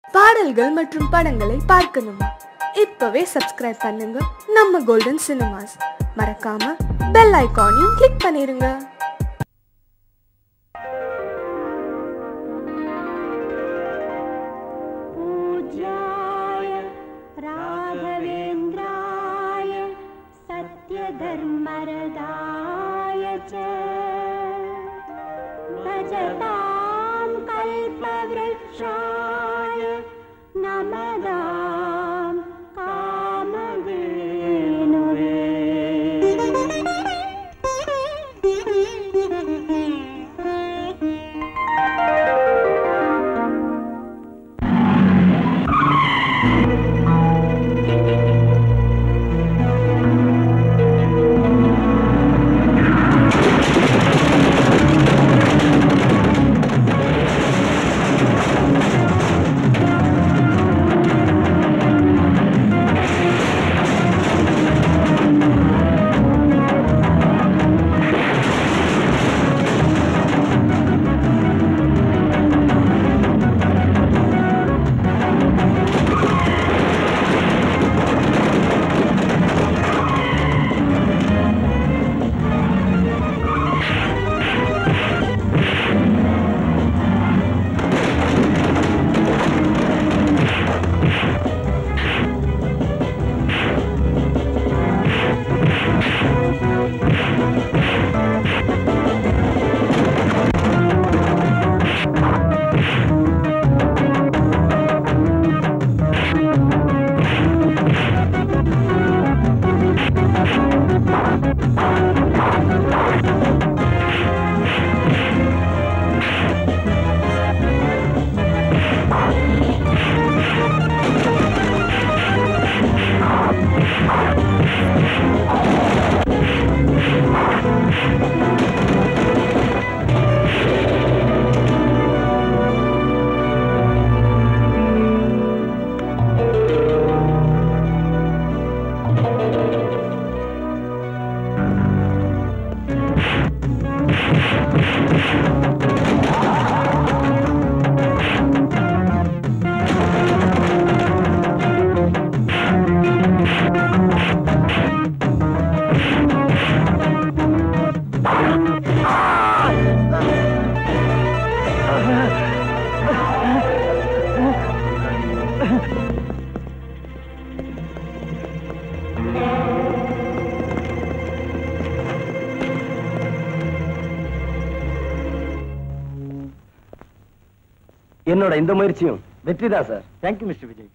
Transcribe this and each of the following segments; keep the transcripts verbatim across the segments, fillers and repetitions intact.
பாடல்கள் மற்றும் படங்களை பார்க்கணுமா? இப்பவே சப்ஸ்கிரைப் பண்ணுங்க நம்ம கோல்டன் சினிமாஸ். மறக்காம பெல் ஐகானையும் கிளிக் பண்ணிருங்க. பூஜ்யாய ராகவேந்திராய சத்யதர்மரதாய ச பஜதாம் கல்பவ்ருக்ஷாய நமதாம் காமதேனுவே. என்னோட இந்த முயற்சியும் வெற்றிதான் சார். Thank you mister Vijay.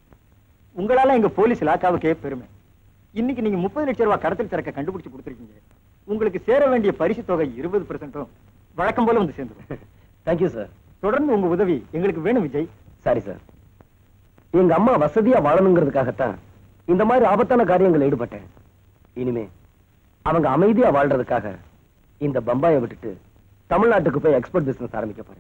உங்களால எங்க போலீஸ் இலாக்காவுக்கே பெருமை. இன்னைக்கு நீங்க முப்பது லட்சம் ரூபாய் கடத்தல் சரக்கை கண்டுபிடிச்சு கொடுத்துருக்கீங்க. உங்களுக்கு சேர வேண்டிய பரிசு தொகை இருபது பெர்சென்டும் வழக்கம் போல வந்து சேர்ந்துடும். Thank you sir. தொடர்ந்து உங்க உதவி எங்களுக்கு வேணும் விஜய். சாரி சார், எங்க அம்மா வசதியா வாழணுங்கிறதுக்காகத்தான் இந்த மாதிரி ஆபத்தான காரியங்கள் ஈடுபட்டேன். இனிமே அவங்க அமைதியா வாழ்றதுக்காக இந்த பம்பாயை விட்டுட்டு தமிழ்நாட்டுக்கு போய் எக்ஸ்போர்ட் பிசினஸ் ஆரம்பிக்க போறேன்.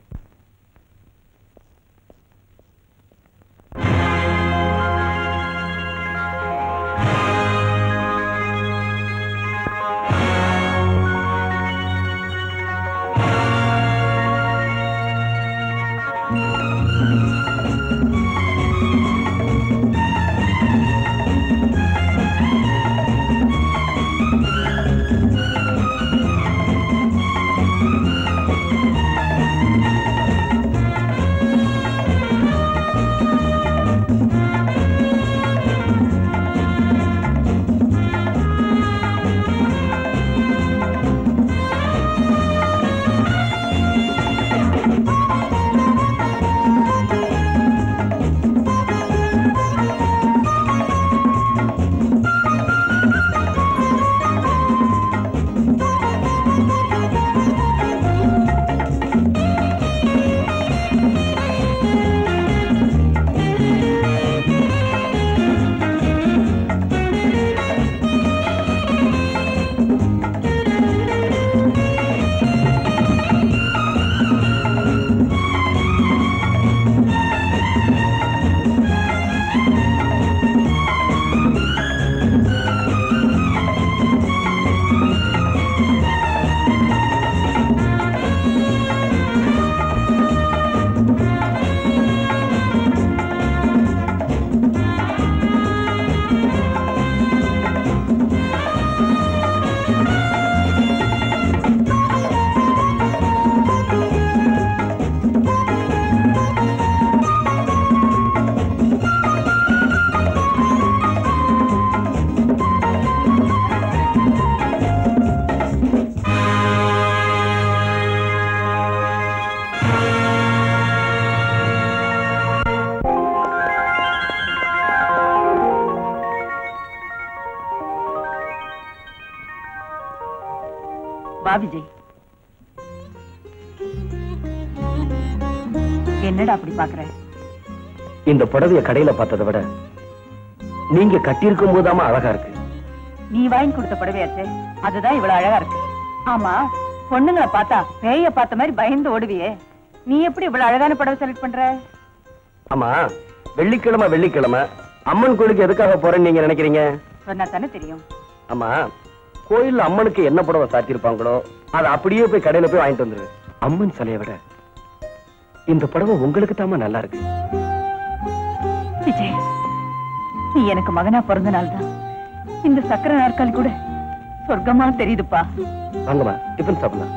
விஜய். என்னடா அப்படி பாக்குற? இந்த புடவைய கடையில பார்த்ததை விட நீங்க கட்டியிருக்கும் போதாம அழகா இருக்கு. நீ வாங்கி கொடுத்த புடவையாச்சு, அதுதான் இவ்வளவு அழகா இருக்கு. ஆமா, பொண்ணுங்களை பார்த்தா பேய பார்த்த மாதிரி பயந்து ஓடுவியே, நீ எப்படி இவ்வளவு அழகான புடவை செலக்ட் பண்ற? ஆமா, வெள்ளிக்கிழமை வெள்ளிக்கிழமை அம்மன் கோயிலுக்கு எதுக்காக போறேன்னு நீங்க நினைக்கிறீங்க? சொன்னா தானே தெரியும். ஆமா, கோயில்ல அம்மனுக்கு என்ன புடவை சாத்திருப்பாங்களோ அதை அப்படியே போய் கடையில போய் வாங்கிட்டு வந்துரு. அம்மன் சிலையை விட இந்த புடவை உங்களுக்கு தாமா நல்லா இருக்கு. விஜய், நீ எனக்கு மகனா பிறந்த நாள் தான் இந்த சக்கர நாற்காலி கூட சொர்க்கமா தெரியுதுப்பா. வாங்கம்மா, டிஃபன் சாப்பிடலாம்.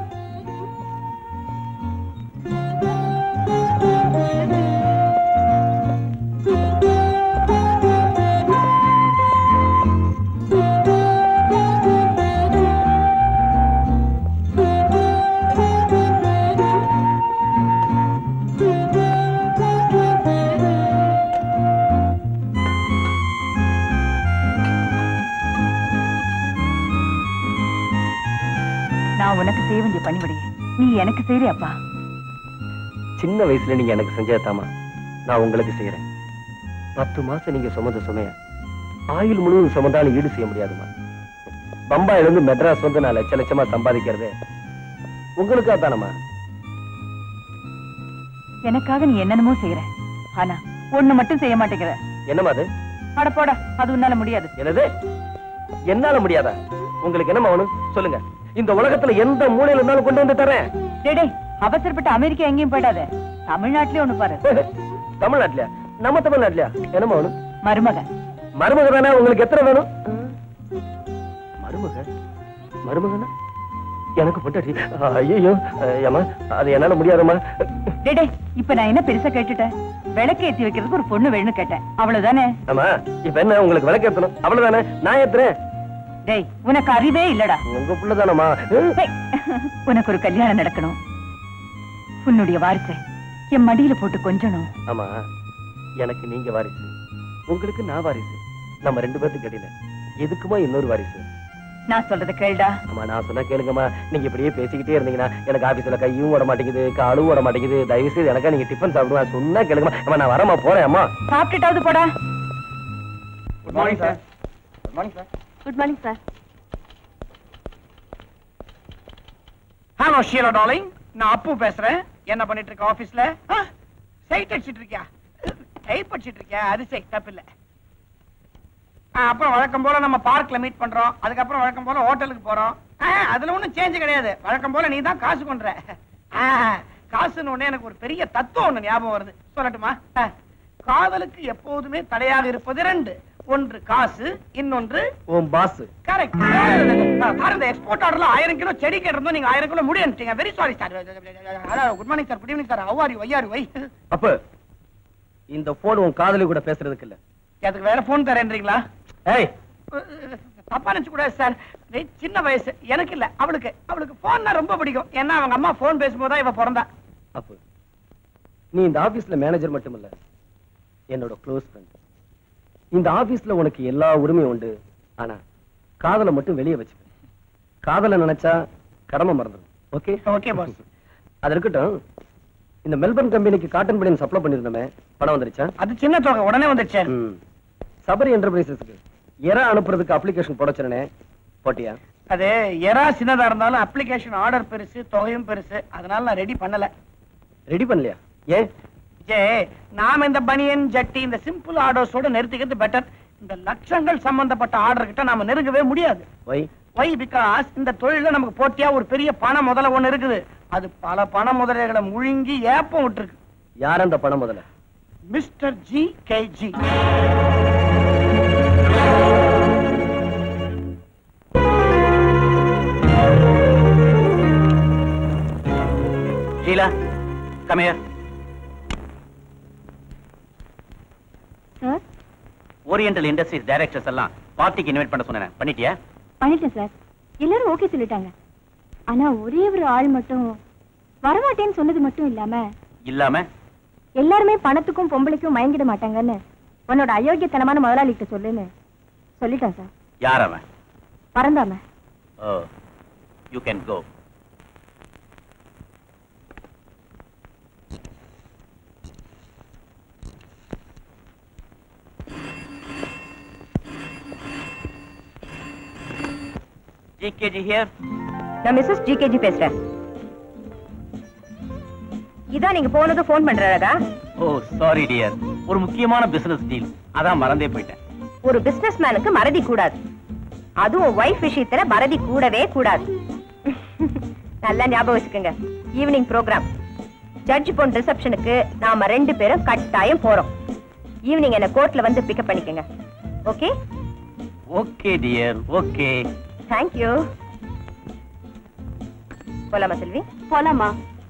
நான் உனக்கு செய்ய வேண்டிய பணிபடி நீ எனக்கு செய்யறியாப்பா? சின்ன வயசுல நீங்க எனக்கு செஞ்சதாமா நான் உங்களுக்கு செய்யறேன். பத்து மாசம் நீங்க சுமந்த சுமைய ஆயுள் முழுவதும் சுமந்தாலும் ஈடு செய்ய முடியாதுமா. பம்பாயில இருந்து மெட்ராஸ் வந்து நான் லட்ச லட்சமா சம்பாதிக்கிறது உங்களுக்காக தானமா. எனக்காக நீ என்னென்னமோ செய்யற, ஆனா ஒண்ணு மட்டும் செய்ய மாட்டேங்கிற. என்னமா அது? அட போடா, அது உன்னால முடியாது. என்னது என்னால முடியாதா? உங்களுக்கு என்ன வேணும் சொல்லுங்க, இந்த உலகத்துல எந்த மூலையில இருந்தாலும் கொண்டு வந்து தரேன். டேடே, அவசரப்பட்டு அமெரிக்கா எங்கேயும் போயிடாத, தமிழ்நாட்டிலே ஒண்ணு பாரு. தமிழ்நாட்டுலயா? நம்ம தமிழ்நாட்டுலயா? என்னமா வேணும்? மருமக. மருமக தானே? உங்களுக்கு எத்தனை வேணும்? மருமக? மருமகனா எனக்கு பொட்டாட்டி? ஐயோ ஏமா, அது என்னால முடியாதம்மா. டேடே, இப்ப நான் என்ன பெருசா கேட்டுட்டேன்? விளக்கு ஏத்தி வைக்கிறதுக்கு ஒரு பொண்ணு வேணும்னு கேட்டேன், அவ்வளவுதானே? ஆமா, இப்ப என்ன உங்களுக்கு விளக்கு ஏத்தணும் அவ்வளவுதானே? நான் ஏத்துறேன். டேய், உனக்கு அறிவே இல்லடா. உங்க புள்ளதானமா? உனக்கு ஒரு கல்யாணம் நடக்கணும், உன்னுடைய வாரிசை என் மடியில போட்டு கொஞ்சணும். ஆமா, எனக்கு நீங்க வாரிசு, உங்களுக்கு நான் வாரிசு. நம்ம ரெண்டு பேருக்கு இடையில எதுக்குமா இன்னொரு வாரிசு? நான் சொல்றத கேளுடா. ஆமா, நான் சொன்னா கேளுங்கம்மா. நீங்க இப்படியே பேசிக்கிட்டே இருந்தீங்கன்னா எனக்கு ஆபீஸ்ல கையும் ஓட மாட்டேங்குது, காலும் ஓட மாட்டேங்குது. தயவு செய்து எனக்கா நீங்க டிஃபன் சாப்பிடுவா. சொன்னா கேளுங்கம்மா. அம்மா, நான் வரமா போறேன். அம்மா, சாப்பிட்டுட்டாவது போடா. Good morning sir. Good morning sir. Good morning sir. Hello Sheela darling, நான் அப்பு பேசுறேன். என்ன பண்ணிட்டு இருக்க ஆபீஸ்ல? சைட் அடிச்சிட்டு இருக்கியா? டைப் அடிச்சிட்டு இருக்கியா? அது சரி, தப்பு இல்ல. அப்புறம் வழக்கம் போல நம்ம பார்க்ல மீட் பண்றோம். அதுக்கப்புறம் வழக்கம் போல ஹோட்டலுக்கு போறோம். அதுல ஒண்ணும் சேஞ்ச் கிடையாது. வழக்கம் போல நீ தான் காசு கொண்ற. காசுன்னு ஒண்ணு எனக்கு ஒரு பெரிய தத்துவம் ஒண்ணு ஞாபகம் வருது, சொல்லட்டுமா? காதலுக்கு எப்போதுமே தடையாக இருப்பது ரெண்டு. ஒன்று காசு, இன்னொன்று உன் பாஸ். கரெக்ட். சார், இந்த எக்ஸ்போர்ட் ஆர்டர்ல ஆயிரம் கிலோ செடி கேட்டிருந்தோம், நீங்க ஆயிரம் கிலோ முடியன்ட்டீங்க. Very sorry sir. Good morning sir. Good evening sir. How are you? I are why? அப்ப இந்த போன் உன் காதலி கூட பேசுறதுக்கு இல்ல, அதுக்கு வேற போன் தரேன்றீங்களா? ஏய், தப்பா நினைச்சு கூடாது சார். சின்ன வயசு எனக்கு இல்ல, அவளுக்கு. அவளுக்கு போன்னா ரொம்ப பிடிக்கும். ஏன்னா அவங்க அம்மா போன் பேசும்போதுதான் இவ பிறந்தா. அப்ப நீ இந்த ஆபீஸ்ல மேனேஜர் மட்டும் இல்ல, என்னோட க்ளோஸ் ஃப்ரெண்ட். இந்த ஆபீஸ்ல உனக்கு எல்லா உரிமையும் உண்டு. ஆனா காதலை மட்டும் வெளியே வச்சுக்க. காதலை நினைச்சா கடமை மறந்துடும். ஓகே? Okay boss. அது இருக்கட்டும், இந்த மெல்பர்ன் கம்பெனிக்கு காட்டன் பனியன் சப்ளை பண்ணிருந்தோமே, பணம் வந்துருச்சா? அது சின்ன தொகை, உடனே வந்துருச்சு. சபரி என்டர்பிரைசஸ்க்கு எரா அனுப்புறதுக்கு அப்ளிகேஷன் போடச்சனே, போட்டியா? அது எரா சின்னதா இருந்தாலும் அப்ளிகேஷன் ஆர்டர் பெருசு, தொகையும் பெருசு. அதனால நான் ரெடி பண்ணல. ரெடி பண்ணலையா? ஏன்? நாம இந்த பனியன் ஜட்டி இந்த சிம்பிள் ஆர்டர்ஸோட நிறுத்திக்கிறது பெட்டர். இந்த லட்சங்கள் சம்பந்தப்பட்ட ஆர்டர் கிட்ட நாம நெருங்கவே முடியாது. வை வை பிகாஸ் இந்த தொழில நமக்கு போட்டியா ஒரு பெரிய பண முதல ஒண்ணு இருக்குது. அது பல பண முதலைகளை முழுங்கி ஏப்பம் விட்டுருக்கு. யார் அந்த பண முதல? Mister G K G. Sheela, come here. Sir, Oriental Industries directors எல்லாம் பார்ட்டிக்கு இன்வைட் பண்ண சொன்னேன். பண்ணிட்டியா? பண்ணிட்டேன் சார். எல்லாரும் ஓகே சொல்லிட்டாங்க. ஆனா ஒரே ஒரு ஆள் மட்டும் வரமாட்டேன்னு சொன்னது மட்டும் இல்லாம இல்லாம எல்லாருமே பணத்துக்கும் பொம்பளைக்கும் மயங்கிட மாட்டாங்கன்னு உன்னோட அயோக்கியத்தனமான முதலாளிகிட்ட சொல்லுன்னு சொல்லிட்டான் சார். யார் அவன்? பறந்தாம. Oh, you can go. GKG here. நான் மிஸ்ஸஸ் ஜிகேஜி பேசுறேன். இதான் நீங்க போனதும் ஃபோன் பண்றதா? ஓ சாரி டியர், ஒரு முக்கியமான பிசினஸ் டீல், அதான் மறந்தே போயிட்டேன். ஒரு பிசினஸ் மேனுக்கு மறதி கூடாது, அதுவும் வைஃப் விஷயத்துல மறதி கூடவே கூடாது. நல்லா ஞாபகம் வச்சுக்கோங்க. ஈவினிங் ப்ரோக்ராம் ஜட்ஜ் பொன் ரிசப்ஷனுக்கு நாம ரெண்டு பேரும் கட்டாயம் போறோம். ஈவினிங் என்ன கோர்ட்ல வந்து பிக்கப் பண்ணிக்கங்க. Okay? Okay dear, okay. Thank you. போலாமா செல்வி? போலாமா.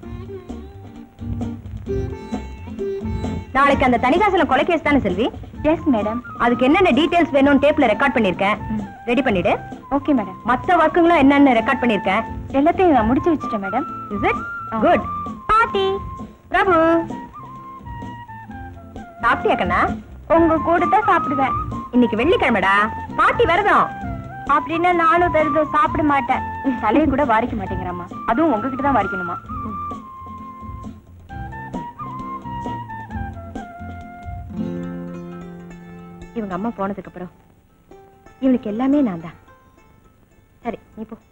நாளைக்கு அந்த தணிகாசலம் கொலை கேஸ் தானே செல்வி? Yes madam. அதுக்கு என்னென்ன டீடைல்ஸ் வேணும்னு டேப்ல ரெக்கார்ட் பண்ணிருக்கேன். ரெடி பண்ணிடு. Okay madam. மத்த ஒர்க்குங்களும் என்னென்ன ரெக்கார்ட் பண்ணிருக்கேன் எல்லாத்தையும் நான் முடிச்சு வச்சிட்டேன் மேடம். Is it good? பாட்டி பிரபு சாப்பிட்டியா கண்ணா? உங்க கூட தான் சாப்பிடுவேன். இன்னைக்கு வெள்ளிக்கிழமைடா, பாட்டி விரதம். அப்படின்னா நானும் விரதம் சாப்பிட மாட்டேன். தலையை கூட வாரிக்க மாட்டேங்கிறம்மா. அதுவும் உங்ககிட்ட தான் வாரிக்கணுமா? இவங்க அம்மா போனதுக்கு அப்புறம் இவளுக்கு எல்லாமே நான் தான். சரி நீ போ.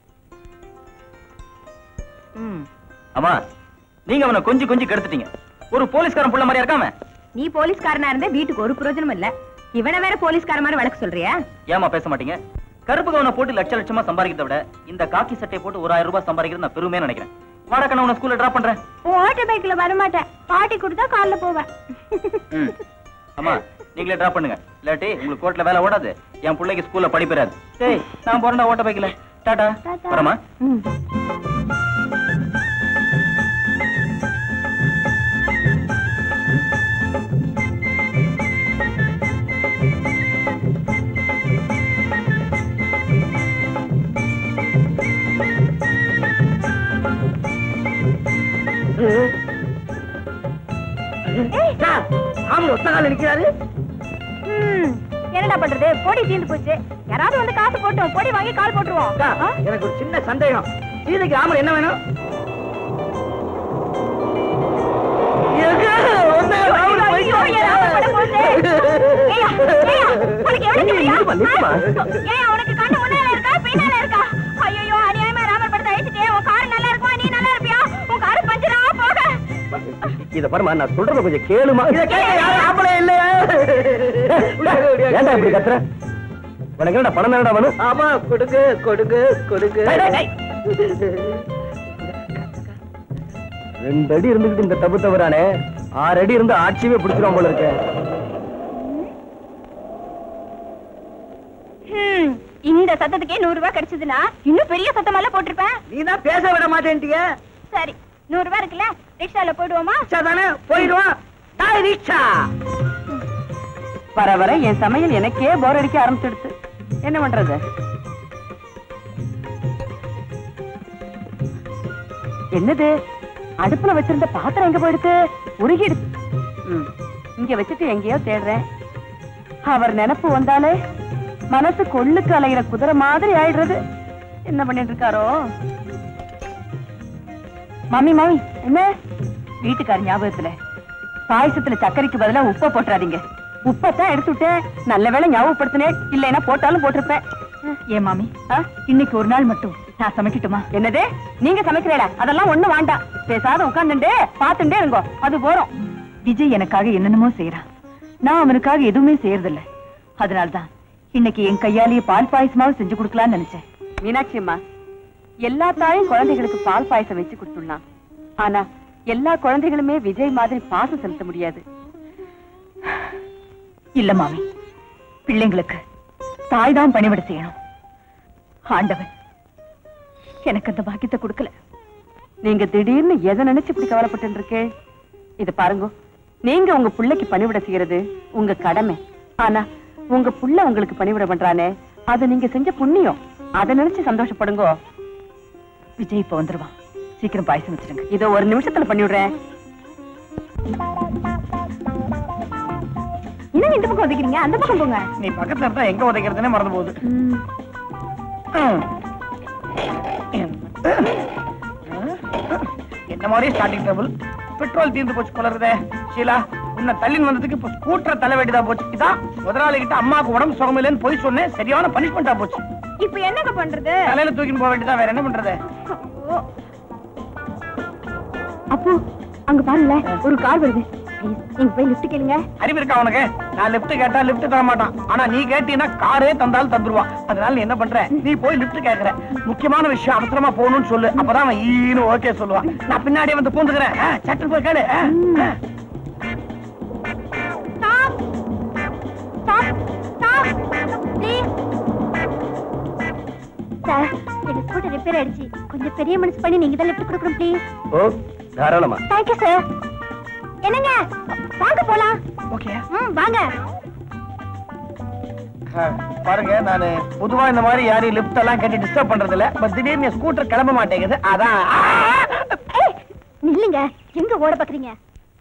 அம்மா, நீங்க அவனை கொஞ்சம் கொஞ்சம் கெடுத்துட்டீங்க. ஒரு போலீஸ்காரன் புள்ள மாதிரியா இருக்காம? நீ போலீஸ்காரனா இருந்தா வீட்டுக்கு ஒரு பிரயோஜனம் இல்ல. இவனை வேற போலீஸ்கார மாதிரி வழக்கு சொல்றியா? ஏமா பேச மாட்டீங்க? கருப்பு கவனை போட்டு லட்ச லட்சமா சம்பாதிக்கிறத விட இந்த காக்கி சட்டையை போட்டு ஒரு ஆயிரம் ரூபாய் சம்பாதிக்கிறது நான் பெருமையா நினைக்கிறேன். வாடகை உன ஸ்கூல்ல டிராப் பண்றேன். ஓட்ட பைக்ல வர மாட்டேன், பாட்டி கொடுத்தா கால்ல போவேன். அம்மா நீங்களே டிராப் பண்ணுங்க, இல்லாட்டி உங்களுக்கு கோர்ட்ல வேலை ஓடாது, என் பிள்ளைக்கு ஸ்கூல்ல படிப்பறாது. சரி நான் போறேன்டா ஓட்ட பைக்ல. டாடா வரமா. என்னடா பண்றது? பொடி தீர்ந்து போச்சு. யாராவது வந்து காசு போட்டோம், பொடி வாங்கி கால் போட்டுருவோம். எனக்கு ஒரு சின்ன சந்தேகம். சீதைக்கு ராமர் என்ன வேணும்? உனக்கு கண்ணு முன்னால இருக்கா பின்னால இருக்கா? ஐயோ அநியாயமா ராமர் படத்தை அழிச்சிட்டே. உன் கார் நல்லா இருக்குமா? நீ நல்லா இருப்பியா? உன் கார் பஞ்சரா போக. இத பாருமா, நான் சொல்றத கொஞ்சம் கேளுமா. இத கேட்க யாரும் ஆம்பளை இல்லையா? ஏன்டா இப்படி கத்துற? உனக்கு என்னடா பணம் என்னடா வேணும்? ஆமா கொடுங்க கொடுங்க கொடுங்க. ரெண்டு அடி இருந்துகிட்டு இந்த தப்பு தவறானே, ஆறு அடி இருந்து ஆட்சியவே பிடிச்சிடும் போல இருக்க. இந்த சத்தத்துக்கே நூறு ரூபாய் கிடைச்சதுன்னா இன்னும் பெரிய சத்தமெல்லாம் போட்டிருப்பேன். நீ தான் பேச விட மாட்டேன்ட்டிய. சரி நூறு ரூபாய் இருக்குல்ல, ரிக்ஷால போயிடுவோமா? தானே போயிடுவோம். டாய் ரிக்ஷா. வர வர என் சமையல் எனக்கே போர் அடிக்க ஆரம்பிச்சிடுச்சு. என்ன பண்றது? என்னது அடுப்புல வச்சிருந்த பாத்திரம் எங்க போயிடுச்சு? உருகிடுச்சு. இங்க வச்சுட்டு எங்கேயோ தேடுறேன். அவர் நினைப்பு வந்தாலே மனசு கொள்ளுக்கு அலைகிற குதிரை மாதிரி ஆயிடுறது. என்ன பண்ணிட்டு இருக்காரோ? மாமி மாமி என்ன வீட்டுக்கார ஞாபகத்துல பாயசத்துல சர்க்கரைக்கு பதிலா உப்பை போட்டுறாதீங்க. உப்பத்தான் எடுத்துட்டேன், நல்ல வேளை ஞாபகப்படுத்தினேன், இல்லைன்னா போட்டாலும் போட்டிருப்பேன். ஏன் மாமி, இன்னைக்கு ஒரு நாள் மட்டும் நான் சமைக்கட்டுமா? என்னது நீங்க சமைக்கிறேடா? அதெல்லாம் ஒண்ணு வேண்டாம், பேசாத உட்கார்ந்துட்டே பாத்துட்டே இருங்கோ, அது போறோம். விஜய் எனக்காக என்னென்னமோ செய்யறான், நான் அவனுக்காக எதுவுமே செய்யறதில்ல. அதனால்தான் இன்னைக்கு என் கையாலேயே பால் பாயசமாவது செஞ்சு கொடுக்கலாம்னு நினைச்சேன். மீனாட்சி அம்மா, எல்லா தாயும் குழந்தைகளுக்கு பால் பாயசம் வச்சு கொடுத்துடலாம். ஆனா எல்லா குழந்தைகளுமே விஜய் மாதிரி பாசம் செலுத்த முடியாது. இல்ல மாமி, பிள்ளைங்களுக்கு தாய் தான் பணிவிட செய்யணும். ஆண்டவன் எனக்கு அந்த பாக்கியத்தை கொடுக்கல. நீங்க திடீர்னு எதை நினைச்சு இப்படி கவலைப்பட்டு இருக்கே? இது பாருங்க, நீங்க உங்க பிள்ளைக்கு பணிவிட செய்யறது உங்க கடமை. ஆனா உங்க புள்ள உங்களுக்கு பணிவிட பண்றானே, அது நீங்க செஞ்ச புண்ணியம். அதை நினைச்சு சந்தோஷப்படுங்க. விஜய் இப்ப வந்துருவான், சீக்கிரம் பாயசம் வச்சிருங்க. இதோ ஒரு நிமிஷத்துல பண்ணி விடுறேன். இன்னும் இந்த பக்கம் உதைக்கிறீங்க, அந்த பக்கம் போங்க. நீ பக்கத்துல இருந்தா எங்க உதைக்கிறதுனே மறந்து போகுது. என்ன மாதிரி ஸ்டார்டிங் டேபிள் பெட்ரோல் தீர்ந்து போச்சு போலருதே. ஷீலா, உன்னை தள்ளின்னு வந்ததுக்கு இப்ப ஸ்கூட்டரை தலை வேண்டியதா போச்சு. இதான் முதலாளி கிட்ட அம்மாவுக்கு உடம்பு சுகம் இல்லைன்னு போய் சொன்னேன், சரியான பனிஷ்மெண்டா போச்சு. இப்ப என்னங்க பண்றது? தலையில தூக்கின்னு போக வேண்டியதான், வேற என்ன பண்றது? அப்போ அங்க பாருங்களேன், ஒரு கார் வருது. நீங்க போய் லிஃப்ட் கேளுங்க. அறிவு இருக்கா உனக்கு? நான் லிஃப்ட் கேட்டா லிஃப்ட் தர மாட்டான். ஆனா நீ கேட்டீங்கன்னா காரே தந்தாலும் தந்துருவான். அதனால நீ என்ன பண்ற, நீ போய் லிஃப்ட் கேக்குற. முக்கியமான விஷயம், அவசரமா போகணும்னு சொல்லு. அப்பதான் அவன் ஈன்னு ஓகே சொல்லுவான். நான் பின்னாடியே வந்து பூந்துக்கிறேன். சட்டு போய் கேளு. சார், எங்க ஸ்கூட்டர் ரிப்பேர் ஆயிடுச்சு. கொஞ்சம் பெரிய மனசு பண்ணி நீங்க தான் லிஃப்ட் கொடுக்கணும் ப்ளீஸ். ஓ, தாராளமா. Thank you sir. என்னங்க, வாங்க போலாம். ஓகே. ம், வாங்க. பாருங்க, நானு பொதுவா இந்த மாதிரி யாரையும் லிஃப்ட் எல்லாம் கேட்டு டிஸ்டர்ப் பண்றது இல்ல. பட் திடீர்னு ஸ்கூட்டர் கிளம்ப மாட்டேங்குது. அதான். நில்லுங்க, எங்க ஓட பாக்குறீங்க?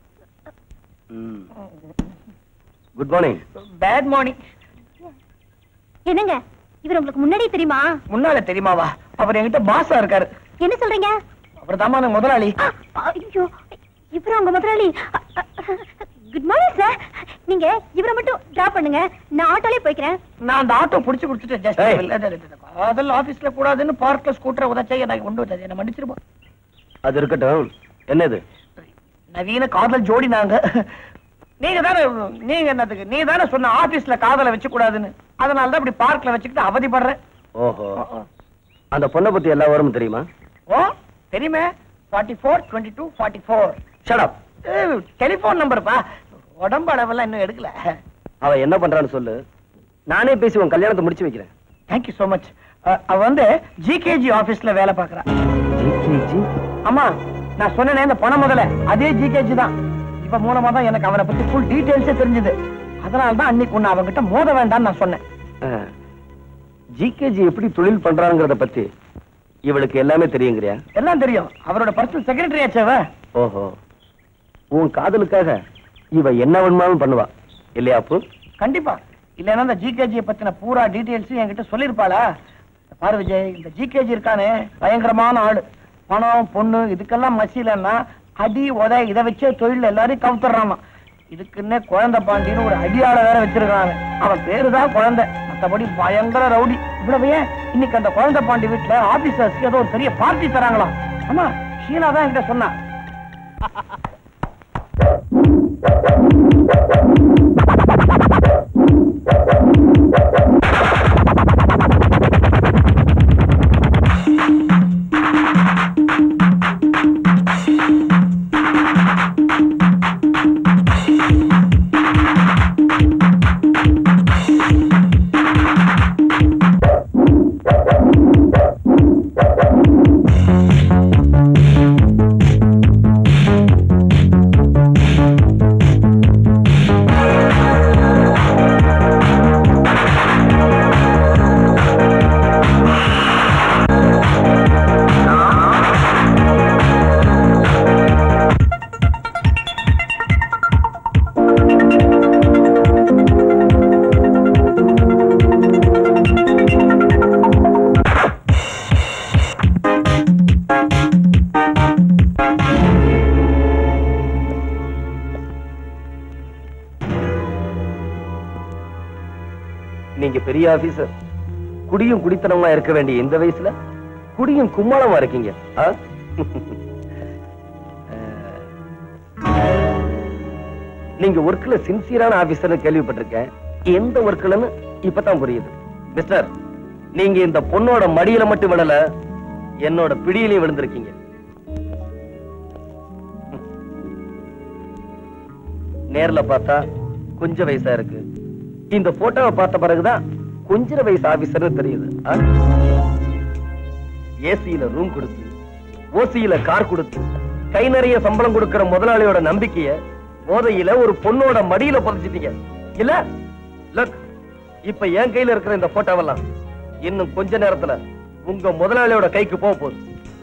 Good morning. Bad morning. என்னங்க, இவர் உங்களுக்கு முன்னாடியே தெரியுமா? முன்னால தெரியுமாவா? அவர் என்கிட்ட பாஸா இருக்காரு. என்ன சொல்றீங்க? அவர் தாமா முதலாளி. ஐயோ, இவரு உங்க முதலாளி. Good morning sir. நீங்க இவரை மட்டும் டிராப் பண்ணுங்க, நான் ஆட்டோலயே போய்க்கிறேன். நான் அந்த ஆட்டோ புடிச்சு கொடுத்துட்டேன். ஜஸ்ட் அதெல்லாம் ஆபீஸ்ல கூடாதுன்னு பார்க்ல ஸ்கூட்டரை உதச்சா எனக்கு கொண்டு வந்தது. என்ன மன்னிச்சிருப்போம். அது இருக்கட்டும். என்னது? நவீன காதல் ஜோடி நாங்க. நீங்க தானே நீங்க என்னதுக்கு நீ தானே சொன்ன ஆபீஸ்ல காதலை வச்சு கூடாதுன்னு. அதனால தான் இப்படி பார்க்ல வச்சுக்கிட்டு அவதிப்படுறேன். ஓஹோ, அந்த பொண்ணை பத்தி எல்லா விவரமும் தெரியுமா? ஓ, தெரியுமே. Forty four twenty two forty four. Shut up. Telephone நம்பர்ப்பா. உடம்பு அளவெல்லாம் இன்னும் எடுக்கல. அவ என்ன பண்றான்னு சொல்லு, நானே பேசி உன் கல்யாணத்தை முடிச்சு வைக்கிறேன். Thank you so much. அவ வந்து ஜிகேஜி ஆபீஸ்ல வேலை பாக்குறா. ஜிகேஜி? ஆமா, நான் சொன்னேனே இந்த பணம் முதல்ல அதே ஜிகேஜி தான். இப்ப மூலமா தான் எனக்கு அவனை பத்தி ஃபுல் டீடைல்ஸே தெரிஞ்சது. அதனால தான் அன்னைக்கு ஒன்னு அவங்கிட்ட மோத வேண்டாம்னு நான் சொன்னேன். ஜிகேஜி எப்படி தொழில் பண்றாங்கிறத பத்தி இவளுக்கு எல்லாமே தெரியுங்கிறியா? எல்லாம் தெரியும். அவரோட பர்சனல் செக்ரட்டரி ஆச்சவ. ஓஹோ, உன் காதலுக்காக இவ என்ன வேணுமாலும் பண்ணுவா இல்லையா? அப்பு கண்டிப்பா. இல்லன்னா இந்த ஜிகேஜியை பத்தின பூரா டீடைல்ஸ் என்கிட்ட சொல்லிருப்பாளா? பாரு விஜய், இந்த ஜிகேஜி இருக்கானே பயங்கரமான ஆளு. பணம் பொண்ணு இதுக்கெல்லாம் மசிலன்னா அடி உத இதை வச்சே தொழில் எல்லாரையும் கவுத்துறான். இதுக்குன்னே குழந்தை பாண்டின்னு ஒரு அடியாள வேற வச்சிருக்காங்க. அவன் பேருதான் குழந்தை, மற்றபடி பயங்கர ரவுடி. இவ்வளவு ஏன், இன்னைக்கு அந்த குழந்தை பாண்டி வீட்டுல ஆபீசர்ஸ்க்கு ஏதோ ஒரு பெரிய பார்ட்டி தராங்களாம். ஆமா, ஷீலா தான் என்கிட்ட சொன்னா. நீங்க பெரிய ஆபீசர், குடியும் குடித்தனமா இருக்க வேண்டிய இந்த வயசுல குடியும் கும்மாளமா இருக்கீங்க. நீங்க ஒர்க்ல சின்சியரான ஆபீசர் கேள்விப்பட்டிருக்கேன். எந்த ஒர்க்லன்னு இப்பதான் புரியுது. மிஸ்டர், நீங்க இந்த பொண்ணோட மடியில மட்டும் விடல, என்னோட பிடியிலையும் விழுந்திருக்கீங்க. நேர்ல பார்த்தா கொஞ்சம் வயசா இருக்கு. இந்த போட்டோவை பார்த்த பிறகுதான் கொஞ்ச வயசு ஆபீசர் தெரியுது. ஏசியில ரூம் கொடுத்து, ஓசியில கார் கொடுத்து, கை நிறைய சம்பளம் கொடுக்கிற முதலாளியோட நம்பிக்கைய போதையில ஒரு பொண்ணோட மடியில புதைச்சிட்டீங்க இல்ல? லுக், இப்ப என் கையில இருக்கிற இந்த போட்டோவெல்லாம் இன்னும் கொஞ்ச நேரத்துல உங்க முதலாளியோட கைக்கு போக போகுது.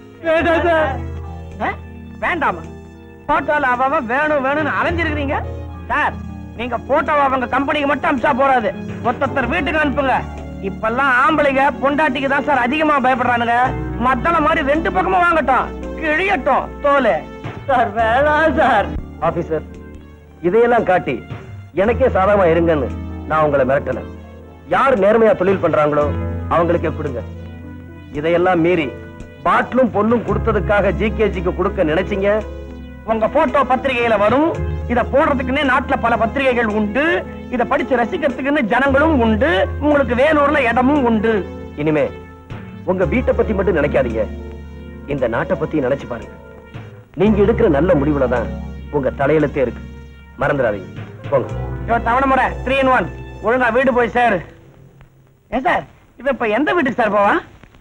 வேண்டாமா? போட்டோல அவ வேணும் வேணும்னு அலைஞ்சிருக்கிறீங்க சார். நீங்க போட்டோவை அவங்க கம்பெனிக்கு மட்டும் அனுப்பிச்சா போறாது, ஒருத்தர் வீட்டுக்கு அனுப்புங்க. இப்பெல்லாம் ஆம்பளைங்க பொண்டாட்டிக்கு தான் சார் அதிகமா பயப்படுறானுங்க. மத்தள மாதிரி ரெண்டு பக்கமும் வாங்கட்டும், கிழியட்டும் தோலு. சார் வேணாம் சார். ஆபீசர், இதையெல்லாம் காட்டி எனக்கே சாதகமா இருங்கன்னு நான் உங்களை மிரட்டல. யார் நேர்மையா தொழில் பண்றாங்களோ அவங்களுக்கே கொடுங்க. இதையெல்லாம் மீறி பாட்டிலும் பொண்ணும் கொடுத்ததுக்காக ஜிகேஜிக்கு கொடுக்க நினைச்சீங்க, உங்க போட்டோ பத்திரிகையில வரும். இத போடுறதுக்குன்னே நாட்டுல பல பத்திரிகைகள் உண்டு. இத படிச்சு ரசிக்கிறதுக்குன்னு ஜனங்களும் உண்டு. உங்களுக்கு வேலூர்ல இடமும் உண்டு. இனிமே உங்க வீட்டை பத்தி மட்டும் நினைக்காதீங்க, இந்த நாட்டை பத்தி நினைச்சு பாருங்க. நீங்க எடுக்கிற நல்ல முடிவுல தான் உங்க தலையெழுத்தே இருக்கு. மறந்துடாதீங்க. போங்க. தவணை முறை த்ரீ இன் ஒன். ஒழுங்கா வீடு போய் சார். ஏன் சார் இவ இப்ப எந்த வீட்டுக்கு சார் போவா?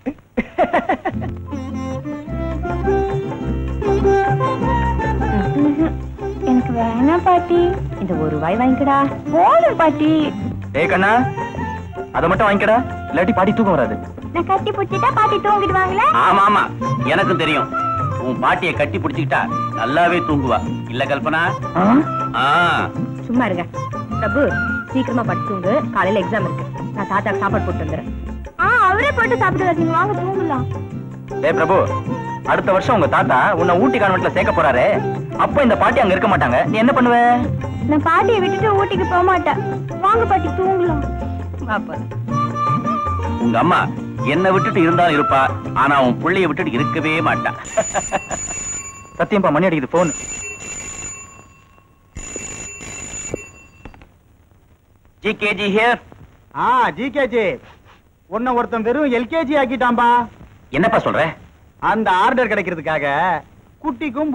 எனக்கு வேணா பாட்டி, இந்த ஒரு ரூபாய் வாங்கிக்கடா. போதும் பாட்டி. ஏய் கண்ணா, அதை மட்டும் வாங்கிக்கடா, இல்லாட்டி பாட்டி தூக்கம் வராது. நான் கட்டி பிடிச்சிட்டா பாட்டி தூங்கிடுவாங்களே. ஆமா ஆமா, எனக்கும் தெரியும். உன் பாட்டியை கட்டி பிடிச்சுக்கிட்டா நல்லாவே தூங்குவா. இல்ல கல்பனா? சும்மா இருங்க பிரபு. சீக்கிரமா படுத்து தூங்கு, காலையில எக்ஸாம் இருக்கு. நான் தாத்தாக்கு சாப்பாடு போட்டு வந்துடுறேன். அவரே போட்டு சாப்பிட்டு நீங்க வாங்க தூங்கலாம். டேய் பிரபு, அடுத்த வருஷம் உங்க தாத்தா உன்னை ஊட்டி கான்வென்ட்ல சேர்க்க போறாரு. அப்ப இந்த பாட்டி அங்க இருக்க மாட்டாங்க. நீ என்ன பண்ணுவ? நான் பாட்டியை விட்டுட்டு ஊட்டிக்கு போக மாட்டேன். வாங்க பாட்டி தூங்கலாம். உங்க அம்மா என்ன விட்டுட்டு இருந்தாலும் இருப்பா, ஆனா உன் புள்ளைய விட்டுட்டு இருக்கவே மாட்டா. சத்தியம்பா, மணி அடிக்குது, போன். GKG here. ஆ ஜிகேஜி, உன்னை ஒருத்தன் வெறும் எல்கேஜி ஆக்கிட்டான்பா. என்னப்பா சொல்ற? அந்த ஆர்டர் கிடைக்கிறதுக்காக குட்டிக்கும்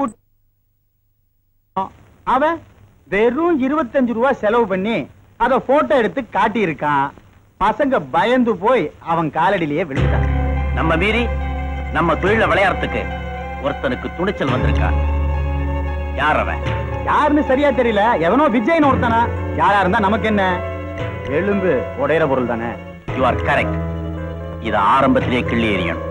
அவன் வெறும் இருபத்தஞ்சு ரூபா செலவு பண்ணி அத போட்டோ எடுத்து காட்டி இருக்கான். பசங்க பயந்து போய் அவன் காலடியிலேயே விழுந்துட்டான். நம்ம மீறி நம்ம தொழில விளையாடுறதுக்கு ஒருத்தனுக்கு துணிச்சல் வந்திருக்கான். யார் அவன்? யாருன்னு சரியா தெரியல. எவனோ விஜய்னு ஒருத்தனா. யாரா இருந்தா நமக்கு என்ன? எலும்பு உடையிற பொருள் தானே. You are correct. இத ஆரம்பத்திலே கிள்ளி எறியணும்.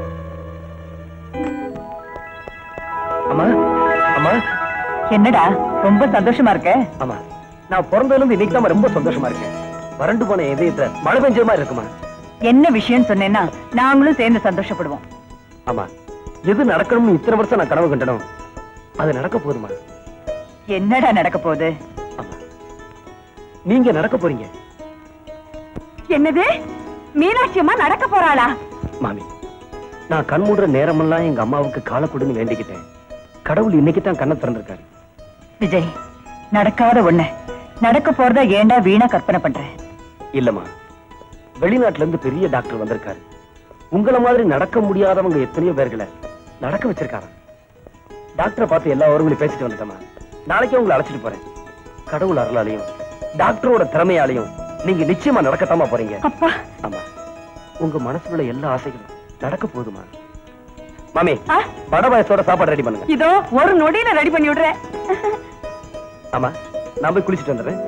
அம்மா அம்மா. என்னடா ரொம்ப சந்தோஷமா இருக்க? ஆமா, நான் பிறந்ததுல இருந்து இன்னைக்கு தான் ரொம்ப சந்தோஷமா இருக்கேன். வறண்டு போன இதயத்துல மழை பெஞ்ச மாதிரி இருக்குமா? என்ன விஷயம் சொன்னேன்னா நாங்களும் சேர்ந்து சந்தோஷப்படுவோம். ஆமா, எது நடக்கணும்னு இத்தனை வருஷம் நான் கனவு கண்டனும் அது நடக்க போகுதுமா. என்னடா நடக்க போகுது? ஆமா, நீங்க நடக்க போறீங்க. என்னது? மீனாட்சி அம்மா நடக்க போறாளா? மாமி, நான் கண்மூடுற நேரமெல்லாம் எங்க அம்மாவுக்கு காலை கொடுன்னு வேண்டிக்கிட்டேன். கடவுள் இன்னைக்கு தான் கண்ணை திறந்திருக்காரு. விஜய், நடக்காத ஒண்ணு நடக்க போறதா ஏண்டா வீணா கற்பனை பண்ற? இல்லம்மா, வெளிநாட்டுல இருந்து பெரிய டாக்டர் வந்திருக்காரு. உங்களை மாதிரி நடக்க முடியாதவங்க எத்தனையோ பேர்களை நடக்க வச்சிருக்காரு. டாக்டரை பார்த்து எல்லா ஊர்களையும் பேசிட்டு வந்துட்டோமா. நாளைக்கே உங்களை அழைச்சிட்டு போறேன். கடவுள் அருளாலையும் டாக்டரோட திறமையாலையும் நீங்க நிச்சயமா நடக்கத்தாமா போறீங்க. அப்பா. ஆமா, உங்க மனசுல எல்லா ஆசைகளும் நடக்க போதுமா. மாமி, வட பாயசோட சாப்பாடு ரெடி பண்ணுங்க. இதோ ஒரு நொடியில ரெடி பண்ணி விடுறேன். ஆமா, நான் போய் குளிச்சுட்டு வந்துடுறேன்.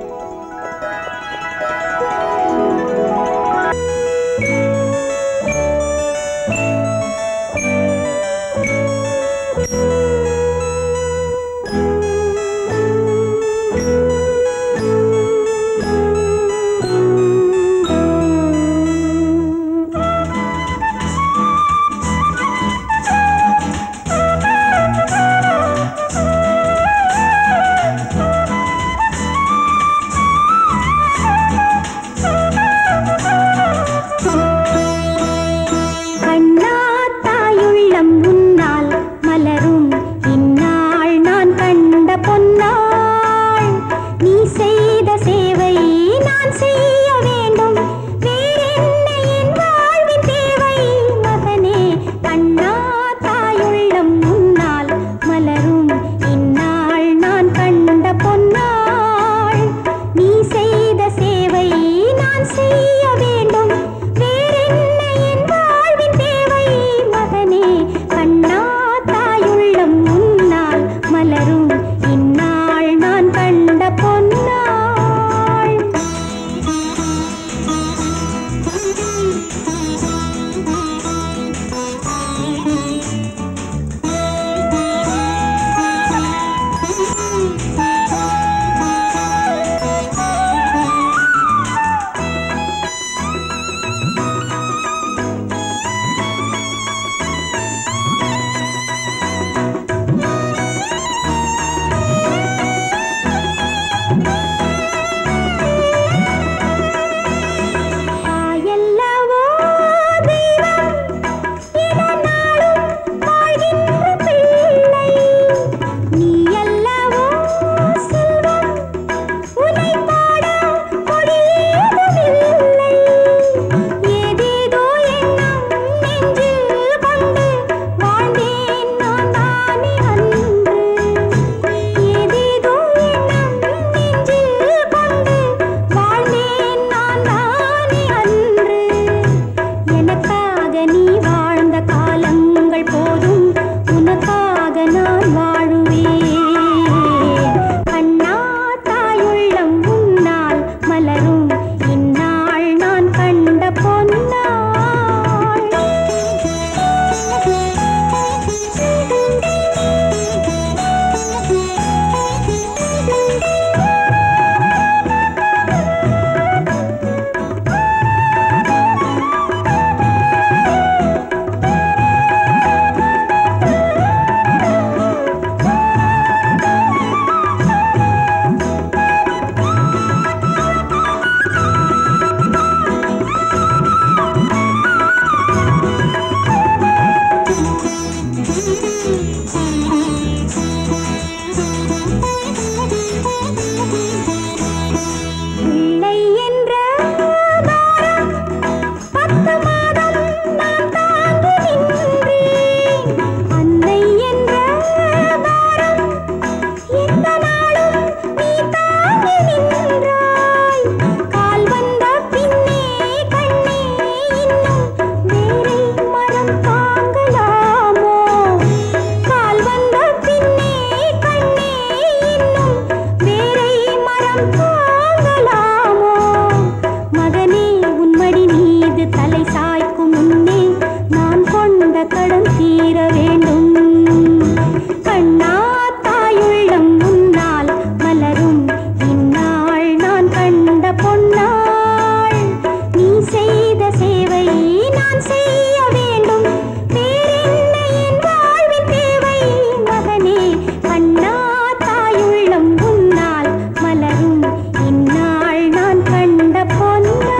பொன்னாள் நீ செய்த சேவை நான் செய்ய வேண்டும் வேறென்ன என் வாழ்வின் தேவை மகனே கண்ணா தாயுள்ளம் உன்னால் மலரும் இந்நாள் நான் கண்ட பொன்னாள்.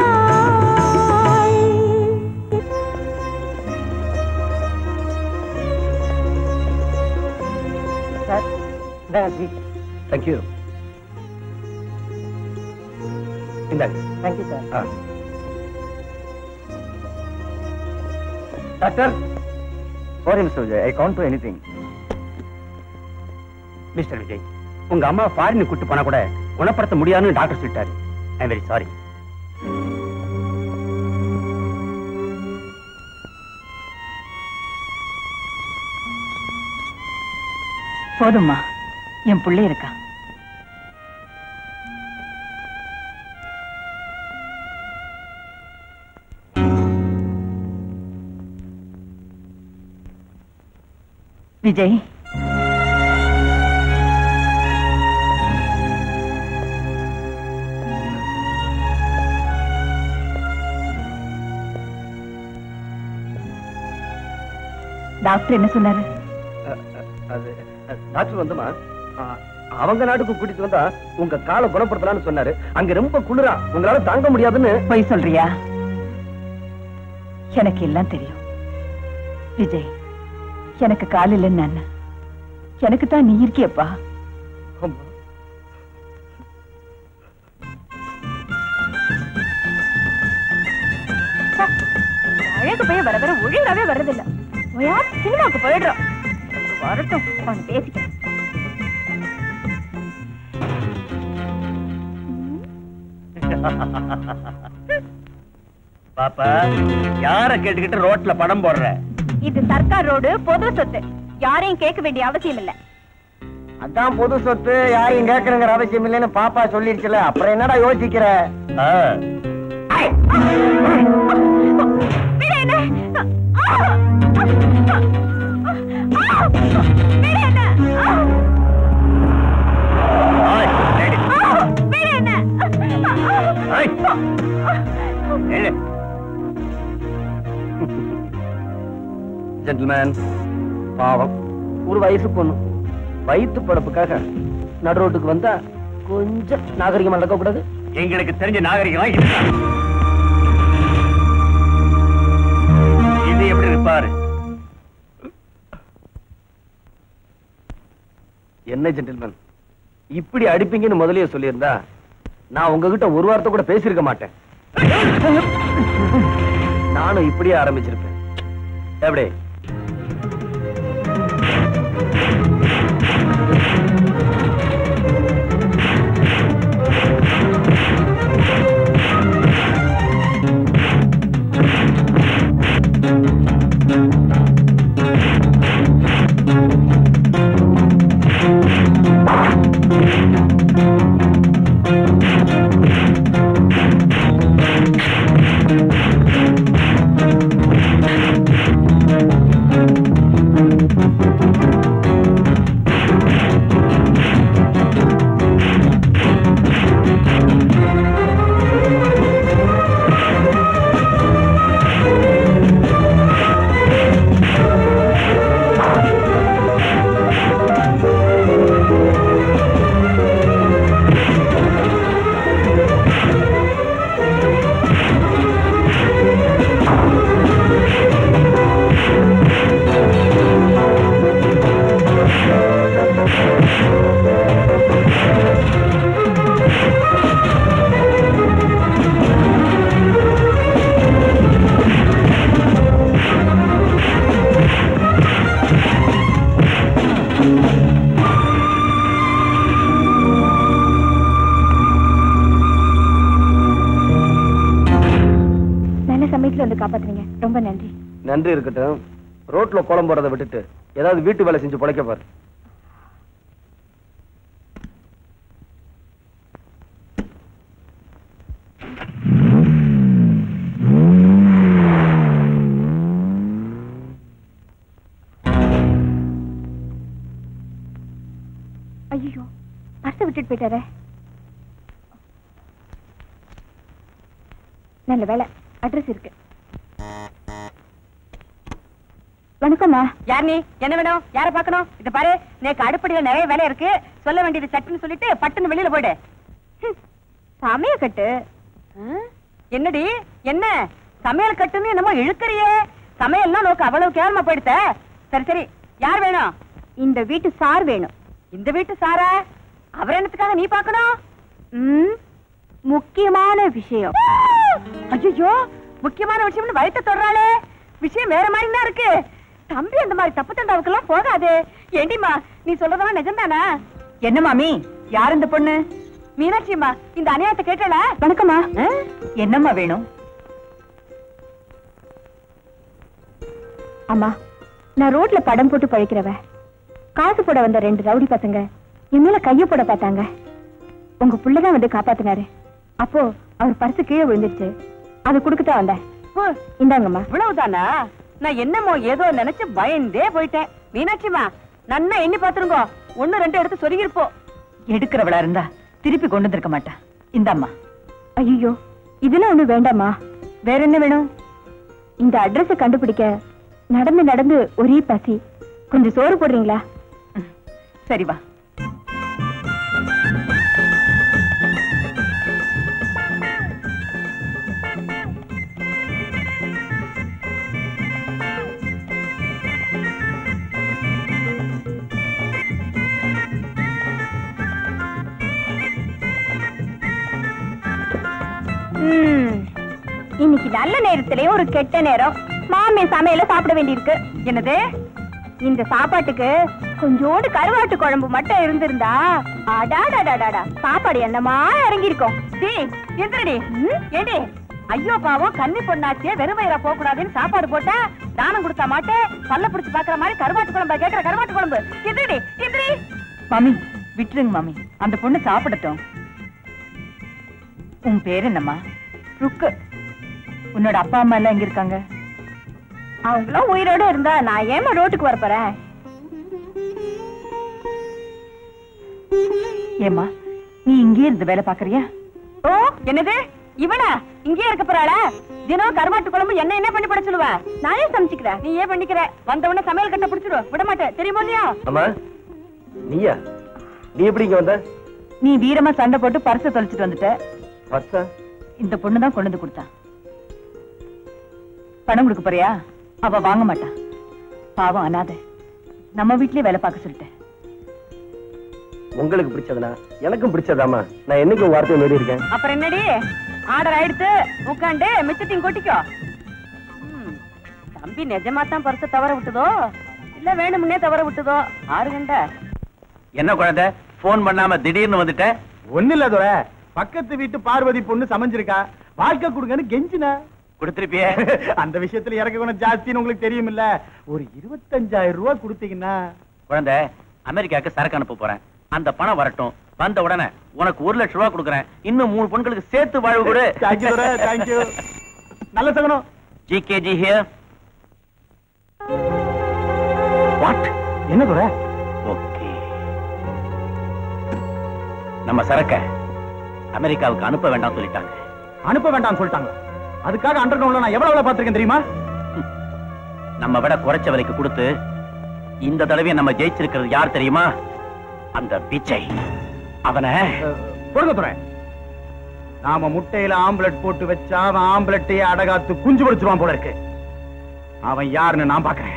தேங்க்யூ. இந்தாங்க. Thank you sir. ஆ. Doctor. Sorry mister Vijay, I can't do anything. Mister Vijay, உங்க அம்மா ஃபாரின் கூட்டு போனா கூட குணப்படுத்த முடியாதுன்னு டாக்டர் சொல்லிட்டாரு. I am very sorry. போதும்மா, என் பிள்ளை இருக்கா. விஜய், டாக்டர் என்ன சொன்னாரு? அது டாக்டர் வந்துமா அவங்க நாட்டுக்கு கூட்டிட்டு வந்தா உங்க காலை குணப்படுத்தலாம்னு சொன்னாரு. அங்க ரொம்ப குளிரா, உங்களால தாங்க முடியாதுன்னு. போய் சொல்றியா? எனக்கு எல்லாம் தெரியும் விஜய். எனக்கு கால் இல்லைன்னு நான், எனக்கு தான் நீ இருக்கியப்பா. அழகு பையன் வர வர ஒழுங்காவே வர்றதில்ல. சினிமாவுக்கு போயிடுறோம். வரட்டும், அவன் பேசிக்க. பாப்பா, யார கேட்டுக்கிட்டு ரோட்ல படம் போடுற? இது சர்க்கார் ரோடு, பொது சொத்து. யாரையும் கேட்க வேண்டிய அவசியம் இல்ல. அதான் பொது சொத்து, யாரையும் கேட்கணுங்கிற அவசியம் இல்லைன்னு பாப்பா சொல்லிருச்சுல, அப்புறம் என்னடா யோசிக்கிற? ஜென்டில்மேன், பாவம் ஒரு வயசு பொண்ணு வயிற்று படப்புக்காக நடு ரோட்டுக்கு வந்தா கொஞ்சம் நாகரிகமா நடக்க கூடாது. எங்களுக்கு தெரிஞ்ச நாகரிகமா இது எப்படி இருப்பாரு? என்ன ஜென்டில்மேன், இப்படி அடிப்பீங்கன்னு முதலியே சொல்லியிருந்தா நான் உங்ககிட்ட ஒரு வார்த்தை கூட பேசியிருக்க மாட்டேன். நானும் இப்படியே ஆரம்பிச்சிருப்பேன். எப்படி? காப்பாத்துறீங்க, ரொம்ப நன்றி. நன்றி இருக்கட்டும். ரோட்ல கோலம் போறதை விட்டுட்டு ஏதாவது வீட்டு வேலை செஞ்சு பொழைக்க பாரு. ஐயோ, பர்ஸை விட்டுட்டு போயிட்டாரே. நல்ல வேலை, அட்ரஸ் இருக்கு. வணக்கம்மா. யார் நீ? என்ன வேணும்? யார பாக்கணும்? இத பாரு, நேக்கு அடுப்படியில நிறைய வேலை இருக்கு, சொல்ல வேண்டியது சட்டுன்னு சொல்லிட்டு பட்டுன்னு வெளியில போயிடு. சமையல் கட்டு? என்னடி என்ன சமையல் கட்டுன்னு என்னமோ இழுக்கறியே? சமையல்லாம் நோக்கு அவ்வளவு கேவலமா போயிடுத்த. சரி சரி, யார் வேணும்? இந்த வீட்டு சார் வேணும். இந்த வீட்டு சாரா? அவர் என்னத்துக்காக நீ பாக்கணும்? ம், முக்கியமான விஷயம். ஐயோ, முக்கியமான விஷயம்னு வயிற்ற தொடராளே. விஷயம் வேற மாதிரி தான் இருக்கு. தம்பி அந்த மாதிரி தப்பு தண்டாவுக்கு எல்லாம் போகாது. ஏண்டிமா, நீ சொல்றதெல்லாம் நிஜம்தானா? என்ன மாமி, யார் இந்த பொண்ணு? மீனாட்சிம்மா, இந்த அநியாயத்தை கேட்டல. வணக்கம்மா. என்னம்மா வேணும்? அம்மா, நான் ரோட்ல படம் போட்டு பழிக்கிறவ. காசு போட வந்த ரெண்டு ரவுடி பசங்க என் மேல கைய போட பார்த்தாங்க. உங்க புள்ளதான் வந்து காப்பாத்தினாரு. அப்போ அவர் பர்சு கீழே விழுந்துருச்சு. அது குடுக்கத்தான் வந்தேன். இந்தாங்கம்மா. இவ்வளவுதானா? நான் என்னமோ ஏதோ நினைச்சு பயந்தே போயிட்டேன். மீனாட்சிமா, நன்னா எண்ணி பாத்துருங்க. ஒண்ணு ரெண்டு எடுத்து சொருகிருப்போம். எடுக்கிறவளா இருந்தா திருப்பி கொண்டு வந்திருக்க மாட்டா. இந்தாம்மா. ஐயோ, இதெல்லாம் ஒண்ணு வேண்டாமா. வேற என்ன வேணும்? இந்த அட்ரஸ கண்டுபிடிக்க நடந்து நடந்து ஒரே பசி. கொஞ்சம் சோறு போடுறீங்களா? சரி வா. இன்னைக்கு நல்ல நேரத்திலே ஒரு கெட்ட நேரம். மாமே சமையல சாப்பிட வேண்டியிருக்கு. என்னது? இந்த சாப்பாட்டுக்கு கொஞ்சோண்டு கருவாட்டு குழம்பு மட்டும் இருந்திருந்தா அடாடாடாடா சாப்பாடு என்னமா இறங்கி இருக்கும். எந்திரடி. ஏடி, ஐயோ பாவம், கன்னி பொண்ணாச்சியே வெறும் வயிறா போக கூடாதுன்னு சாப்பாடு போட்டா தானம் கொடுத்தா மாட்டேன். பல்ல பிடிச்சு பாக்குற மாதிரி கருவாட்டு குழம்பு கேட்கிற. கருவாட்டு குழம்பு எந்திரடி, எந்திரி. மாமி விட்டுருங்க மாமி, அந்த பொண்ணு சாப்பிடட்டும். உன் பேர் என்னம்மா? ருக்கு. உன்னோட அப்பா அம்மா எல்லாம் எங்க இருக்காங்க? அவங்களும் உயிரோட இருந்தா நான் ஏமா ரோட்டுக்கு வர போறேன்? ஏமா, நீ இங்கே இருந்து வேலை பாக்குறியா? ஓ, என்னது இவனா இங்கே இருக்க போறாளா? தினம் கருவாட்டு குழம்பு என்ன என்ன பண்ணி பட சொல்லுவ? நானே சமைச்சுக்கிறேன், நீ ஏன் பண்ணிக்கிற? வந்தவன சமையல் கட்ட பிடிச்சிடுவ, விட மாட்டேன், தெரியுமோ இல்லையா? அம்மா, நீயா? நீ எப்படி இங்க வந்த? நீ வீரமா சண்டை போட்டு பர்ச தொலைச்சிட்டு வந்துட்ட. பர்சா? இந்த பொண்ணுதான் கொண்டு வந்து கொடுத்தா. பணம் கொடுக்க போறியா? அவ வாங்க மாட்டா. பாவம் அனாதை. நம்ம வீட்லயே வேலை பார்க்க சொல்லிட்டேன். உங்களுக்கு பிடிச்சதுனா எனக்கும் பிடிச்சதாமா. நான் என்னைக்கு உங்க வார்த்தையை மீறி இருக்கேன்? அப்புறம் என்னடி, ஆர்டர் ஆயிடுத்து, உட்காந்து மிச்சத்தையும் கொட்டிக்கோ. தம்பி நிஜமா தான் பர்ச தவற விட்டுதோ இல்ல வேணும்னே தவற விட்டுதோ? ஆறு கண்ட என்ன குழந்தை, போன் பண்ணாம திடீர்னு வந்துட்ட? ஒண்ணு இல்ல துரை, பக்கத்து வீட்டு பார்வதி பொண்ணு சமைஞ்சிருக்கா, வாழ்க்கை கொடுங்கன்னு கெஞ்சின. கொடுத்திருப்பிய? அந்த விஷயத்துல இறக்க குணம் ஜாஸ்தின்னு உங்களுக்கு தெரியும் இல்ல. ஒரு இருபத்தஞ்சாயிரம் ரூபாய் கொடுத்தீங்கன்னா. குழந்தை, அமெரிக்காவுக்கு சரக்கு அனுப்ப போறேன். அந்த பணம் வரட்டும், வந்த உடனே உனக்கு ஒரு லட்சம் ரூபாய் கொடுக்குறேன். இன்னும் மூணு பொண்களுக்கு சேர்த்து வாழ்வு கொடு. தேங்க்யூ துரை, தேங்க்யூ. நல்ல சகனம். GKG here. வாட்? என்ன துரை? ஓகே, நம்ம சரக்க அமெரிக்காவுக்கு அனுப்ப வேண்டாம் சொல்லிட்டாங்க. அனுப்ப வேண்டாம் சொல்லிட்டாங்க. அதுக்காக அண்டர் கிரவுண்ட்ல நான் எவ்வளவு பார்த்திருக்கேன் தெரியுமா? நம்ம விட குறைச்ச விலைக்கு கொடுத்து இந்த தடவை நம்ம ஜெயிச்சிருக்கிறது யார் தெரியுமா? அந்த விஜய். அவனை கொடுங்க துரை. நாம முட்டையில ஆம்பலெட் போட்டு வச்சா அவன் ஆம்பலெட்டையே அடகாத்து குஞ்சு பொடிச்சிருவான் போல இருக்கு. அவன் யாருன்னு நான் பாக்குறேன்.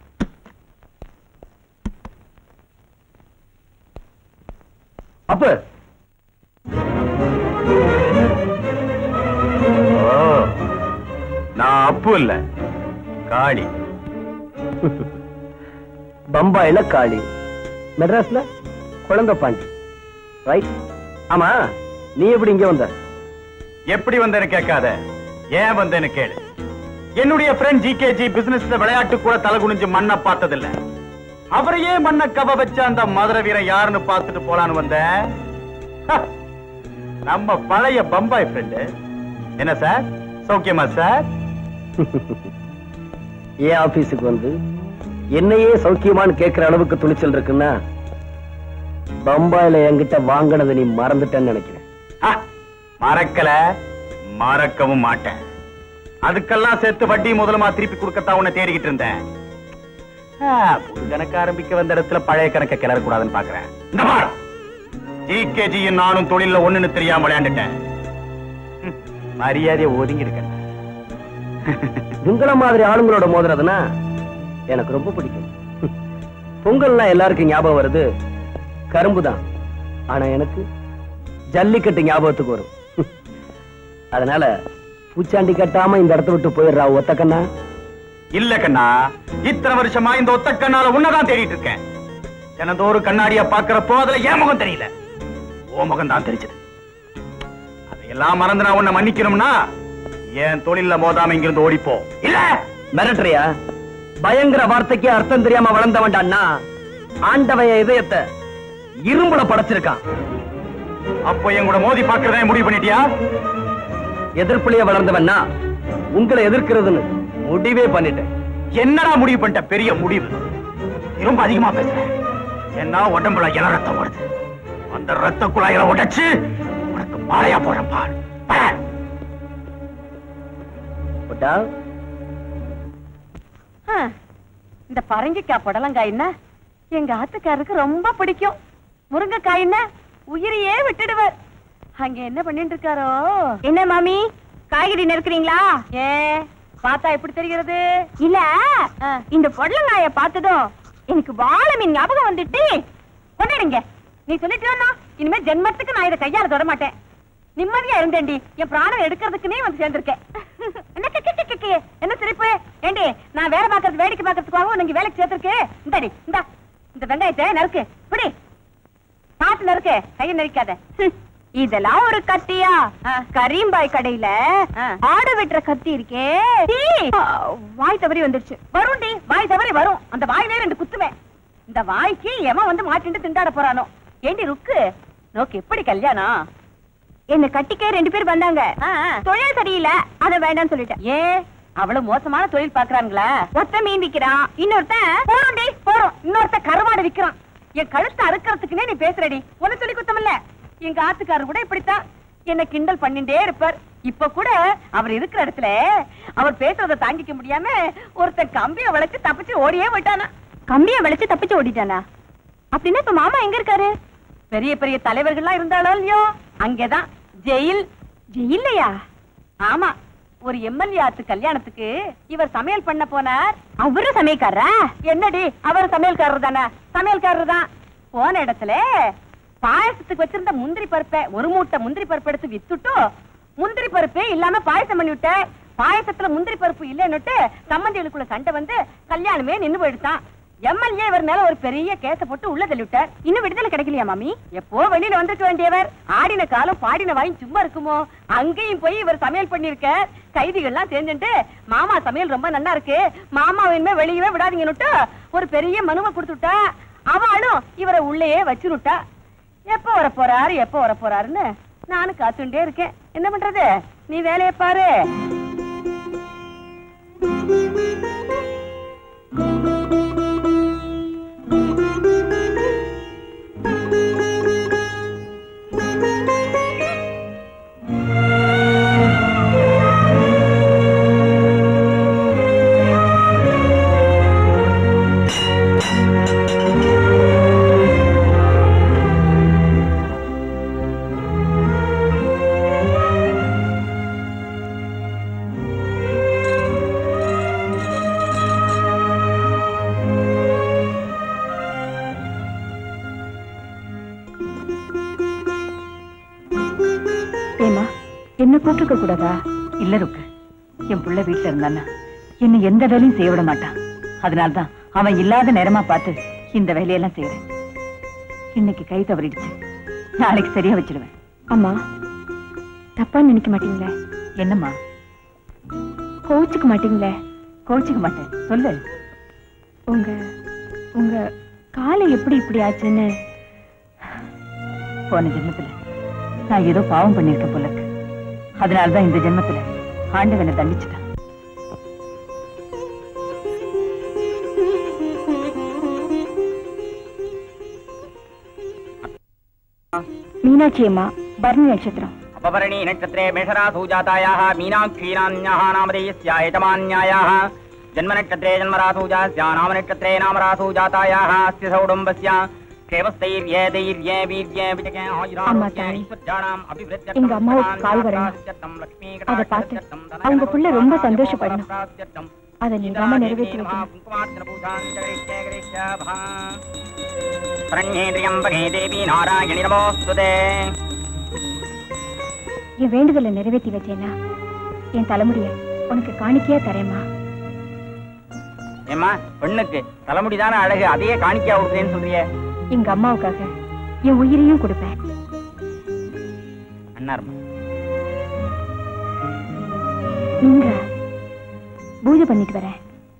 அப்ப நான் அப்பு இல்ல, காளி. பம்பாயில காளி, மெட்ராஸ்ல குழந்தை பாண்டி, ரைட்? ஆமா, நீ எப்படி இங்க வந்த? எப்படி வந்தேன்னு கேட்காத, ஏன் வந்தேன்னு கேளு. என்னுடைய ஃப்ரெண்ட் ஜிகேஜி பிசினஸ்ல விளையாட்டு கூட தலை குனிஞ்சு மண்ணை பார்த்ததில்ல. அவரையே மண்ணை கவ வச்ச அந்த மதுரை வீரன் யாருன்னு பார்த்துட்டு போலான்னு வந்த. நம்ம பழைய பம்பாய் ஃப்ரெண்டு. என்ன சார், சௌக்கியமா சார்? ஏன் ஆபீஸுக்கு வந்து என்னையே சௌக்கியமான்னு கேட்கிற அளவுக்கு துணிச்சல் இருக்குன்னா பம்பாயில என்கிட்ட வாங்கினதை நீ மறந்துட்டேன்னு நினைக்கிறேன். மறக்கல, மறக்கவும் மாட்டேன். அதுக்கெல்லாம் சேர்த்து வட்டி முதலமா திருப்பி கொடுக்கத்தான் உன்னை தேடிக்கிட்டு இருந்தேன். புது கணக்கு ஆரம்பிக்க வந்த இடத்துல பழைய கணக்க கிளற கூடாதுன்னு பாக்குறேன். இந்த பார், ஜிகேஜியும் நானும் தொழில ஒண்ணுன்னு தெரியாம விளையாண்டுட்டேன். மரியாதையை ஒதுங்கி இருக்கேன். உங்கள மாதிரி ஆளுங்களோட மோதுறதுன்னா எனக்கு ரொம்ப பிடிக்கும். பொங்கல்னா எல்லாருக்கும் ஞாபகம் வருது கரும்பு தான், ஆனா எனக்கு ஜல்லிக்கட்டு ஞாபகத்துக்கு வரும். அதனால பூச்சாண்டி கட்டாம இந்த இடத்த விட்டு போயிடுறா ஒத்த கண்ணா. இல்ல கண்ணா, இத்தனை வருஷமா இந்த ஒத்த கண்ணால உன்னதான் தேடிட்டு இருக்கேன். தினந்தோறும் கண்ணாடியா பாக்குறப்போ அதுல என் முகம் தெரியல, ஓ முகம் தான் தெரிஞ்சது. அதையெல்லாம் மறந்து நான் உன்னை மன்னிக்கணும்னா என் தொழில மோதாம இங்கிருந்து ஓடிப்போ. இல்ல மிரட்டுறியா? பயங்கர வார்த்தைக்கு அர்த்தம் தெரியாம வளர்ந்த வேண்டான்னா ஆண்டவன் இதயத்தை இரும்புல படைச்சிருக்கான். அப்போ என் கூட மோதி பாக்குறதே முடிவு பண்ணிட்டியா? எதிர்ப்புலயே வளர்ந்தவன்னா உங்களை எதிர்க்கிறதுன்னு முடிவே பண்ணிட்டேன். என்னடா முடிவு பண்ணிட்ட? பெரிய முடிவு. ரொம்ப அதிகமா பேசுறேன். என்ன உடம்புல இள ரத்தம் வருது, அந்த ரத்த குழாய்களை உடைச்சு உனக்கு மாலையா போறேன் பார். இந்த பரங்கிக்காய் புடலங்காய்னா எங்க ஆத்துக்காரருக்கு ரொம்ப பிடிக்கும். முருங்கைக்காய்னா உயிரையே விட்டுடுவார். அங்க என்ன பண்ணிட்டு இருக்காரோ? என்ன மாமி, காய்கறி நறுக்குறீங்களா? ஏ பார்த்தா எப்படி தெரிகிறது? இல்ல, இந்த பொடலங்காய பார்த்ததும் எனக்கு வாழை மீன் ஞாபகம் வந்துட்டு. கொண்டாடுங்க. நீ சொல்லிட்டேன்னா இனிமே ஜென்மத்துக்கு நான் இதை கையால தொட மாட்டேன். நிம்மதியா இருந்தேன்டி, என் பிராணம் எடுக்கிறதுக்குன்னே வந்து சேர்ந்திருக்கேன். என்ன சிரிப்பு? ஏண்டி நான் வேலை பாக்குறது வேடிக்கை பாக்குறதுக்காகவும் நீங்க வேலைக்கு சேர்த்திருக்கு. இந்தாடி இந்த இந்த வெங்காயத்தை நறுக்கு, பிடி பாத்து நறுக்கு, கையை நெரிக்காத. இதெல்லாம் ஒரு கத்தியா? கரீம்பாய் கடையில ஆடு வெட்டுற கத்தி இருக்கே, வாய் தவறி வந்துருச்சு. வரும்டி, வாய் தவறி வரும். அந்த வாயிலே ரெண்டு குத்துவேன். இந்த வாய்க்கு எவன் வந்து மாட்டிட்டு திண்டாட போறானோ. ஏண்டி ருக்கு, நோக்கு எப்படி கல்யாணம்? என்ன கட்டிக்க ரெண்டு பேர் வந்தாங்க. தொழில் சரியில்லை, அத வேண்டாம்னு சொல்லிட்டேன். ஏ அவ்வளவு மோசமான தொழில் பாக்குறாங்களா? ஒத்த மீன் விக்கிறான், இன்னொருத்தன் போறோம்டி போறோம், இன்னொருத்த கருவாடு விக்கிறான். என் கழுத்தை அறுக்கிறதுக்குன்னே நீ பேசுறடி. உனக்கு சொல்லி குத்தமில்ல. எங்க ஆத்துக்காரர் கூட இப்படித்தான் என்ன கிண்டல் பண்ணிட்டே இருப்பார். இப்ப கூட அவர் இருக்கிற இடத்துல அவர் பேசுறத தாங்கிக்க முடியாம ஒருத்தன் கம்பிய வளைச்சு தப்பிச்சு ஓடியே போயிட்டானா. கம்பிய வளைச்சு தப்பிச்சு ஓடிட்டானா? அப்படின்னா இப்ப மாமா எங்க இருக்காரு? பெரிய பெரிய தலைவர்கள்லாம் இருந்தாலும் இல்லையோ அங்கேதான் ஜெயில். ஜெயில்லையா? ஆமா, ஒரு எம்எல்ஏ ஆத்து கல்யாணத்துக்கு இவர் சமையல் பண்ண போனார். அவரு சமையல்காரரா? என்னடி, அவர் சமையல்காரர் தானே? சமையல்காரர் தான். போன இடத்துல பாயசத்துக்கு வச்சிருந்த முந்திரி பருப்பை, ஒரு மூட்டை முந்திரி பருப்பு எடுத்து வித்துட்டு முந்திரி பருப்பே இல்லாம பாயசம் பண்ணி விட்ட. பாயசத்துல முந்திரி பருப்பு இல்லைன்னுட்டு சம்பந்திகளுக்குள்ள சண்டை வந்து கல்யாணமே நின்னு போயிடுதான். எம்எல்ஏ இவர் மேல ஒரு பெரிய கேச போட்டு உள்ள தள்ளி விட்டார். இன்னும் விடுதலை கிடைக்கலையா மாமி? எப்போ வெளியில வந்துக்க வேண்டியவர். ஆடின காலம் பாடின வாயும் சும்மா இருக்குமோ? அங்கேயும் போய் இவர் சமையல் பண்ணிருக்க. கைதிகள்லாம் சேர்ந்துட்டு மாமா சமையல் ரொம்ப நல்லா இருக்கு, மாமாவின்மே வெளியவே விடாதீங்கன்னுட்டு ஒரு பெரிய மனுவை கொடுத்துட்டா. அவளும் இவரை உள்ளேயே வச்சுருட்டா. எப்ப வர போறாரு எப்ப வர போறாருன்னு நானும் காத்துட்டே இருக்கேன். என்ன பண்றது, நீ வேலையை பாரு. என்ன கூப்பிட்டுக்க கூடாதா? இல்ல ருக்கு, என் புள்ள வீட்டுல இருந்தானா என்ன எந்த வேலையும் செய்ய விட மாட்டான். அதனால்தான் அவன் இல்லாத நேரமா பார்த்து இந்த வேலையெல்லாம் செய்யறேன். இன்னைக்கு கை தவறிடுச்சு, நாளைக்கு சரியா வச்சிடுவேன். அம்மா, தப்பா நினைக்க மாட்டீங்களே? என்னம்மா? கோச்சுக்க மாட்டீங்களே? கோச்சுக்க மாட்டேன், சொல்லு. உங்க உங்க காலை எப்படி இப்படி ஆச்சுன்னு? போன ஜென்மத்துல நான் ஏதோ பாவம் பண்ணிருக்கேன் போல இருக்கு. அதனாலதான் இந்த ஜென்மத்துல ஆண்டவனை தண்டிச்சுட்டான். மீனாட்சி அம்மா, பரணி நட்சத்திரம். அப்ப स्ववर्णी नक्षत्रे मेषरासु जातायाः मीनाक्षीरान्याः नामधेयस्याः यजमान्यायाः जन्मनक्षत्रे जन्मरासु जास्याः नामनक्षत्रे नामरासु जातायाः अस्य सौडम्बस्य केवस्तैर्ये दैर्ये वीर्ये विजये ஆயுராரோக்கியம் அபிவிருத்தி எங்க அம்மாவுக்கு கால் வரணும். அதை பார்த்து அவங்க புள்ள ரொம்ப சந்தோஷப்படணும். அதை நீங்க நிறைவேற்றி வைக்கணும். தேவி நாராயணி நமோஸ்துதே. என் வேண்டுதலை நிறைவேற்றி வச்சேன்னா என் தலைமுடிய உனக்கு காணிக்கையா தரேம்மா. ஏம்மா, பெண்ணுக்கு தலைமுடிதானே அழகு, அதையே காணிக்கையா கொடுத்தேன்னு சொல்றியே? எங்க அம்மாவுக்காக என் உயிரையும் கொடுப்பேன். அண்ணாருமா, நீங்க பூஜை பண்ணிட்டு வரேன்.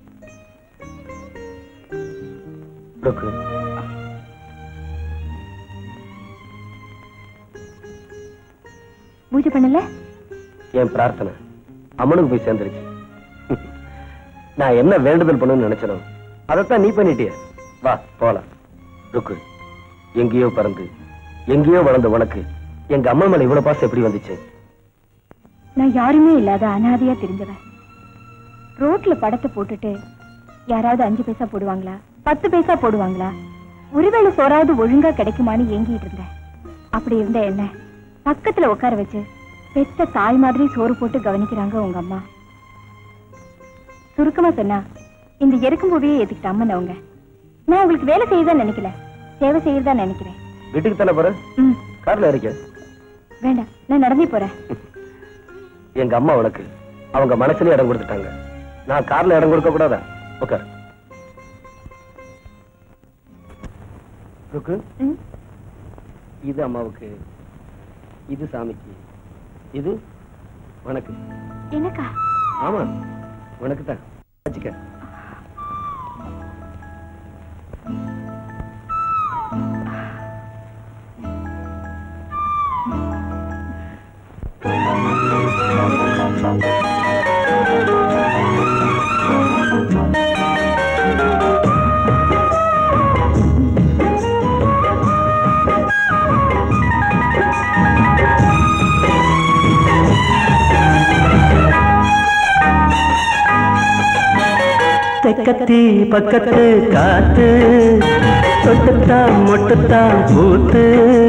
பூஜை பண்ணல? என் பிரார்த்தனை அம்மனுக்கு போய் சேர்ந்துருச்சு. நான் என்ன வேண்டுதல் பண்ணணும்னு நினைச்சனும் அதைத்தான் நீ பண்ணிட்டிய. வா போலாம். ருக்கு, எங்கேயோ பறந்து எங்கேயோ வளர்ந்த உனக்கு எங்க அம்மா மேல இவ்வளவு பாசம் எப்படி வந்துச்சு? நான் யாருமே இல்லாத அனாதையா தெரிஞ்சவன். ரோட்ல படத்தை போட்டுட்டு யாராவது அஞ்சு பைசா போடுவாங்களா, பத்து பைசா போடுவாங்களா, ஒருவேளை சோறாவது ஒழுங்கா கிடைக்குமான்னு ஏங்கிட்டு இருந்தேன். அப்படி இருந்த என்ன பக்கத்துல உட்கார வச்சு பெத்த தாய் மாதிரி சோறு போட்டு கவனிக்கிறாங்க உங்க அம்மா. சுருக்கமா சொன்னா இந்த எருக்கும் பூவியே ஏத்துக்கிட்ட அம்மன் அவங்க. நான் உங்களுக்கு வேலை செய்யதான் நினைக்கல, சேவை செய்யறதா நினைக்கிறேன். வீட்டுக்கு தானே போற? கார்ல இருக்க வேண்டாம், நான் நடந்தே போறேன். எங்க அம்மா உனக்கு அவங்க மனசுலயே இடம் கொடுத்துட்டாங்க. நான் கார்ல இடம் கொடுக்க கூடாதா? உட்கார். ருக்கு, இது அம்மாவுக்கு, இது சாமிக்கு, இது உனக்கு. எனக்கா? ஆமா, உனக்கு தான். வச்சுக்க. தெக்கத்தி பக்கத்து காத்து தொட்டுத்தான் மொட்டுத்தான் பூத்து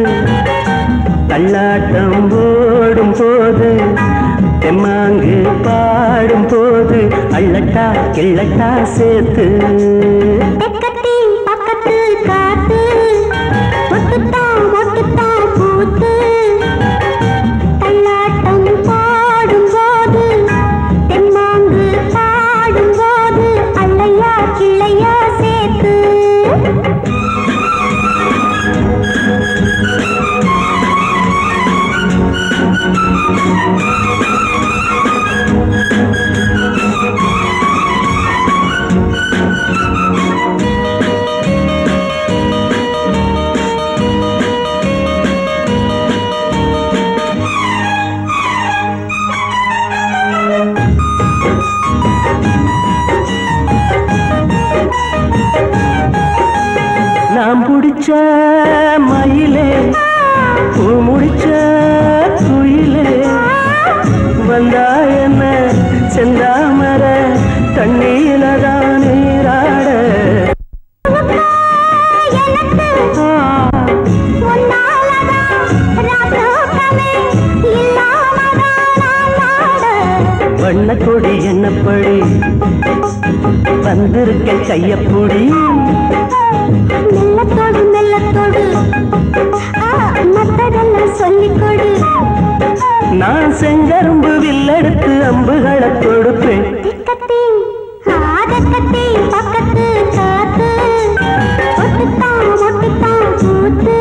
தள்ளாட்டம் போடும் போது தெம்மாங்கு பாடும் போது அள்ளட்டா கிள்ளட்டா சேர்த்து. தெக்கத்தி பக்கத்து காத்து தொட்டுத்தான் மொட்டுத்தான் பூத்து தள்ளாட்டம் பாடும் போது தெம்மாங்கு பாடும் போது அள்ளையா கிளையா சேர்த்து. நாம் பிடிச்ச மயிலே பூ முடிச்ச குயிலே வந்தா என்ன செந்தாமர தண்ணீரதான் நீராட. வண்ணக்கொடி என்னப்படி வந்திருக்க கையப்பொடி மெல்லத்தோடு மெல்லத்தோடு மத்ததெல்லாம் சொல்லிக் கொடு. நான் செங்கரும்பு வில்லெடுத்து அம்புகளை கொடுப்பேன். திக்கத்தி ஆதக்கத்தி பக்கத்து காத்து ஒட்டுத்தான் ஒட்டுத்தான் பூத்து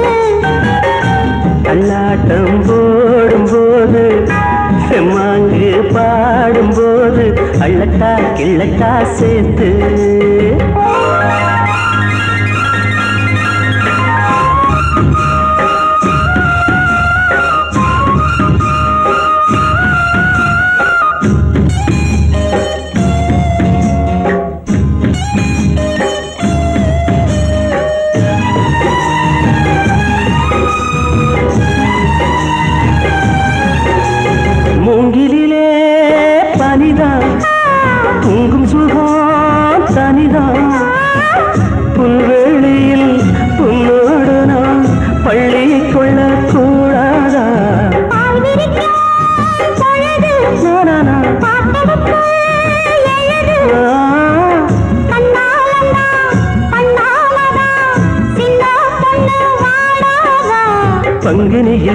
கல்லாட்டம் போடும் போது செம்மாங்கு பாடும் போது அள்ளட்டா கிள்ளட்டா சேர்த்து.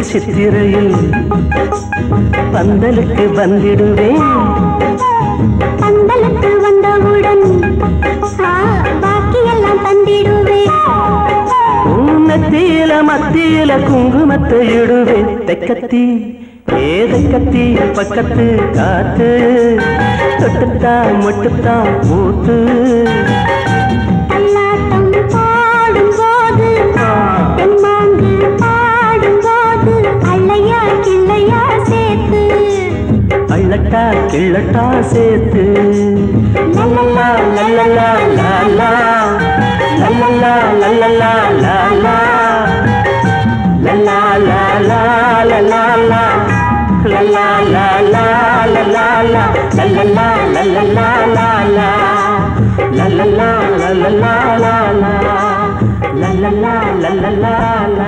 சித்திரையில் பந்தலுக்கு வந்திடுவேன். பந்தலுக்கு வந்தவுடன் பாக்கியெல்லாம் தந்திடுவேன். நத்தியில மத்தியில குங்குமத்தை இடுவேன். தெக்கத்தி ஏதக்கத்தி பக்கத்து காத்து தொட்டுத்தா மொட்டுத்தா மூத்து தள்ளாட்டம் பாடும்போது தெம்மாங்கு பாடும்போது அள்ளையா கிள்ளையா சேர்த்து அள்ளட்டா கிள்ளட்டா சேர்த்து லல்லலா லல்லலா லாலா லல்லலா லல்லலா லாலா லல்லா லாலா லல்லலா லல்லா லாலா லல்லலா லல்லலா லல்லலா லாலா லல்லலா லல்லலா லாலா லல்லலா லல்லலா லா.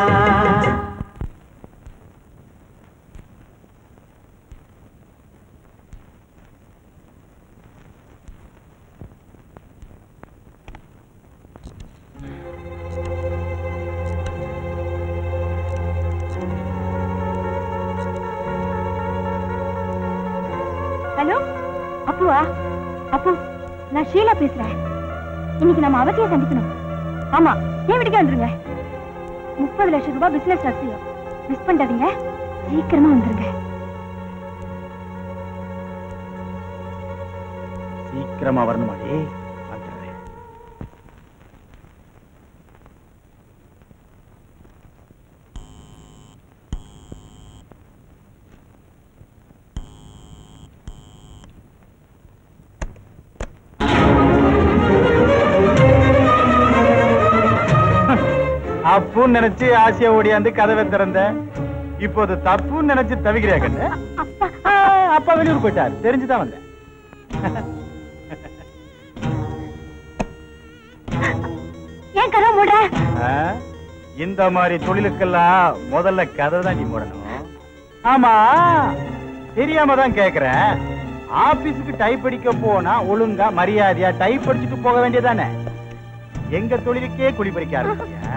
ஹலோ அப்புவா? அப்பு, நான் ஷீலா பேசுறேன். இன்னைக்கு நம்ம அவசியம் சந்திக்கணும். ஆமா, என் வீட்டுக்கே வந்துருங்க. முப்பது லட்சம் ரூபாய் பிசினஸ் ரகசியம். மிஸ் பண்ணாதீங்க, சீக்கிரமா வந்துருங்க. சீக்கிரமா வரணுமாடி? வந்துடுறேன். அப்புன்னு நினைச்சு ஆசையா ஓடியாந்து கதவை திறந்த. இப்போது தப்புன்னு நினைச்சு தவிக்கிறியா கண்ணு? அப்பா வெளியூர் போயிட்டார், தெரிஞ்சுதான் வந்தேன். ஏன் கதவை மூடுற? இந்த மாதிரி தொழிலுக்கெல்லாம் முதல்ல கதவை தான் நீ மூடணும். ஆமா, தெரியாம தான் கேக்குறேன். ஆபீஸுக்கு டைப் அடிக்க போனா ஒழுங்கா மரியாதையா டைப் அடிச்சுட்டு போக வேண்டியதானே? எங்க தொழிலுக்கே குடி பறிக்க ஆரம்பிச்சியா?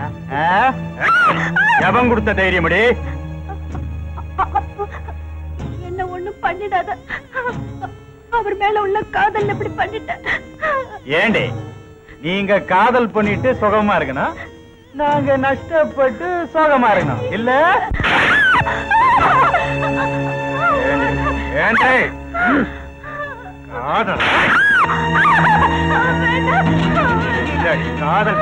எவன் கொடுத்த தைரியமடி? என்ன ஒண்ணும் பண்ணிடாத. அவர் மேல உள்ள காதல் எப்படி பண்ணிட்ட? ஏண்டி, நீங்க காதல் பண்ணிட்டு சுகமா இருக்கணும், நாங்க நஷ்டப்பட்டு சோகமா இருக்கணும் இல்ல? ஏண்டி காதல் காதல்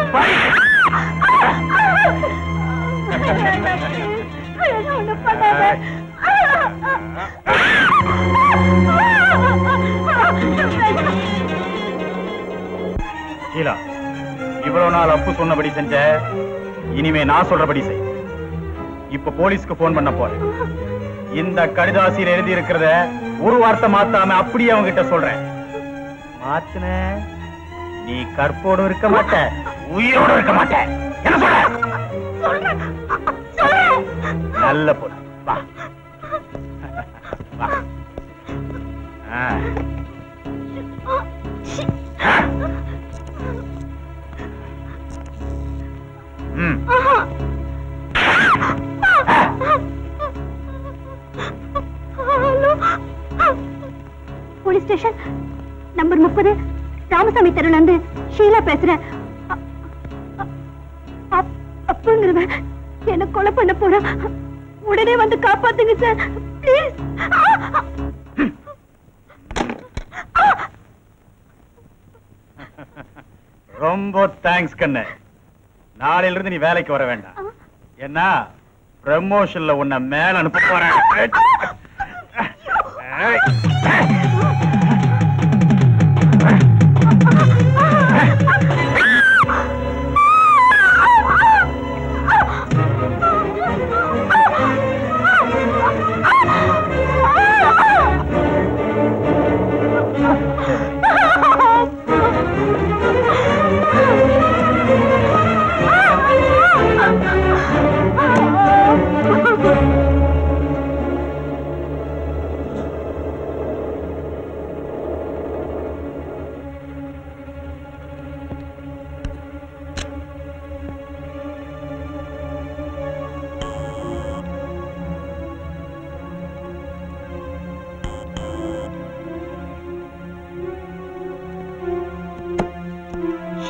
ஷீலா, இவ்வளவு நாள் அப்பு சொன்னபடி செஞ்ச, இனிமே நான் சொல்றபடி செய். இப்ப போலீஸ்க்கு போன் பண்ண போறேன். இந்த கடிதாசியில் எழுதி இருக்கிறத ஒரு வார்த்தை மாத்தாம அப்படியே அவங்க கிட்ட சொல்றேன். மாத்தின நீ கற்போடு இருக்க மாட்ட, உயிரோடு இருக்க மாட்ட. என்ன சொல்ற? நல்ல பொண்ணு, வா வா. ம் போலீஸ் ஸ்டேஷன் நம்பர் முப்பது, ராமசாமி தெருல இருந்து ஷீலா பேசுறேன். அப்புங்கிறவன் என்ன கொலை பண்ண போறான். உடனே வந்து காப்பாத்துங்க சார், ப்ளீஸ். ரொம்ப தேங்க்ஸ் கண்ணு. நாளையில இருந்து நீ வேலைக்கு வர வேண்டாம். என்ன ப்ரமோஷன்ல உன்னை மேல அனுப்ப போறேன்.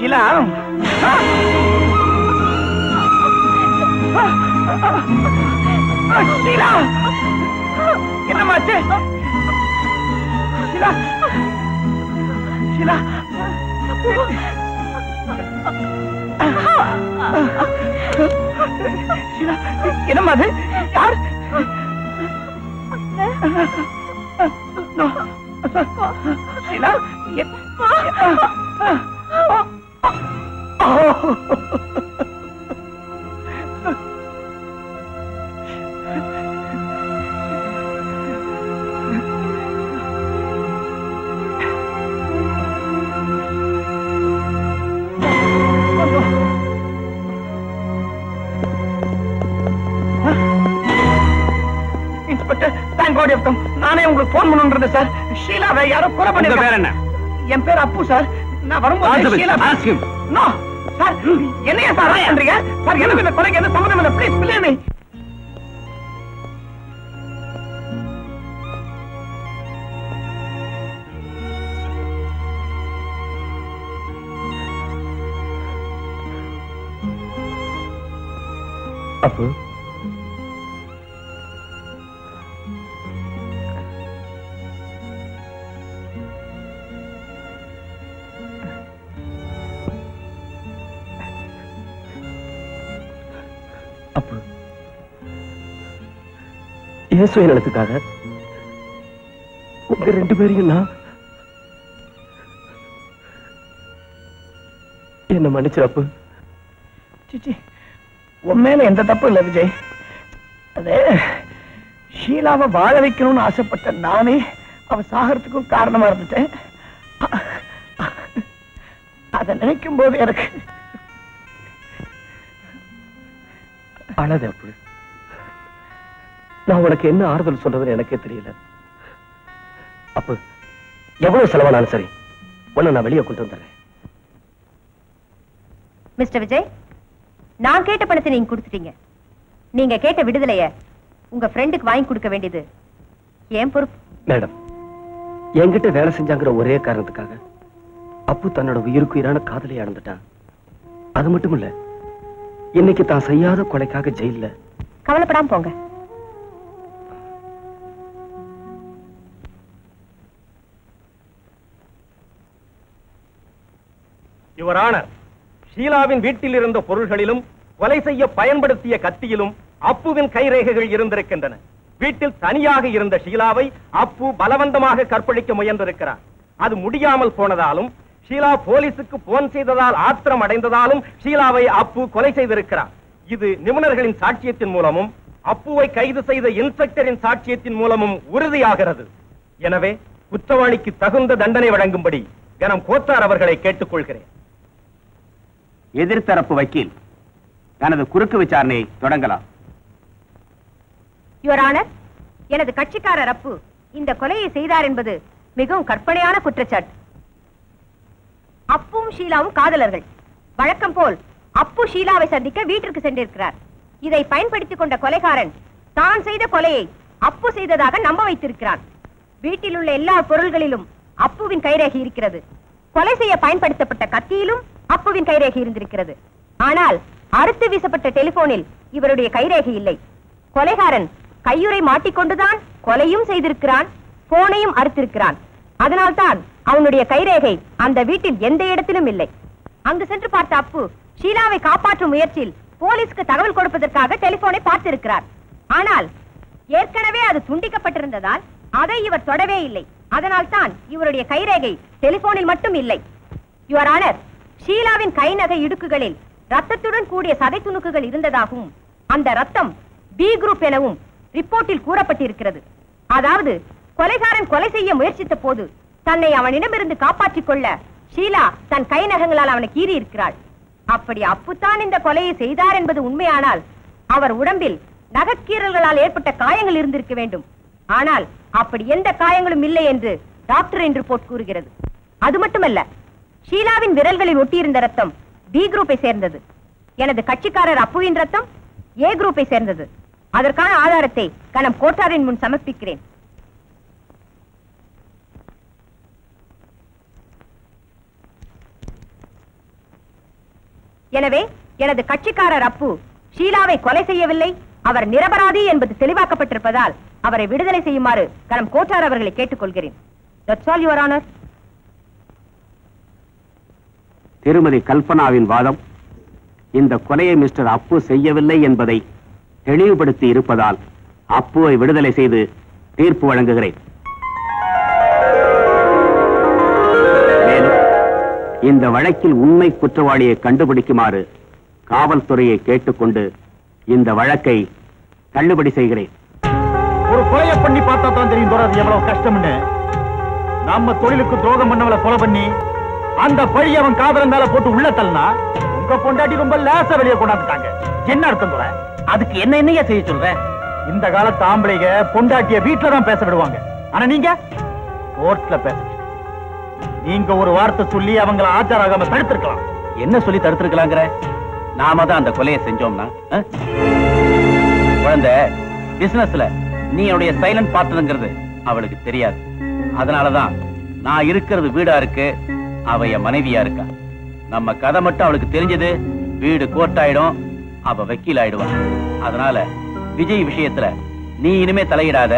ஷீலா ஷீலா என்னமாச்சு ஷீலா ஷீலா ஷீலா என்னம்மா அது யார் ஷீலா நானே உங்களுக்கு போன் பண்ணுறது சார். ஷீலாவை யாரோ கொலை பண்ணிருக்காங்க. என் பேர் அப்பு சார். நான் வரும்போது ஷீலா நோ சார் என்னைய சார் பண்றீங்க சார்? எனக்கு இந்த கொலைக்கு என்ன சம்பந்தம் இல்லை. Please believe me. Appu Appu ஏன் சுயநலத்துக்காக உங்க ரெண்டு பேரையும் நான் என்ன மன்னிச்சிரு அப்பு. சிச்சி உன் மேல எந்த தப்பு இல்லை விஜய். அதே ஷீலாவை வாழ வைக்கணும்னு ஆசைப்பட்ட நானே அவ சாகறதுக்கும் காரணமா இருந்துட்டேன். அதை நினைக்கும் போது எனக்கு அழாத அப்பு. நான் உனக்கு என்ன ஆறுதல் சொல்றதுன்னு எனக்கே தெரியல. அப்பு எவ்வளவு செலவானாலும் சரி உன்னை நான் வெளியே கொண்டு வந்துடுறேன். மிஸ்டர் விஜய், நான் கேட்ட பணத்தை நீங்க கொடுத்துட்டீங்க. நீங்க கேட்ட விடுதலைய உங்க ஃப்ரெண்டுக்கு வாங்கி கொடுக்க வேண்டியது ஏன் பொறுப்பு. மேடம், என்கிட்ட வேலை செஞ்சாங்கிற ஒரே காரணத்துக்காக அப்பு தன்னோட உயிருக்கு உயிரான காதலை இழந்துட்டான். அது மட்டும் இல்ல, இன்னைக்கு தான் செய்யாத கொலைக்காக ஜெயில்ல. கவலைப்படாம போங்க. யுவர் ஆனர், ஷீலாவின் வீட்டில் இருந்த பொருள்களிலும் கொலை செய்ய பயன்படுத்திய கத்தியிலும் அப்புவின் கைரேகைகள் இருந்திருக்கின்றன. வீட்டில் தனியாக இருந்த ஷீலாவை அப்பு பலவந்தமாக கற்பழிக்க முயன்றிருக்கிறார். அது முடியாமல் போனதாலும் ஷீலா போலீசுக்கு போன் செய்ததால் ஆத்திரம் அடைந்ததாலும் ஷீலாவை அப்பு கொலை செய்திருக்கிறார். இது நிபுணர்களின் சாட்சியத்தின் மூலமும் அப்புவை கைது செய்த இன்ஸ்பெக்டரின் சாட்சியத்தின் மூலமும் உறுதியாகிறது. எனவே குற்றவாளிக்கு தகுந்த தண்டனை வழங்கும்படி கனம் கோத்தார் அவர்களை கேட்டுக்கொள்கிறேன். எதிர்த்தரப்பு வக்கீல் தனது குறுக்கு விசாரணையை தொடங்கலாம். யுவர் ஆனர், எனது கட்சிக்காரர் அப்பு இந்த கொலையை செய்தார் என்பது மிகவும் கற்பனையான குற்றச்சாட்டு. அப்பும் ஷீலாவும் காதலர்கள். வழக்கம் போல் அப்பு ஷீலாவை சந்திக்க வீட்டிற்கு சென்றிருக்கிறார். இதை பயன்படுத்திக் கொண்ட கொலைகாரன் தான் செய்த கொலையை அப்பு செய்ததாக நம்ப வைத்திருக்கிறான். வீட்டில் உள்ள எல்லா பொருள்களிலும் அப்புவின் கைரேகை இருக்கிறது. கொலை செய்ய பயன்படுத்தப்பட்ட கத்தியிலும் அப்புவின் கைரேகை இருந்திருக்கிறது. ஆனால் அறுத்து வீசப்பட்ட டெலிபோனில் இவருடைய கைரேகை இல்லை. கொலைகாரன் கையுறை மாட்டிக்கொண்டுதான் கொலையும் செய்திருக்கிறான், போனையும் அறுத்திருக்கிறான். அதனால்தான் அவனுடைய கைரேகை அந்த வீட்டில் எந்த இடத்திலும் இல்லை. அங்கு சென்று பார்த்த அப்பு ஷீலாவை காப்பாற்றும் முயற்சியில் போலீஸ்க்கு தகவல் கொடுப்பதற்காக டெலிபோனை பார்த்திருக்கிறார். ஆனால் ஏற்கனவே அது துண்டிக்கப்பட்டிருந்ததால் அதை இவர் தொடவே இல்லை. அதனால்தான் இவருடைய கைரேகை டெலிபோனில் மட்டும் இல்லை. யுவர் ஆனர், ஷீலாவின் கை நகை இடுக்குகளில் ரத்தத்துடன் கூடிய சதை துணுக்குகள் இருந்ததாகவும் அந்த ரத்தம் பி குரூப் எனவும் ரிப்போர்ட்டில் கூறப்பட்டிருக்கிறது. அதாவது கொலைகாரன் கொலை செய்ய முயற்சித்த போது தன்னை அவனிடமிருந்து காப்பாற்றிக் கொள்ள ஷீலா தன் கை நகங்களால் அவனை கீறி இருக்கிறாள். அப்படி அப்புத்தான் இந்த கொலையை செய்தார் என்பது உண்மையானால் அவர் உடம்பில் நகக்கீறல்களால் ஏற்பட்ட காயங்கள் இருந்திருக்க வேண்டும். ஆனால் அப்படி எந்த காயங்களும் இல்லை என்று டாக்டரின் ரிப்போர்ட் கூறுகிறது. அது மட்டுமல்ல, ஷீலாவின் விரல்களில் ஒட்டியிருந்த ரத்தம் பி குரூப்பை சேர்ந்தது. எனது கட்சிக்காரர் அப்புவின் ரத்தம் ஏ குரூப்பை சேர்ந்தது. அதற்கான ஆதாரத்தை கனம் கோட்டாரின் முன் சமர்ப்பிக்கிறேன். எனவே எனது கட்சிக்காரர் அப்பு ஷீலாவை கொலை செய்யவில்லை, அவர் நிரபராதி என்பது தெளிவாக்கப்பட்டிருப்பதால் அவரை விடுதலை செய்யுமாறு கரம் கோட்டார் அவர்களை கேட்டுக்கொள்கிறேன். That's all, Your Honor. திருமதி கல்பனாவின் வாதம் இந்த கொலையை மிஸ்டர் அப்பு செய்யவில்லை என்பதை தெளிவுபடுத்தி இருப்பதால் அப்புவை விடுதலை செய்து தீர்ப்பு வழங்குகிறேன். மேலும் இந்த வழக்கில் உண்மை குற்றவாளியை கண்டுபிடிக்குமாறு காவல்துறையை கேட்டுக்கொண்டு இந்த வழக்கை தள்ளுபடி செய்கிறேன். ஒரு கொலையை பண்ணி பார்த்தா தான் தெரியும் தோறது எவ்வளவு கஷ்டம்னு. நம்ம தொழிலுக்கு துரோகம் பண்ணவளை கொலை பண்ணி அந்த பழி அவன் காதலன் மேல போட்டு உள்ள தள்ளனா உங்க பொண்டாட்டி ரொம்ப லேசா வெளியே கொண்டாந்துட்டாங்க. என்ன அர்த்தம் சொல்ற? அதுக்கு என்ன என்னையா செய்ய சொல்ற? இந்த காலத்து ஆம்பளைங்க பொண்டாட்டிய வீட்டுல தான் பேச விடுவாங்க. ஆனா நீங்க கோர்ட்ல பேச. நீங்க ஒரு வார்த்தை சொல்லி அவங்கள ஆஜராகாம தடுத்திருக்கலாம். என்ன சொல்லி தடுத்திருக்கலாங்கிற? நாம தான் அந்த கொலையை செஞ்சோம்னா குழந்தை பிசினஸ்ல நீ என்னுடைய சைலண்ட் பார்ட்னர்ங்கிறது அவளுக்கு தெரியாது. அதனாலதான் நான் இருக்கிறது வீடா இருக்கு, அவ என் மனைவியா இருக்கா. நம்ம கதை மட்டும் அவளுக்கு தெரிஞ்சது வீடு கோர்ட் ஆயிடும், அவ வக்கீல் ஆயிடுவான். அதனால விஜய் விஷயத்துல நீ இனிமே தலையிடாத,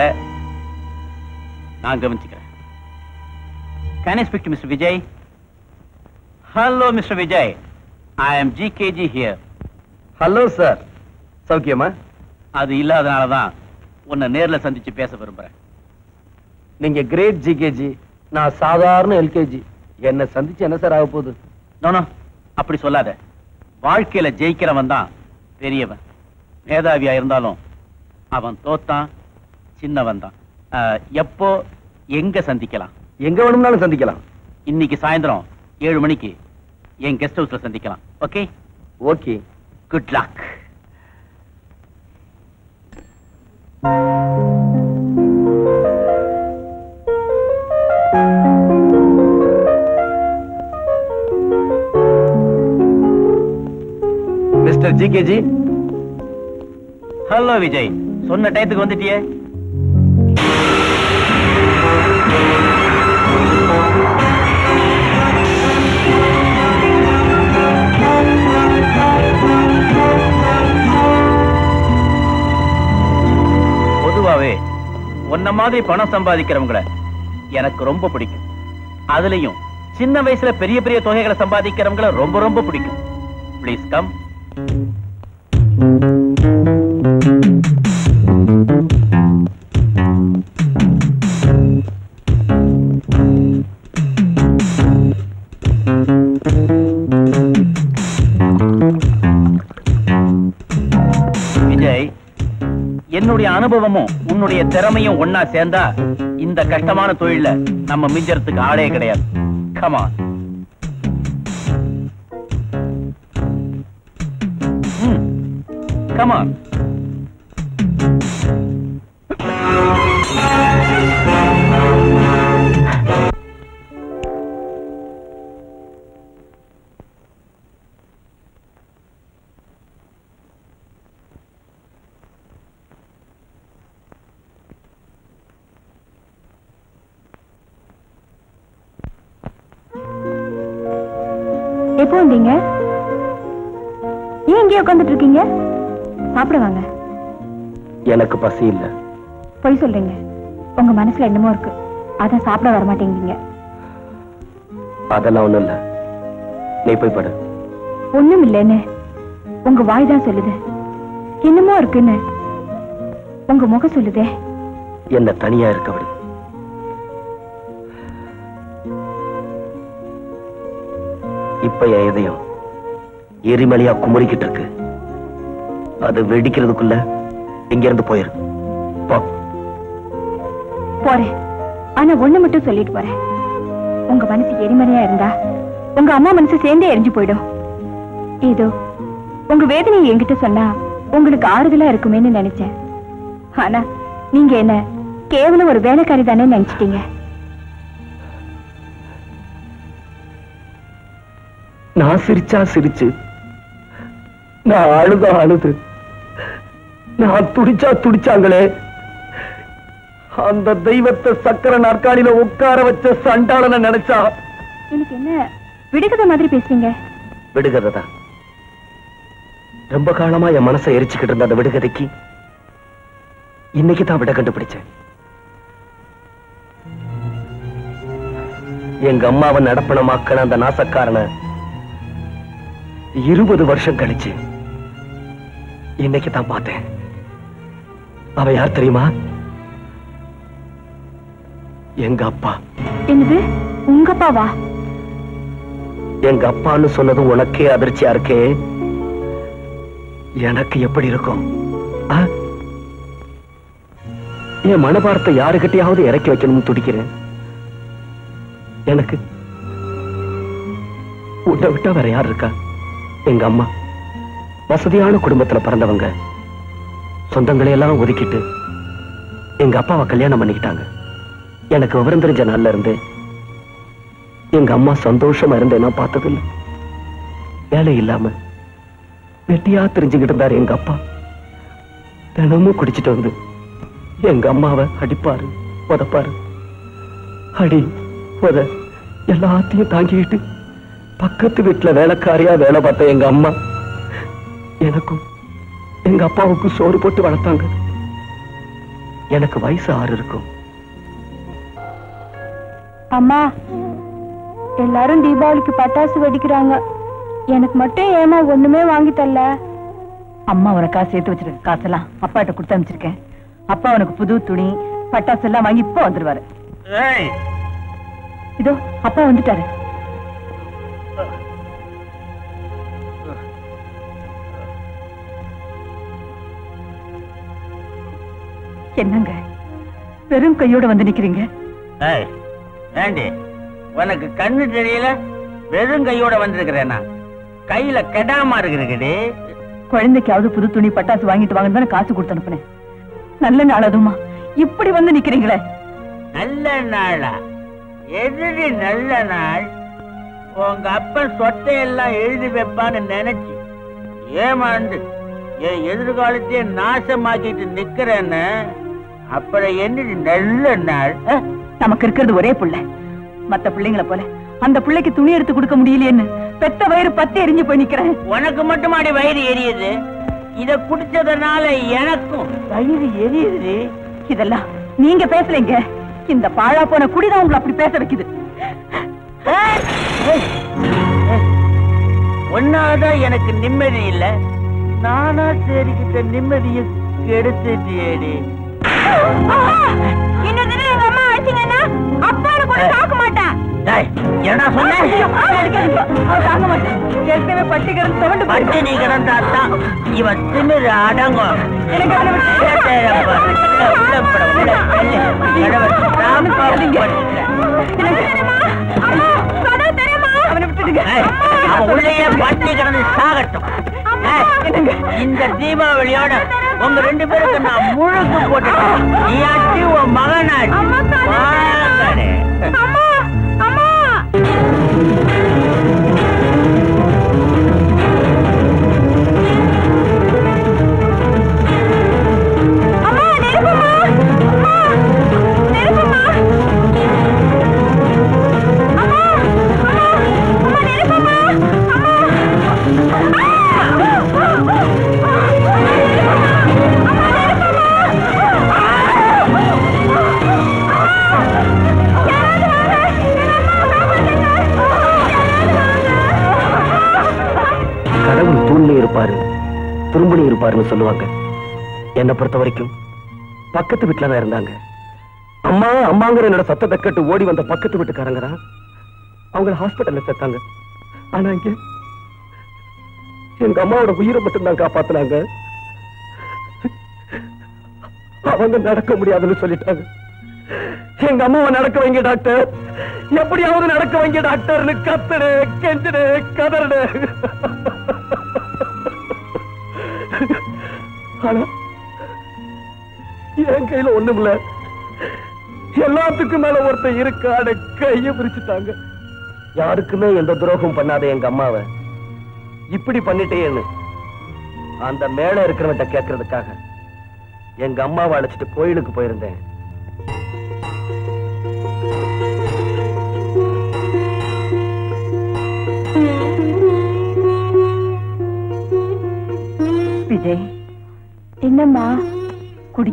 நான் கவனிச்சுக்கிறேன். Can I speak to Mister Vijay? Hello, Mister Vijay. I am G K G here. Hello sir, சௌக்கியமா? அது இல்லாதனாலதான் உன்னை நேர்ல சந்திச்சு பேச விரும்புறேன். நீங்க கிரேட் ஜிகேஜி, நான் சாதாரண எல்கேஜி. என்ன சந்திச்சு என்ன சார் ஆக போகுது? நோ, அப்படி சொல்லாத. வாழ்க்கையில ஜெயிக்கிறவன் தான் பெரியவன். மேதாவியா இருந்தாலும் அவன் தோத்தான் சின்னவன் தான். எப்போ எங்க சந்திக்கலாம்? எங்க வேணும்னாலும் சந்திக்கலாம். இன்னைக்கு சாயந்தரம் ஏழு மணிக்கு என் கெஸ்ட் ஹவுஸ்ல சந்திக்கலாம். Okay? Okay. Good luck. Mister GKG. Hello Vijay, சொன்ன டயத்துக்கு வந்துட்டியே. பொதுவாவே உன்ன மாதிரி பணம் சம்பாதிக்கிறவங்கள எனக்கு ரொம்ப பிடிக்கும். அதுலயும் சின்ன வயசுல பெரிய பெரிய தொகைகளை சம்பாதிக்கிறவங்கள ரொம்ப ரொம்ப பிடிக்கும். Please come. விஜய், என்னுடைய அனுபவமும் உன்னுடைய திறமையும் ஒன்னா சேர்ந்தா இந்த கஷ்டமான தொழில நம்ம மிஞ்சறதுக்கு ஆளே கிடையாது. Come on. Hmm. Come on. எப்போ வந்தீங்க? ஏன் இங்கே உட்காந்துட்டு இருக்கீங்க? சாப்பிட வாங்க. எனக்கு பசி இல்ல. பொய் சொல்றீங்க. உங்க மனசுல என்னமோ இருக்கு, அதான் சாப்பிட வர மாட்டேங்கிறீங்க. அதெல்லாம் ஒண்ணும் இல்ல, நீ போய் படு. ஒண்ணும் இல்லைன்னு உங்க வாய் தான் சொல்லுது. என்னமோ இருக்குன்னு உங்க முகம் சொல்லுதே. என்ன தனியா இருக்க விடு. இப்ப என் இதயம் எரிமலையா குமுறிக்கிட்டு இருக்கு. அது வெடிக்கிறதுக்குள்ள இங்க இருந்து போயிரு. போறேன். ஆனா ஒண்ணு மட்டும் சொல்லிட்டு போறேன். உங்க மனசு எரிமலையா இருந்தா உங்க அம்மா மனசு சேர்ந்தே எரிஞ்சு போயிடும். ஏதோ உங்க வேதனையை என்கிட்ட சொன்னா உங்களுக்கு ஆறுதலா இருக்குமேன்னு நினைச்சேன். ஆனா நீங்க என்ன கேவலம் ஒரு வேலைக்காரி தானே நினைச்சிட்டீங்க. நான் சிரிச்சா சிரிச்சு, நான் அழுதா அழுது, நான் துடிச்சா துடிச்சாங்களே, அந்த தெய்வத்தை சக்கர நாற்காலியில உட்கார வச்ச சண்டாளனை நினைச்சா. எனக்கு என்ன விடுகதை மாதிரி பேசுறீங்க? விடுகதை தான். ரொம்ப காலமா என் மனசை எரிச்சுக்கிட்டு இருந்த அந்த விடுகதைக்கு இன்னைக்கு தான் விட கண்டுபிடிச்சேன். எங்க அம்மாவை நடப்பணமாக்கின அந்த நாசக்காரனை இருபது வருஷம் கழிச்சு இன்னைக்கு தான் பார்த்தேன். அவ யார் தெரியுமா? எங்க அப்பா. என்னது, உங்க அப்பாவா? எங்க அப்பான்னு சொன்னதும் உனக்கே அதிர்ச்சியா இருக்கே, எனக்கு எப்படி இருக்கும்? என் மனபாரத்தை யாருகிட்டையாவது இறக்கி வைக்கணும்னு துடிக்கிறேன். எனக்கு உன்னை விட்டா வேற யார் இருக்கா? எங்க அம்மா வசதியான குடும்பத்துல பிறந்தவங்க, சொந்தங்களை எல்லாம் ஒதுக்கிட்டு எங்க அப்பாவை கல்யாணம் பண்ணிக்கிட்டாங்க. எனக்கு விவரம் தெரிஞ்ச நாள்ல இருந்து எங்க அம்மா சந்தோஷமா இருந்தேன்னா பார்த்ததில்லை. வேலை இல்லாம வெட்டியா தெரிஞ்சுக்கிட்டு இருந்தாரு எங்க அப்பா. தினமும் குடிச்சிட்டு வந்து எங்க அம்மாவை அடிப்பாரு, உதப்பாரு. அடி உத எல்லாத்தையும் தாங்கிக்கிட்டு பக்கத்து வீட்டுல வேலைக்காரியா வேலை பார்த்த எங்க அம்மா எனக்கும் எங்க அப்பாவுக்கும் சோறு போட்டு வளர்த்தாங்க. எனக்கு வயசு ஆறு இருக்கும். அம்மா, எல்லாரும் தீபாவளிக்கு பட்டாசு வெடிக்கிறாங்க, எனக்கு மட்டும் ஏமா ஒண்ணுமே வாங்கி தரல? அம்மா உனக்கா சேர்த்து வச்சிருக்க காசெல்லாம் அப்பாட்ட கொடுத்து அனுப்பிச்சிருக்கேன். அப்பா உனக்கு புது துணி பட்டாசு எல்லாம் வாங்கி இப்ப வந்துருவாரு. இதோ அப்பா வந்துட்டாரு. என்னங்க வெறும் கையோட வந்து நிக்கிறீங்க? ஏண்டி உனக்கு கண்ணு தெரியல? வெறும் கையோட வந்திருக்கிறேனா? கையில கெடாம இருக்கிறீங்கடி. குழந்தைக்காவது புது துணி பட்டாசு வாங்கிட்டு வாங்க தானே காசு கொடுத்து அனுப்புனேன். நல்ல நாள் அதுமா இப்படி வந்து நிக்கிறீங்களே. நல்ல நாளா? எதிரி நல்ல நாள்? உங்க அப்பன் சொத்தையெல்லாம் எழுதி வைப்பான்னு நினைச்சு ஏமாந்து என் எதிர்காலத்தையே நாசமாக்கிட்டு நிக்கிறேன்னு அப்புறம் என்ன நல்ல நாள்? நமக்கு இருக்கிறது ஒரே புள்ள. மத்த பிள்ளைங்களை போல அந்த பிள்ளைக்கு துணி எடுத்து கொடுக்க முடியலையேன்னு பெத்த வயிறு பத்தி எரிஞ்சு போய் நிக்கிறேன். உனக்கு மட்டுமாடி வயிறு எரியுது? இத குடிச்சதுனால எனக்கும் வயிறு எரியுது. இதெல்லாம் நீங்க பேசலைங்க, இந்த பாழா போன குடிதான் உங்களை அப்படி பேச வைக்குது. ஒன்னாதான் எனக்கு நிம்மதி இல்ல, நானா சரிக்கிட்ட நிம்மதியை கெடுத்துட்டேடி. என்ன சொன்ன? பட்டினி கிடந்தாத்தான் இவன் திமிரு அடங்கும். அவன் உள்ளேயே பட்டி கிடந்து சாகட்டும். இந்த தீபாவளியோட உங்க ரெண்டு பேருக்கு நான் முழுக்கு போட்டுட்டேன். நீயாச்சு உன் மகனாச்சு. கடவுள் தூண்ல இருப்பாரு, துரும்புனி இருப்பாருன்னு சொல்லுவாங்க. என்னை பொறுத்த வரைக்கும் பக்கத்து வீட்டுல தான் இருந்தாங்க. அம்மா அம்மாங்கிற என்னோட சத்தத்தை கேட்டு ஓடி வந்த பக்கத்து வீட்டுக்காரங்க தான் அவங்கள ஹாஸ்பிட்டல்ல சேர்த்தாங்க. ஆனா இங்க எங்க அம்மாவோட உயிரை மட்டும்தான் காப்பாத்தினாங்க. அவங்க நடக்க முடியாதுன்னு சொல்லிட்டாங்க. எங்க அம்மாவை நடக்க வைங்க டாக்டர், எப்படியாவது நடக்க வைங்க டாக்டர்னு கத்துடு, கெஞ்சுடு, கதறுடு. ஆனா என் கையில ஒண்ணும் இல்ல. எல்லாத்துக்கும் மேல ஒருத்தர் இருக்காடு கைய பிரிச்சுட்டாங்க. யாருக்குமே எந்த துரோகம் பண்ணாத எங்க அம்மாவை இப்படி பண்ணிட்டேன்னு அந்த மேல இருக்கிறவன்ட்ட கேட்கறதுக்காக எங்க அம்மாவை அழைச்சிட்டு கோயிலுக்கு போயிருந்தேன்.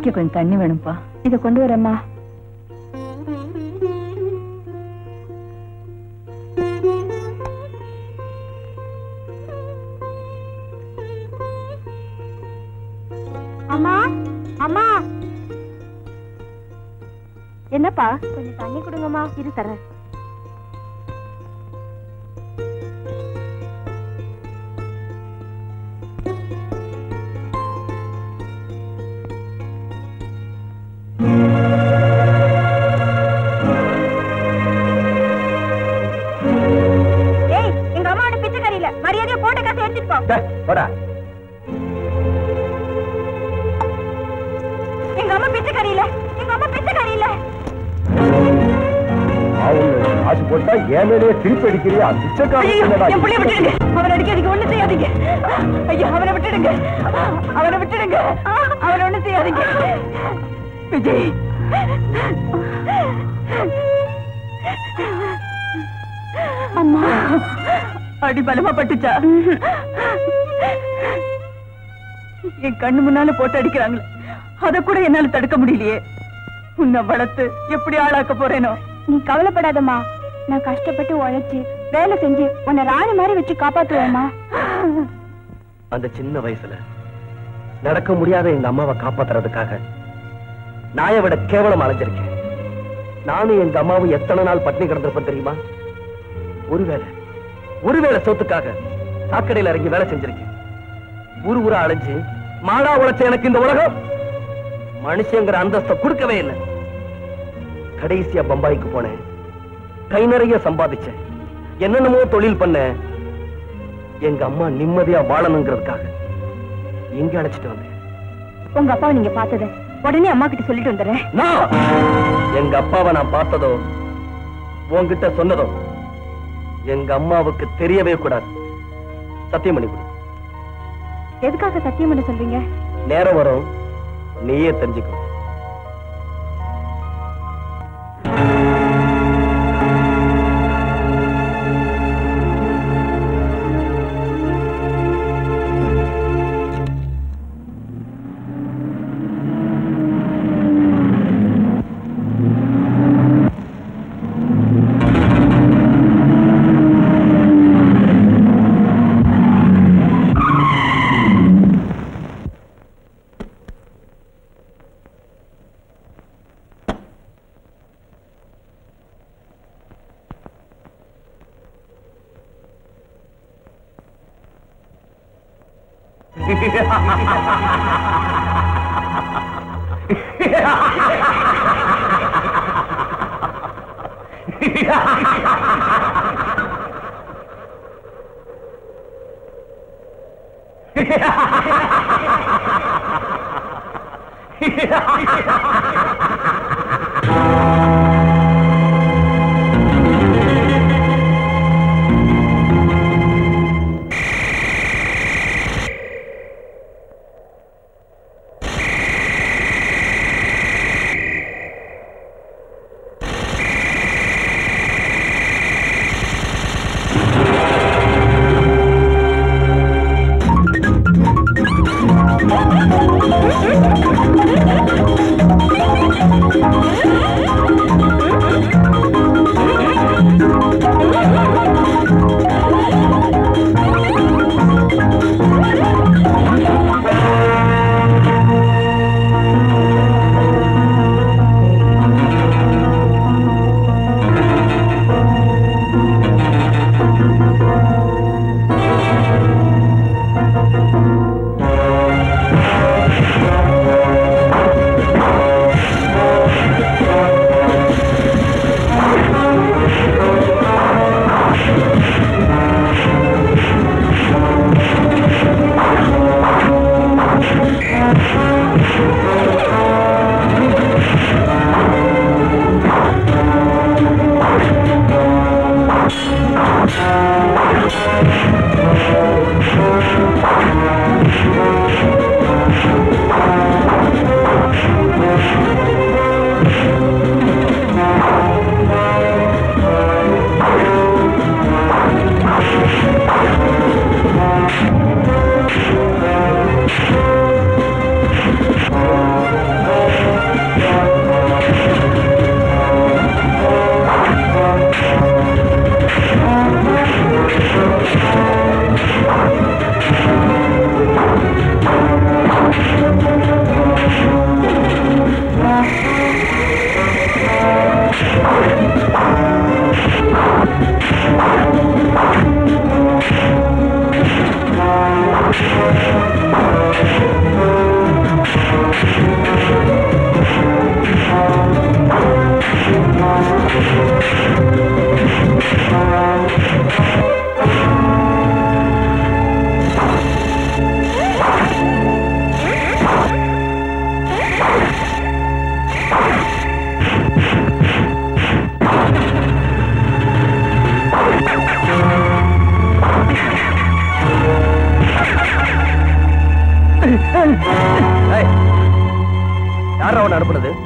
குடிக்க கொஞ்சம் தண்ணி வேணும்பா. இதை கொண்டு வரேம்மா. அம்மா அம்மா, என்னப்பா? கொஞ்சம் தண்ணி கொடுங்கம்மா. இரு தரேன். ஏய், எங்க அம்மா ஒண்ணு பிச்சைக்காரி இல்ல. மரியாதையா போட்ட காசை எடுத்துட்டு போ. போடா. எங்க அம்மா பிச்சைக்காரி இல்ல. எங்க அம்மா பிச்சைக்காரி இல்ல. காசு போட்டா ஏன் மேலேயே திருப்பி அடிக்கிறியா? பிச்சைக்காரி என் புள்ளைய விட்டுடுங்க. அவனை அடிக்காதீங்க, ஒண்ணு செய்யாதீங்க. ஐயா, அவனை விட்டுடுங்க. அவனை விட்டுடுங்க. அவனை ஒண்ணு செய்யாதீங்க. விஜய், அம்மா, அடி பலமா பட்டுச்சா? என் கண்ணு முன்னால போட்டு அடிக்கிறாங்களே, அத கூட என்னால தடுக்க முடியலையே. உன்னை வளர்த்து எப்படி ஆளாக்க போறேனோ. நீ கவலைப்படாதம்மா. நான் கஷ்டப்பட்டு உழைச்சு வேலை செஞ்சு உன்னை ராணி மாதிரி வச்சு காப்பாத்துவேம்மா. அந்த சின்ன வயசுல நடக்க முடியாத எங்க அம்மாவை காப்பாத்துறதுக்காக நாயை விட கேவலம் அலைஞ்சிருக்கேன். நானும் எங்க அம்மாவும் எத்தனை நாள் பட்டினி கிடந்திருப்பேன் தெரியுமா? ஒருவேளை ஒருவேளை சொத்துக்காக சாக்கடையில இறங்கி வேலை செஞ்சிருக்கேன். ஊரு ஊரா அலைஞ்சு மாடா உழைச்ச எனக்கு இந்த உலகம் மனுஷங்கிற அந்தஸ்தை கொடுக்கவே இல்லை. கடைசியா பம்பாய்க்கு போனேன். கை நிறைய சம்பாதிச்சேன். என்னென்னமோ தொழில் பண்ண எங்க அம்மா நிம்மதியா வாழணுங்கிறதுக்காக எங்க அழைச்சிட்டு வந்தேன். உங்க அப்பாவை நீங்க பார்த்தத உடனே அம்மா கிட்ட சொல்லிட்டு வந்துடுறேன். எங்க அப்பாவை நான் பார்த்ததோ உன்கிட்ட சொன்னதோ எங்க அம்மாவுக்கு தெரியவே கூடாது. சத்தியம் பண்ணி கொடு. எதுக்காக சத்தியம் பண்ண சொல்றீங்க? நேரம் வரும், நீயே தெரிஞ்சுக்கோ.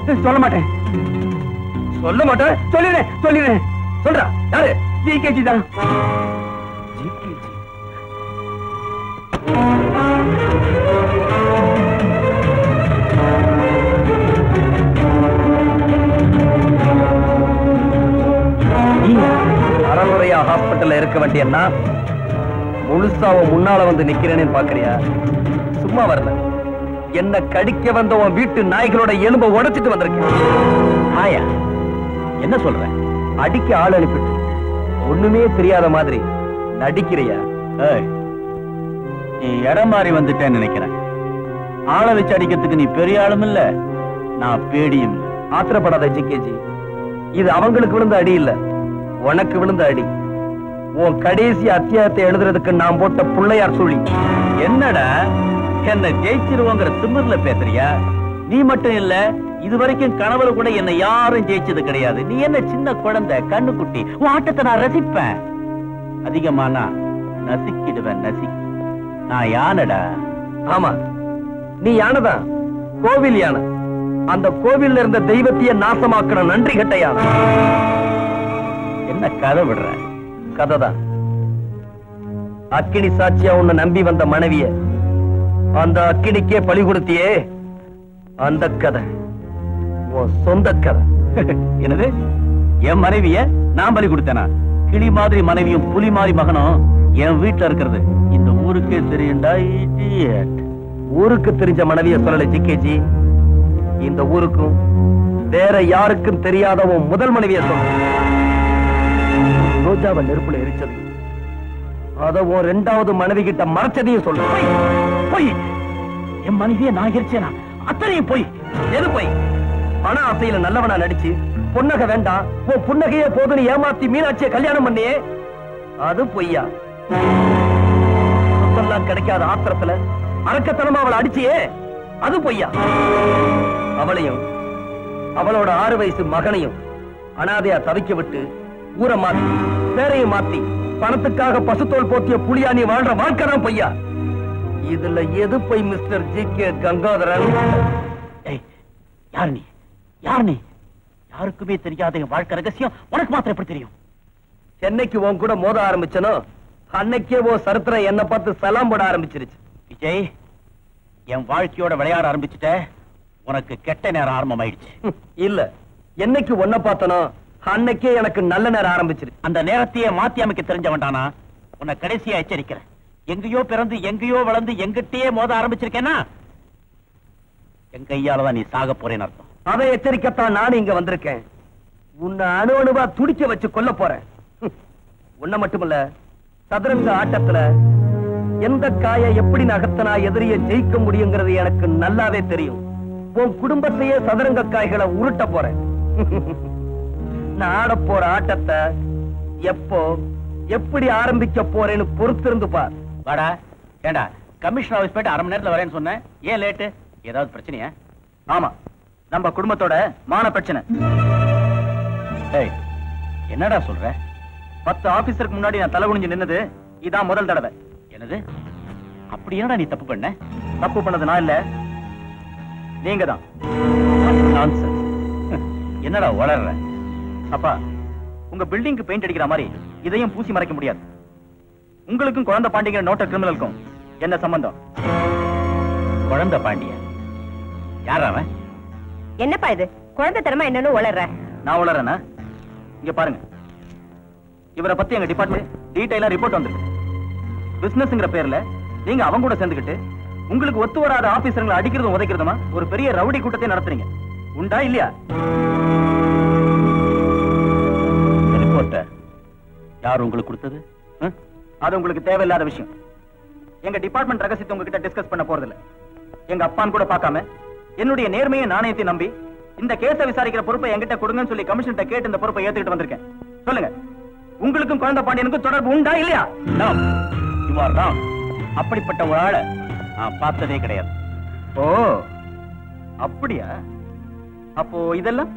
சொல்ல மாட்டேன் சொல்ல மாட்டேன் சொல்லிடுறேன் சொல்லிடுறேன் சொல்றா யாரு ஜிகேஜி தான் ஜிகேஜி அறமுறையா ஹாஸ்பிட்டல்ல இருக்க வேண்டியன்னா முழுசாவ முன்னால வந்து நிக்கிறேன்னு பாக்குறியா? சும்மா வரல, என்ன கடிக்க வந்த உன் வீட்டு நாய்களோட எலும்பை உடைச்சிட்டு வந்திருக்கேன். ஆயா என்ன சொல்ற? அடிக்க ஆள் அனுப்பிட்டு ஒண்ணுமே தெரியாத மாதிரி நடிக்கிறியா? நீ இடம் மாறி வந்துட்டேன்னு நினைக்கிறேன். ஆளை வச்சு அடிக்கிறதுக்கு நீ பெரிய ஆளும் இல்ல, நான் பேடியும் இல்ல. ஆத்திரப்படாத ஜிகேஜி, இது அவங்களுக்கு விழுந்த அடி இல்ல, உனக்கு விழுந்த அடி. உன் கடைசி அத்தியாயத்தை எழுதுறதுக்கு நான் போட்ட புள்ளையார் சொல்லி. என்னடா என்ன ஜெயிச்சிருவோங்கிற திமிர்ல பேசுறியா? நீ மட்டும் இல்ல, இதுவரைக்கும் கனவுல கூட என்ன யாரும் ஜெயிச்சது கிடையாது. நீ என்ன சின்ன குழந்தை, கண்ணுக்குட்டி. உன் ஆட்டத்தை நான் ரசிப்பேன். அதிகமானா நசிக்கிடுவேன், நசிக்கி. நான் யானடா. ஆமா, நீ யானைதான், கோவில் யானை. அந்த கோவில்ல இருந்த தெய்வத்தையே நாசமாக்கிற நன்றி கட்ட யானை. என்ன கதை விடுற? கதைதான். அக்கினி சாட்சியா உன்னை நம்பி வந்த மனைவிய அந்த அக்கினிக்கே பலி கொடுத்தியே, அந்த கதை உன் சொந்த கதை. என்னது? என் மனைவிய நான் பலி கொடுத்தேனா? கிளி மாதிரி மனைவியும் புலி மாதிரி மகனும் என் வீட்டுல இருக்கிறது இந்த ஊருக்கே தெரியும்டா. ஊருக்கு தெரிஞ்ச மனைவிய சொல்லல ஜிகேஜி, இந்த ஊருக்கும் வேற யாருக்கும் தெரியாத உன் முதல் மனைவிய சொல்ல. ரோஜாவை நெருப்புல எரிச்சது, அத உன் ரெண்டாவது மனைவி கிட்ட மறைச்சதையும் சொல்ல. போய் என் மனைவியை நான் எரிச்சேனா? அத்தனையும் போய். எது போய்? பண ஆசையில நல்லவனா நடிச்சு புன்னகை வேண்டாம், உன் புன்னகையே போதுன்னு ஏமாத்தி மீனாட்சியை கல்யாணம் பண்ணியே, அது பொய்யா? சொத்தெல்லாம் கிடைக்காத ஆத்திரத்துல அரக்கத்தனமா அவளை அடிச்சியே, அது பொய்யா? அவளையும் அவளோட ஆறு வயசு மகனையும் அனாதையா தவிக்க விட்டு ஊரை மாத்தி பேரையும் மாத்தி பணத்துக்காக பசுத்தோல் போத்திய புலியா நீ வாழ்ற வாழ்க்கை தான் பொய்யா? இதுல எது போய் மிஸ்டர் ஜி கே கங்காதரன்? யார் நீ? யார் நீ? யாருக்குமே தெரியாத என் வாழ்க்கை ரகசியம் உனக்கு மாத்திரம் எப்படி தெரியும்? சென்னைக்கு உன் கூட மோத ஆரம்பிச்சனோ அன்னைக்கே ஓ சரித்திரம் என்ன பார்த்து சலாம் போட ஆரம்பிச்சிருச்சு. விஜய், என் வாழ்க்கையோட விளையாட ஆரம்பிச்சுட்ட, உனக்கு கெட்ட நேரம் ஆரம்பமாயிடுச்சு. இல்ல, என்னைக்கு ஒன்ன பார்த்தனோ அன்னைக்கே எனக்கு நல்ல நேரம் ஆரம்பிச்சிருச்சு. அந்த நேரத்தையே மாத்தி அமைக்க தெரிஞ்சவன்டானா உன்னை கடைசியா எச்சரிக்கிறேன். எங்கேயோ பிறந்து எங்கேயோ வளர்ந்து எங்கிட்டயே மோத ஆரம்பிச்சிருக்கேன்னா என் கையாலதான் நீ சாக போறேன்னு அர்த்தம். அதை எச்சரிக்கத்தான் நானும் இங்க வந்திருக்கேன். உன்னை அணு அணுவா துடிக்க வச்சு கொல்ல போறேன். உன்னை மட்டுமல்ல, சதுரங்க ஆட்டத்துல எந்த காயை எப்படி நகர்த்தனா எதிரிய ஜெயிக்க முடியுங்கிறது எனக்கு நல்லாவே தெரியும். உன் குடும்பத்தையே சதுரங்க காய்களை உருட்ட போறேன். நான் ஆட போற ஆட்டத்தை எப்போ எப்படி ஆரம்பிக்க போறேன்னு பொறுத்திருந்து பார். வாடா. ஏண்டா கமிஷன் ஆபீஸ் போயிட்டு அரை மணி நேரத்துல வரேன்னு சொன்னேன், ஏன் லேட்டு? ஏதாவது பிரச்சனையா? ஆமா, நம்ம குடும்பத்தோட மான பிரச்சனை. ஏய், என்னடா சொல்ற? பத்து ஆபீசருக்கு முன்னாடி நான் தலை குனிஞ்சு நின்னது இதான் முதல் தடவை. என்னது? அப்படி என்னடா நீ தப்பு பண்ண? தப்பு பண்ணது நான் இல்ல, நீங்க தான். என்னடா வளர்ற? அப்பா, உங்க பில்டிங்க்கு பெயிண்ட் அடிக்கிற மாதிரி இதையும் பூசி மறைக்க முடியாது. உங்களுக்கும் குழந்தை பாண்டிங்கிற நோட்ட கிரிமினலுக்கும் என்ன சம்பந்தம்? குழந்தை பாண்டிய யார் அவன்? என்னப்பா இது குழந்தை தரமா என்னன்னு உளற? நான் உளறேனா? இங்க பாருங்க, இவரை பத்தி எங்க டிபார்ட்மெண்ட் டீடைலா ரிப்போர்ட் வந்திருக்கு. பிசினஸ்ங்கிற பேர்ல நீங்க அவங்க கூட சேர்ந்துக்கிட்டு உங்களுக்கு ஒத்து வராத ஆபீசர்களை அடிக்கிறதும் உதைக்கிறதுமா ஒரு பெரிய ரவுடி கூட்டத்தை நடத்துறீங்க. உண்டா இல்லையா? ரிப்போர்ட்ட யார் உங்களுக்கு கொடுத்தது? அது உங்களுக்கு தேவையில்லாத விஷயம். எங்க டிபார்ட்மெண்ட் ரகசியத்தை உங்ககிட்ட டிஸ்கஸ் பண்ண போறதில்ல. எங்க அப்பான்னு கூட பார்க்காம என்னுடைய நேர்மையை நாணயத்தை நம்பி இந்த கேஸை விசாரிக்கிற பொறுப்பை என்கிட்ட கொடுங்கன்னு சொல்லி கமிஷன்ட்ட கேட்டு இந்த பொறுப்பை ஏத்துக்கிட்டு வந்திருக்கேன். சொல்லுங்க, உங்களுக்கும் குழந்தை பாண்டியனுக்கும் தொடர்பு உண்டா இல்லையா? அப்படிப்பட்ட ஒரு ஆளை நான் பார்த்ததே கிடையாது. ஓ, அப்படியா? அப்போ இதெல்லாம்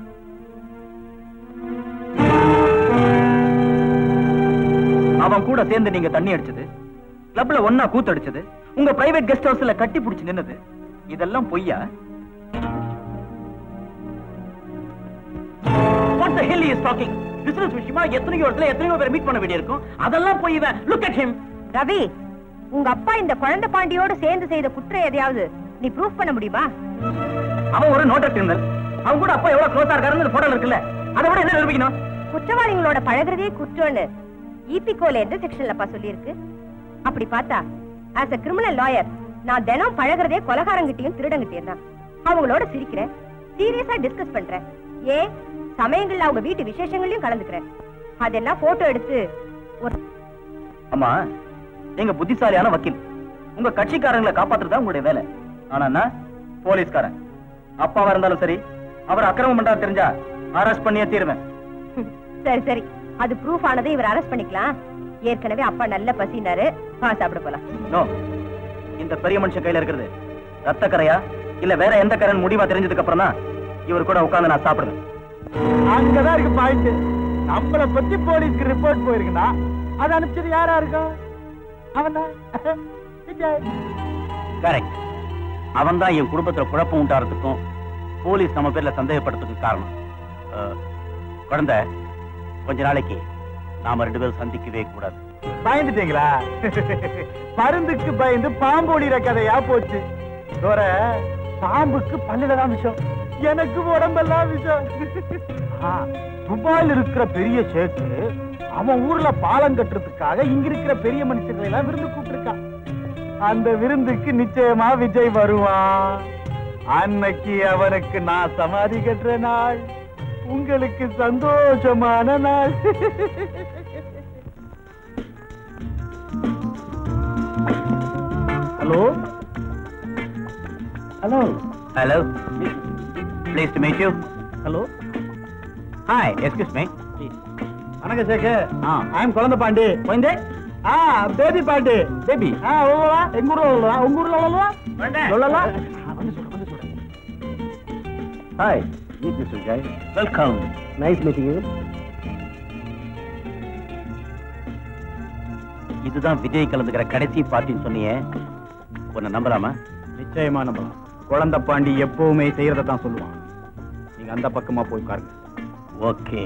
அவன் கூட சேர்ந்து நீங்க தண்ணி அடிச்சது, கிளப்ல ஒன்னா கூத்தடிச்சது, உங்க பிரைவேட் கெஸ்ட் ஹவுஸ்ல கட்டி பிடிச்சு நின்னது, இதெல்லாம் பொய்யா? What the hell he is talking? Business விஷயமா எத்தனையோ இடத்துல எத்தனையோ பேர் மீட் பண்ண வேண்டியிருக்கும். அதெல்லாம் போய் இவன் look at him. ரவி, உங்க அப்பா இந்த குழந்தை பாண்டியோடு சேர்ந்து செய்த குற்றம் எதையாவது நீ ப்ரூஃப் பண்ண முடியுமா? அவன் ஒரு நோட்டட் கிரிமினல். அவன் கூட அப்பா எவ்வளவு க்ளோஸா இருக்காருன்னு போட்டோல இருக்குல்ல. அதை விட என்ன நிரூபிக்கணும்? குற்றவாளிகளோட பழகுறதே குற்றம்னு ஈபிகோல எந்த செக்ஷன்லப்பா சொல்லியிருக்கு? அப்படி பார்த்தா ஆஸ் a கிரிமினல் லாயர் நான் தினம் பழகுறதே கொலகாரங்கிட்டையும் திருடங்கிட்டையும் தான். அவங்களோட சிரிக்கிறேன், சீரியஸா டிஸ்கஸ் பண்றேன், ஏ சமயங்கள்ல அவங்க வீட்டு விசேஷங்களையும் கலந்துக்கிறேன். அதெல்லாம் போட்டோ எடுத்து ஒரு அம்மா, நீங்க புத்திசாலியான வக்கீல். உங்க கட்சிக்காரங்களை காப்பாத்துறதா உங்களுடைய வேலை. ஆனா நான் போலீஸ்காரன். அப்பாவா இருந்தாலும் சரி, அவர் அக்கிரமம் பண்றா தெரிஞ்சா அரெஸ்ட் பண்ணியே தீருவேன். சரி சரி, அது ப்ரூஃப் ஆனதை இவர் அரெஸ்ட் பண்ணிக்கலாம். ஏற்கனவே அப்பா நல்ல பசினாரு, வா சாப்பிட போலாம். நோ, இந்த பெரிய மனுஷன் கையில இருக்கிறது ரத்த கரையா இல்ல வேற எந்த கரைன்னு முடிவா தெரிஞ்சதுக்கு அப்புறம் தான் இவர் கூட உட்கார்ந்து நான் சாப்பிடுவேன். அங்கதான் இருக்கு பாயிண்ட். நம்மளை பத்தி போலீஸ்க்கு ரிப்போர்ட் போயிருக்குன்னா அது அனுப்பிச்சது யாரா இருக்கும்? அவன் தான். கரெக்ட். அவன் தான் என் குடும்பத்துல குழப்பம் உண்டாறதுக்கும் போலீஸ் நம்ம பேர்ல சந்தேகப்படுறதுக்கும் காரணம். குழந்தை, கொஞ்ச நாளைக்கு நாம ரெண்டு பேரும் சந்திக்கவே கூடாது. பயந்துட்டீங்களா? பருந்துக்கு பயந்து பாம்பு ஒளிற கதையா போச்சு. பாம்புக்கு பல்லுலதான் விஷம், எனக்கு உடம்பெல்லாம் விஷம். துபாயில் இருக்கிற பெரிய சேக்கு அவன் ஊர்ல பாலம் கட்டுறதுக்காக இங்க இருக்கிற பெரிய மனுஷங்களை எல்லாம் விருந்து கூப்பிட்டுருக்கான். அந்த விருந்துக்கு நிச்சயமா விஜய் வருவான். அன்னைக்கு அவனுக்கு நான் சமாதி கட்டுற நாள், உங்களுக்கு சந்தோஷமான நாள். Hello hello hello, please to meet you. Hello, hi, excuse me. வணக்கம் சேகர். I am Kuzhandhai Pandi. குழந்தை? ஆ, பேபி பாண்டி. பேபி? ஆ, ஓவா. எங்க ஊர்ல உள்ளவா? உங்க ஊர்ல உள்ளவா? சொல்லலாம். வந்து சொல்றேன், வந்து சொல்றேன். Hi, meet mister Vijay. Welcome. Nice meeting you. இதுதான் விஜய் கலந்துக்கிற கடைசி பார்ட்டின்னு சொன்னியே, உன்னை நம்பலாமா? நிச்சயமா நம்பலாம். குழந்தை பாண்டி எப்பவுமே செய்யறத தான் சொல்லுவான். நீங்க அந்த பக்கமா போய் உட்காருங்க. ஓகே.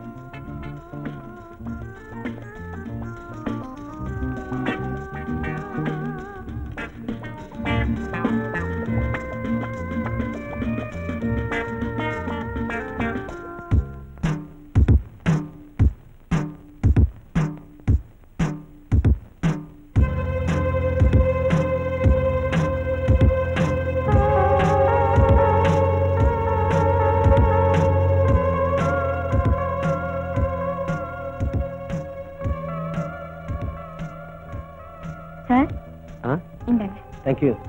சார், ஆ, இந்தாங்க. Thank you.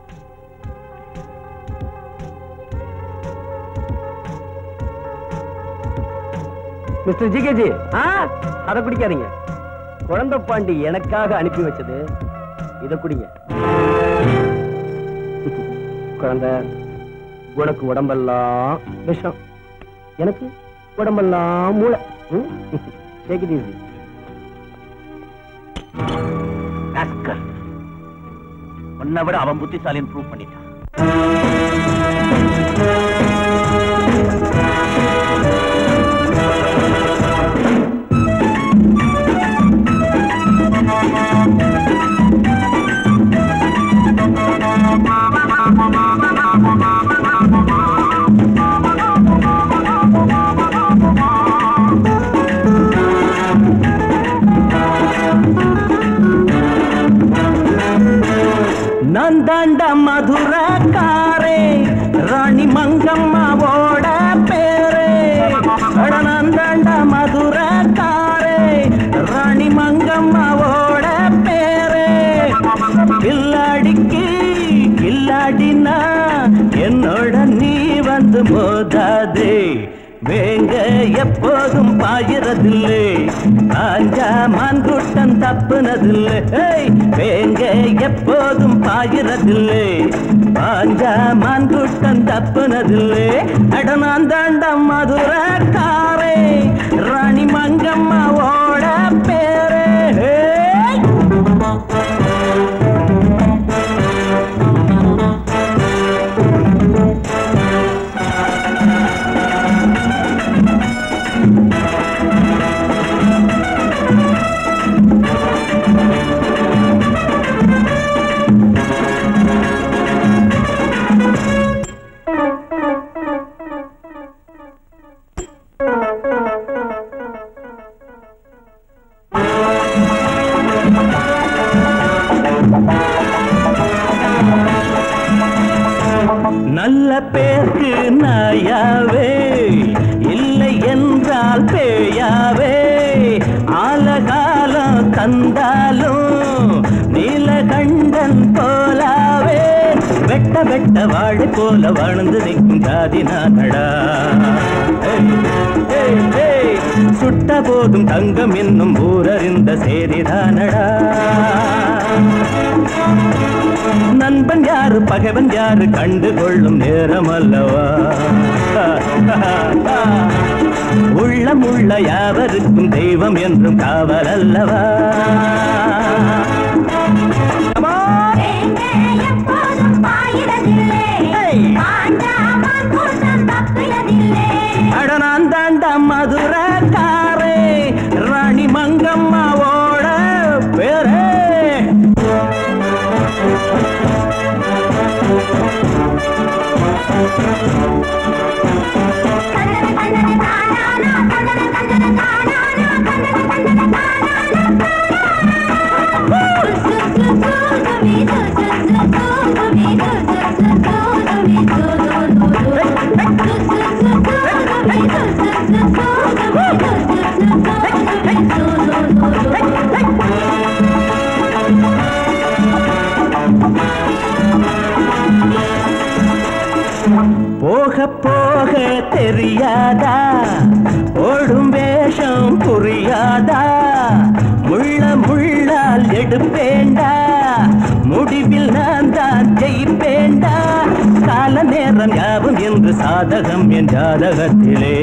மிஸ்டர் ஜிகேஜி, ஆ, அதை குடிக்காதீங்க. குழந்தை பாண்டி எனக்காக அனுப்பி வச்சது. இதை குடிங்க. குழந்தை, உனக்கு உடம்பெல்லாம் விஷம், எனக்கு உடம்பெல்லாம் மூளை. Take it easy. உன்னை விட அவன் புத்திசாலின்னு ப்ரூவ் பண்ணிட்டான். நந்தாண்ட மதுரக்காரே ராணி மங்கம்மாவோட பேரே. நந்தாண்ட மதுரக்காரே ராணி மங்கம்மாவோட பேரே. கில்லாடிக்கு கில்லாடினா என்னோட நீ வந்து மோதாதே. வேங்க எப்போதும் பாயிரதில்லை, காஞ்சா மான்குட்டம் தப்புனதில்லை. வேங்க எப்போதும் பாயிரதில்லை, காஞ்சா மான்குட்டம் தப்புனதில்லை. அடனாந்தாண்ட மதுரக்காரே ராணி மங்கம்மாவோட பேரே. பேயாவே ஆலகாலம் தந்தாலும் நீலகண்டன் போலாவே வெட்ட வெட்ட வாழை போல வாழ்ந்து நிற்கும் ஜாதி நானடா. சுட்ட போதும் தங்கம் என்னும் ஊரறிந்த சேரிதானடா. நண்பன் யாரு பகைவன் யாரு கண்டு கொள்ளும் நேரம் அல்லவா. உள்ளம் உள்ள யாவருக்கும் தெய்வம் என்றும் காவல் அல்லவா. அட நான் தாண்டா மதுரக்காரே ராணி மங்கம்மாவோட பேரே. போக போக தெரியாதா ஓடும் வேஷம் புரியாதா. முள்ள முள்ளால் எடுப்பேண்டா முடிவில் நான் தான் ஜெயிப்பேண்டா. கால நேரம் யாவும் என்று சாதகம் என் ஜாதகத்திலே.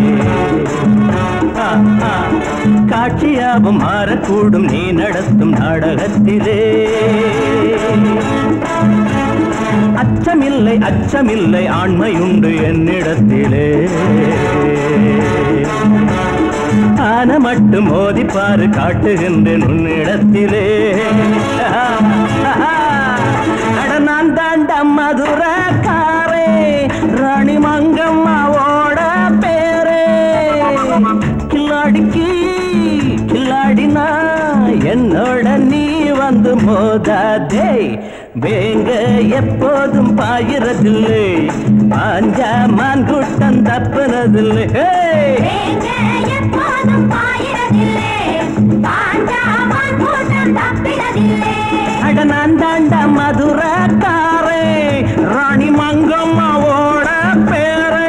காட்சியாவும் மாறக்கூடும் நீ நடத்தும் நாடகத்திலே. அச்சமில்லை அச்சமில்லை ஆண்மையுண்டு என்னிடத்திலே. ஆன மட்டும் மோதிப்பாரு காட்டுகின்றேன் உன்னிடத்திலே. நான் தாண்ட மதுரக்காரே ராணி மங்கம்மாவோட பேரே. கில்லாடிக்கு கில்லாடினா என்னோட நீ வந்து மோதாதே. வேங்க எப்போதும் பாயிரதில்லை பாஞ்சா மான் கூட்டம் தப்புனதில்லை. அட நான் தாண்டா மதுரக்காரே ராணி மங்கம்மாவோட பேரே.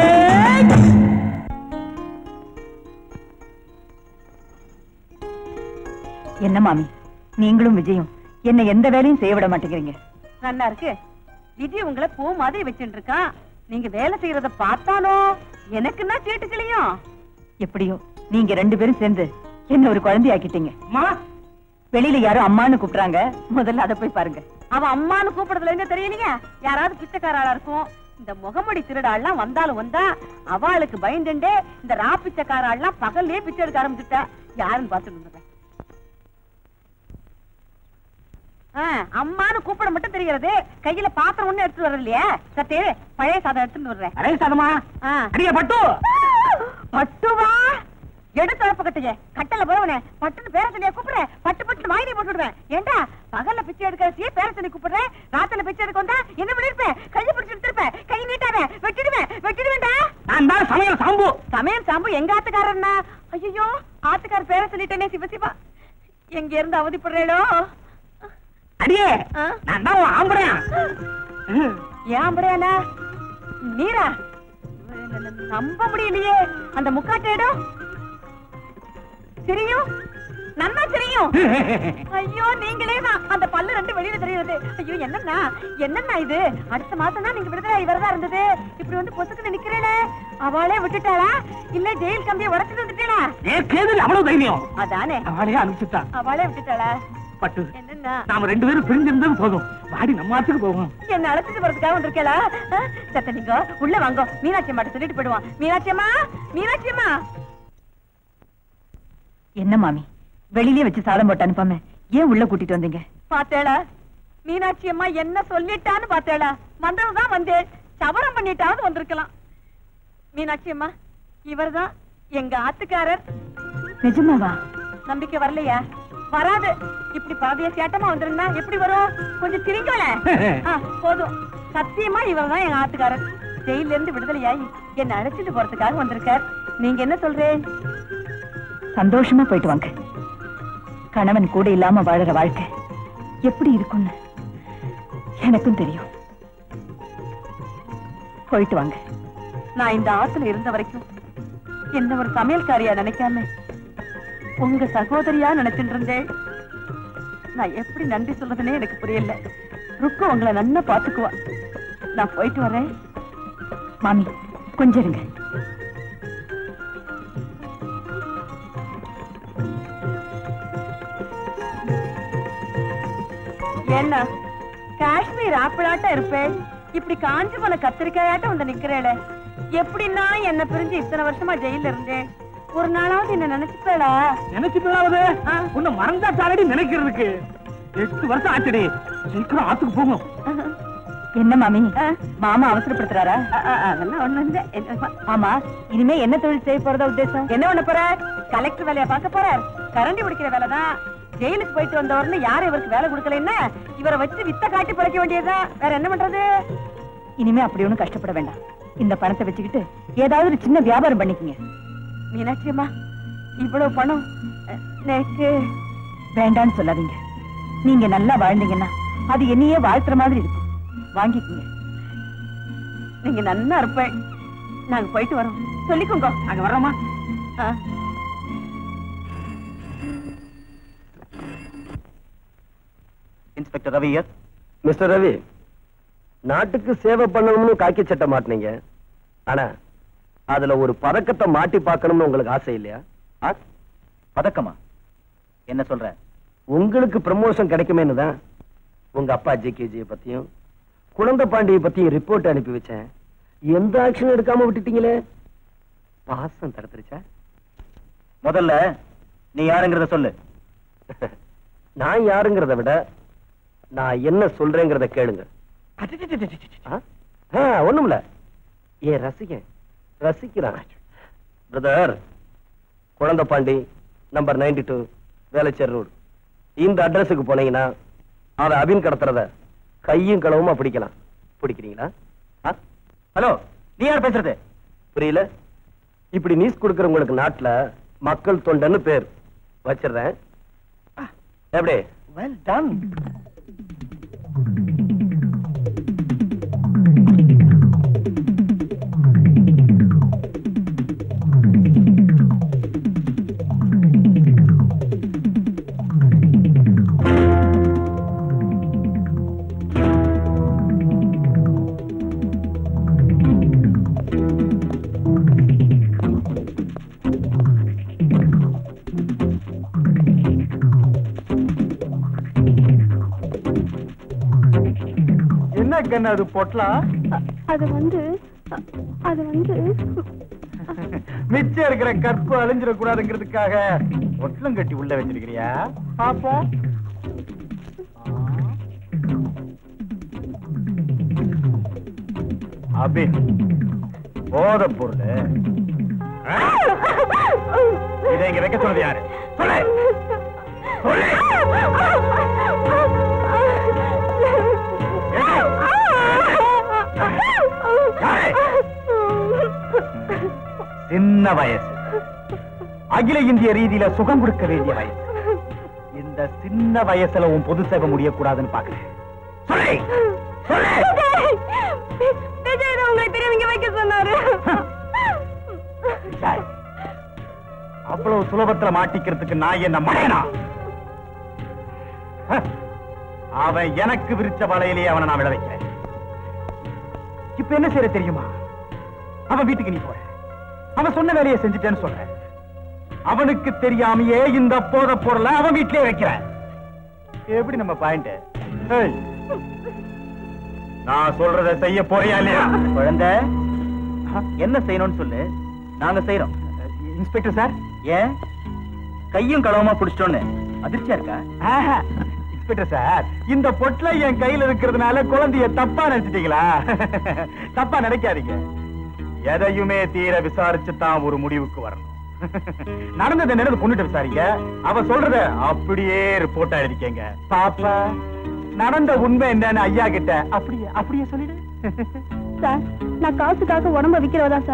என்ன மாமி நீங்களும் விஜயும் என்ன எந்த வேலையும் செய்ய விட மாட்டேங்கிறீங்க. நல்லா இருக்கு. விஜய் உங்களை பூ மாதிரி வச்சுட்டு இருக்கான். நீங்க வேலை செய்யறத பார்த்தாலும் எனக்குன்னா கேட்டுக்கலையும். எப்படியோ நீங்க ரெண்டு பேரும் சேர்ந்து என்ன ஒரு குழந்தையாக்கிட்டீங்க. வெளியில யாரும் அம்மான்னு கூப்பிடுறாங்க, முதல்ல அதை போய் பாருங்க. அவன் அம்மான்னு கூப்பிடுறதுல இருந்து தெரியலீங்க. யாராவது பிச்சைக்காரா இருக்கும். இந்த முகமடி திருடாள்லாம் வந்தாலும் வந்தா அவளுக்கு பயந்துண்டே இந்த ரா பிச்சைக்காராள்லாம் பகல்லே பிச்சை எடுக்க ஆரம்பிச்சுட்டா. யாருன்னு பாத்துட்டு அம்மானு கூப்பிட மட்டும் தெரிகிறது. கையில பாத்திரம் ஒண்ணு எடுத்து வர்றது இல்லையா? சத்தே பழைய சாதம் எடுத்துட்டு வர்றேன். பழைய சாதமா? பட்டு பட்டுவா எடுத்து அழப்ப கட்டுங்க. கட்டல போவனே பட்டுன்னு பேர சொல்லியா கூப்பிடுறேன். பட்டு பட்டு வாங்கி போட்டுடுவேன். ஏண்டா பகல்ல பிச்சை எடுக்கிறதையே பேர சொல்லி கூப்பிடுறேன். ராத்திரில பிச்சை எடுக்க வந்தா என்ன பண்ணிருப்பேன்? கையை பிடிச்சு எடுத்திருப்பேன். கை நீட்டாவே வெட்டிடுவேன் வெட்டிடுவேன்டா. நான் தான் சமையல் சாம்பு. சமையல் சாம்பு எங்க ஆத்துக்காரன்னா? ஐயோ ஆத்துக்கார பேர சொல்லிட்டேனே. சிவ சிவா எங்க இருந்து அவதிப்படுறேடோ. அடியே நான் தான் ஆம்பரையா. ஏன் ஆம்பரையானா? நீரா நம்ப முடியலையே. அந்த முக்காட்டேடும் தெரியும், நன்னா தெரியும். ஐயோ நீங்களே தான். அந்த பல்லு ரெண்டு வெளியில தெரியுது. ஐயோ என்னன்னா என்னன்னா இது? அடுத்த மாசம் தான் நீங்க விடுதலை இவரதா இருந்தது. இப்படி வந்து பொசுக்கு நிக்கிறேனே. அவளே விட்டுட்டாளா இல்ல ஜெயில் கம்பியை உடச்சிட்டு வந்துட்டா? அவ்வளவு தைரியம் அதானே. அவளே அனுப்பிச்சுட்டா. அவளே விட்டுட்டாளா? பட்டு என்னன்னா நாம ரெண்டு பேரும் பிரிஞ்சிருந்தது போதும். வாடி நம்ம ஆத்துக்கு போவோம். என்ன அழைச்சிட்டு போறதுக்காக வந்திருக்கேளா? சத்த நீங்க உள்ள வாங்க. மீனாட்சி அம்மா சொல்லிட்டு போயிடுவான். மீனாட்சி அம்மா மீனாட்சி அம்மா. என்ன மாமி வெளியிலே வச்சு சாதம் போட்டு அனுப்பாம ஏன் உள்ள கூட்டிட்டு வந்தீங்க? பாத்தேளா மீனாட்சி அம்மா என்ன சொல்லிட்டான்னு பாத்தேளா? வந்ததுதான் வந்தேன். சவரம் பண்ணிட்டாவது வந்திருக்கலாம். மீனாட்சி அம்மா இவர்தான் எங்க ஆத்துக்காரர். நிஜமாவா? நம்பிக்கை வரலையா? வராது. இப்படி பாதிய சேட்டமா வந்துருந்தா எப்படி வரும்? கொஞ்சம் திரிக்கல. போதும். சத்தியமா இவர் தான் எங்க ஆத்துக்காரர். ஜெயில இருந்து விடுதலையாகி என்ன அழைச்சிட்டு போறதுக்காக வந்திருக்கார். நீங்க என்ன சொல்றேன்? சந்தோஷமா போயிட்டு வாங்க. கணவன் கூட இல்லாம வாழற வாழ்க்கை எப்படி இருக்கும்னு எனக்கும் தெரியும். போயிட்டு வாங்க. நான் இந்த ஆத்துல இருந்த வரைக்கும் என்ன ஒரு சமையல்காரியா நினைக்காம உங்க சகோதரியா நினைச்சிட்டு இருந்தேன். நான் எப்படி நன்றி சொல்றதுன்னே எனக்கு புரியல. ருக்கு உங்களை நல்லா பாத்துக்குவா. நான் போயிட்டு வரேன். மாமி கொஞ்சம் இருங்க. என்ன காஷ்மீர் ஆப்பிளாட்ட இருப்பேன், இப்படி காஞ்சி போன கத்திரிக்காயாட்ட வந்து நிக்கிறேளே. எப்படின்னா என்ன பிரிஞ்சு இத்தனை வருஷமா ஜெயில இருந்தேன். ஒரு நாளாவது என்ன நினைச்சுப்பேடா? நினைச்சுப்பேடாவது உன்னை மறந்தா சாலடி நினைக்கிறதுக்கு எட்டு வருஷம் ஆச்சுடி. சீக்கிரம் ஆத்துக்கு போகும். என்ன மாமி, மாமா அவசரப்படுத்துறாரா? அதெல்லாம் ஒண்ணு இல்ல. ஆமா, இனிமே என்ன தொழில் செய்ய போறதா உத்தேசம்? என்ன பண்ண போற? கலெக்டர் வேலையா பார்க்க போற? கரண்டி பிடிக்கிற வேலைதான். ஜெயிலுக்கு போயிட்டு வந்தவர்னு யாரும் இவருக்கு வேலை கொடுக்கலன்னா இவரை வச்சு வித்த காட்டி பழைக்க வேண்டியதுதான். வேற என்ன பண்றது? இனிமே அப்படி ஒண்ணும் கஷ்டப்பட வேண்டாம். இந்த பணத்தை வச்சுக்கிட்டு ஏதாவது ஒரு சின்ன வியாபாரம் பண்ணிக்கங்க. மீனாட்சி அம்மா, இவ்வளவு பணம் எனக்கு வேண்டான்னு சொல்லாதீங்க. நீங்க நல்லா வாழ்ந்தீங்கன்னா அது என்னையே வாழ்த்துற மாதிரி இருக்கும். வாங்கிக்கங்க. நீங்க நல்லா இருப்பேன். நாங்க போயிட்டு வரோம். சொல்லிக்கோங்க. அங்க வர்றோமா? இன்ஸ்பெக்டர் ரவி. மிஸ்டர் ரவி, நாட்டுக்கு சேவை பண்ணணும்னு காக்கி சட்டை மாட்டினீங்க. ஆனா அதுல ஒரு பதக்கத்தை மாட்டி பார்க்கணும்னு உங்களுக்கு ஆசை இல்லையா? பதக்கமா? என்ன சொல்ற? உங்களுக்கு ப்ரமோஷன் கிடைக்குமேன்னு தான் உங்க அப்பா ஜேகேஜியை பத்தியும் குழந்தை பாண்டியை பத்தியும் ரிப்போர்ட் அனுப்பி வச்சேன். எந்த ஆக்ஷன் எடுக்காம விட்டுட்டீங்களே. பாசம் தடுத்துருச்சா? முதல்ல நீ யாருங்கிறத சொல்லு. நான் யாருங்கிறத விட நான் என்ன சொல்றேங்கிறத கேளுங்க. ஒண்ணுமில்ல, ஏ ரசிகன் ரசிக்கிறான். Brother, Kuzhandhai Pandi number ninety two Velachery road. இந்த அட்ரஸுக்கு போனீங்கன்னா அதை அபின் கடத்துறத கையும் களவுமா பிடிக்கலாம். பிடிக்கிறீங்களா? ஹலோ, நீ யார் பேசுறது? புரியல? இப்படி நியூஸ் கொடுக்கறவங்களுக்கு நாட்டுல மக்கள் தொண்டன்னு பேர் வச்சிடுறேன். எப்படி? Well done. அது போட்டலாம். அது வந்து அது வந்து மிச்சம் இருக்கிற கற்பு அழிஞ்சிட கூடாதுங்கிறதுக்காக ஒட்டலம் கட்டி உள்ள வச்சிருக்கிறியா? பாப்பா, அபின் போத பொருள் இதை இங்க வைக்க சொல்றது யாரு? சொல்லு சொல்லு. சின்ன வயசு, அகில இந்திய ரீதியில சுகம் கொடுக்க வேண்டிய வயசு. இந்த சின்ன வயசுல உன் பொது சேவை முடியக்கூடாதுன்னு பாக்குறேன். உங்களை பெரியவங்க வைக்க சொன்னாரு. அவ்வளவு சுலபத்துல மாட்டிக்கிறதுக்கு நான் என்ன மகனா? அவன் எனக்கு விரிச்ச வலையிலேயே அவனை நான் விட வைக்கிறேன். இப்ப என்ன செய்ய தெரியுமா? அவன் வீட்டுக்கு நீ போற, அவன் சொன்ன வேலையை செஞ்சுட்டேன்னு சொல்ற. அவனுக்கு தெரியாமையே இந்த போத பொருளை அவன் வீட்டிலே வைக்கிற. எப்படி நம்ம பாயிண்ட்? நான் சொல்றத செய்ய போறியா இல்லையா? குழந்தை, என்ன செய்யணும்னு சொல்லு, நாங்க செய்யறோம். இன்ஸ்பெக்டர் சார், ஏன் கையும் களவுமா புடிச்சிட்டோன்னு அதிர்ச்சியா இருக்கா? இன்ஸ்பெக்டர் சார், இந்த பொட்டல என் கையில இருக்கிறதுனால குழந்தைய தப்பா நினைச்சிட்டீங்களா? தப்பா நினைக்காதீங்க. எதையுமே தீர விசாரிச்சு தான் ஒரு முடிவுக்கு வரணும். நடந்ததை நடந்து பொண்ணுட்டு விசாரிங்க. அவ சொல்றத அப்படியே ரிப்போர்ட்டா எழுதிக்கங்க. பாப்பா, நடந்த உண்மை என்னன்னு ஐயா கிட்ட அப்படியே அப்படியே சொல்லிடு. சார், நான் காசுக்காக உடம்ப விக்கிறவதா சார்.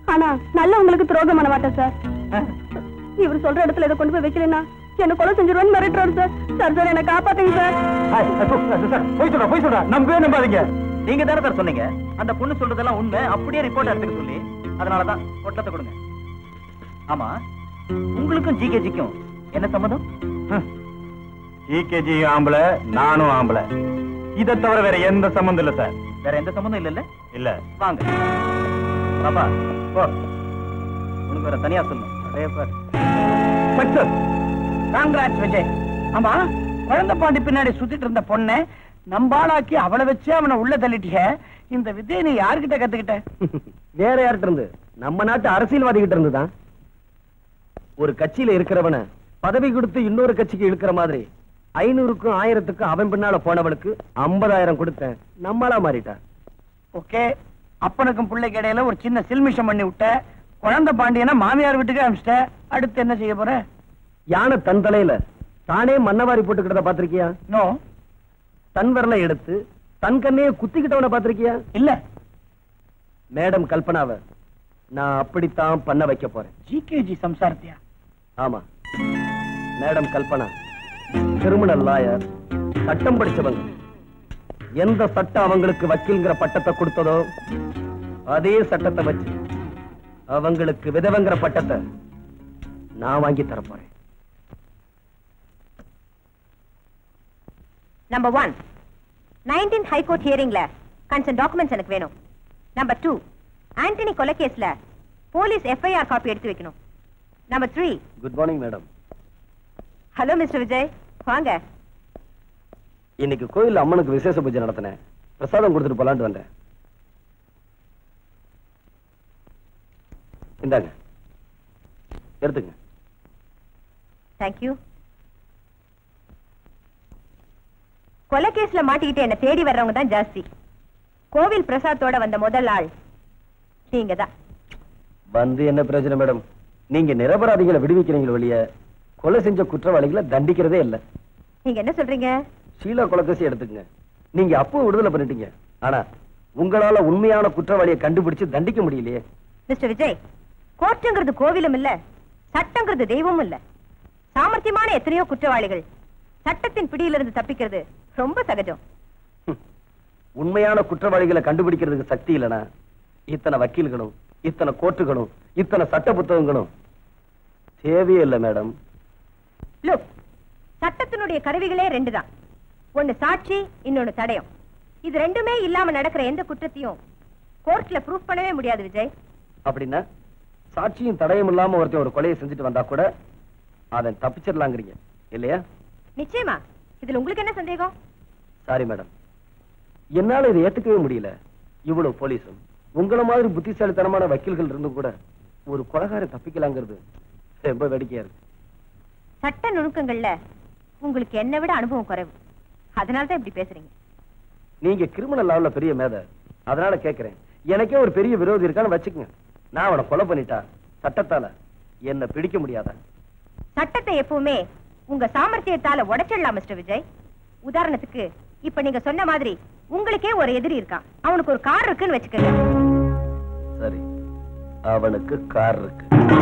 ஆனா நல்ல உங்களுக்கு துரோகம் பண்ண மாட்டேன் சார். இவர் சொல்ற இடத்துல இதை கொண்டு போய் வைக்கலன்னா என்ன கொலை செஞ்சிருவேன்னு மிரட்டுறாரு சார். சார் சார் என்ன காப்பாத்துங்க சார். போய் சொல்ற போய் சொல்ற நம்பவே நம்பாதீங்க. நீங்க தானே சார் சொன்னீங்க அந்த பொண்ணு சொல்றதெல்லாம் உண்மை, அப்படியே ரிப்போர்ட் எடுத்துக்க சொல்லி. அதனாலதான் பொட்டலத்தை கொடுங்க. ஆமா, உங்களுக்கும் ஜிகேஜிக்கும் என்ன சம்மதம்? ஜிகேஜி ஆம்பளை, நானும் ஆம்பளை. இதை தவிர வேற எந்த சம்பந்தம் இல்ல சார். வேற எந்த சம்மந்தம் இல்ல? இல்ல. வாங்க பாப்பா போ. உனக்கு வேற தனியா சொல்லணும். அடே பார். சக்சஸ். காங்கிராட்ஸ் விஜய். ஆமா, குழந்தை பாண்டி பின்னாடி சுத்திட்டு இருந்த பொண்ணை நம்பாளாக்கி அவளை வச்சு அவனை உள்ள தள்ளிட்டிய. இந்த விஜய் நீ யாருக்கிட்ட கத்துக்கிட்ட? வேற யார்கிட்ட இருந்து? நம்ம நாட்டு அரசியல்வாதி கிட்ட இருந்துதான். ஒரு கட்சியில இருக்கிறவன பதவி கொடுத்து இன்னொரு கட்சிக்கு இழுக்கிற மாதிரி ஐநூறுக்கும் ஆயிரத்துக்கும் அவன் பின்னால போனவனுக்கு ஐம்பதாயிரம் கொடுத்தேன். நம்மளா மாறிட்டா. ஓகே, அப்பனுக்கும் பிள்ளைக்கு இடையில ஒரு சின்ன சில்மிஷம் பண்ணி விட்ட. குழந்தை பாண்டியனா மாமியார் வீட்டுக்கு அனுப்பிச்சிட்ட. அடுத்து என்ன செய்ய போற? யானை தன் தலையில தானே மண்ணவாரி போட்டுக்கிட்டத பாத்திருக்கியா? நோ. தன் வரல எடுத்து தன் கண்ணையே குத்திக்கிட்டவன பாத்திருக்கியா? இல்ல. மேடம் கல்பனாவ நான் அப்படித்தான் பண்ண வைக்க போறேன். ஜிகேஜி சம்சாரத்தியா? ஆமா, மேடம் கல்பனா கிரிமினல் லாயர், சட்டம் படிச்சவங்க. எந்த சட்டம் அவங்களுக்கு வக்கீல்ங்கிற பட்டத்தை கொடுத்ததோ அதே சட்டத்தை வச்சு அவங்களுக்கு விதவங்கிற பட்டத்தை நான் வாங்கி தர போறேன். நம்பர் ஒன், நைன்டீன் ஹைகோர்ட் ஹியரிங்ல கன்சர்ன் டாக்குமெண்ட்ஸ் எனக்கு வேணும். நம்பர் டூ, ஆண்டனி கொலை கேஸ்ல போலீஸ் எஃப்ஐஆர் காப்பி எடுத்து வைக்கணும். Number three. Good morning madam. Hello mister Vijay, வாங்க. இன்னைக்கு கோயில் அம்மனுக்கு விசேஷ பூஜை நடத்தினேன். பிரசாதம் கொடுத்துட்டு போலான்னு வந்தேன். இந்தாங்க, எடுத்துங்க. தேங்க்யூ. கொலை கேஸ்ல மாட்டிக்கிட்டு என்ன தேடி வர்றவங்க தான் ஜாஸ்தி. கோவில் பிரசாதத்தோட வந்த முதல் ஆள் நீங்க தான். வந்து என்ன பிரயோஜனம் மேடம்? நீங்க நிரபராதிகளை விடுவிக்கிறீங்க வெளிய, கொலை செஞ்ச குற்றவாளிகளை தண்டிக்கிறதே இல்ல. நீங்க என்ன சொல்றீங்க? ஷீலா கொலைகேசி எடுத்துங்க. நீங்க அப்போ விடுதலை பண்ணிட்டீங்க. ஆனா உங்களால உண்மையான குற்றவாளியை கண்டுபிடிச்சு தண்டிக்க முடியலையே. மிஸ்டர் விஜய், கோர்ட்டுங்கிறது கோவிலும் இல்ல, சட்டங்கிறது தெய்வமும் இல்ல. சாமர்த்தியமான எத்தனையோ குற்றவாளிகள் சட்டத்தின் பிடியிலிருந்து தப்பிக்கிறது ரொம்ப சகஜம். உண்மையான குற்றவாளிகளை கண்டுபிடிக்கிறதுக்கு சக்தி இல்லனா இத்தனை வக்கீல்களும் இத்தனை கோர்ட்டுகளும் இத்தனை சட்ட புத்தகங்களும் தேவையே இல்லை மேடம். லுக், சட்டத்தினுடைய கருவிகளே ரெண்டு தான். ஒன்னு சாட்சி, இன்னொன்னு தடயம். இது ரெண்டுமே இல்லாம நடக்கிற எந்த குற்றத்தையும் கோர்ட்ல ப்ரூஃப் பண்ணவே முடியாது விஜய். அப்படின்னா சாட்சியும் தடயம் இல்லாம ஒருத்தன் ஒரு கொலையை செஞ்சுட்டு வந்தா கூட அவன் தப்பிச்சிடலாங்கிறீங்க இல்லையா? நிச்சயமா. இதுல உங்களுக்கு என்ன சந்தேகம்? சாரி மேடம், என்னால இதை ஏத்துக்கவே முடியல. இவ்வளவு போலீஸும் உங்கள மாதிரி புத்திசாலித்தனமான வக்கீல்கள் இருந்தும் கூட ஒரு கொலைகாரன் தப்பிக்கலாங்கிறது ரொம்ப வேடிக்கையா இருக்கு. சட்ட நுணுக்கங்கள்ல உங்களுக்கு என்ன விட அனுபவம் குறைவு. அதனாலதான் இப்படி பேசுறீங்க. நீங்க கிரிமினல் லாவுல பெரிய மேதை, அதனால கேக்குறேன். எனக்கே ஒரு பெரிய விரோதி இருக்கான்னு வச்சுக்கங்க. நான் அவனை கொலை பண்ணிட்டா சட்டத்தால என்ன பிடிக்க முடியாத? சட்டத்தை எப்பவுமே உங்க சாமர்த்தியத்தால உடைச்சிடலாம் மிஸ்டர் விஜய். உதாரணத்துக்கு இப்ப நீங்க சொன்ன மாதிரி உங்களுக்கே ஒரு எதிரி இருக்கான். அவனுக்கு ஒரு கார் இருக்குன்னு வச்சுக்கோங்க. சரி, அவனுக்கு கார் இருக்கு.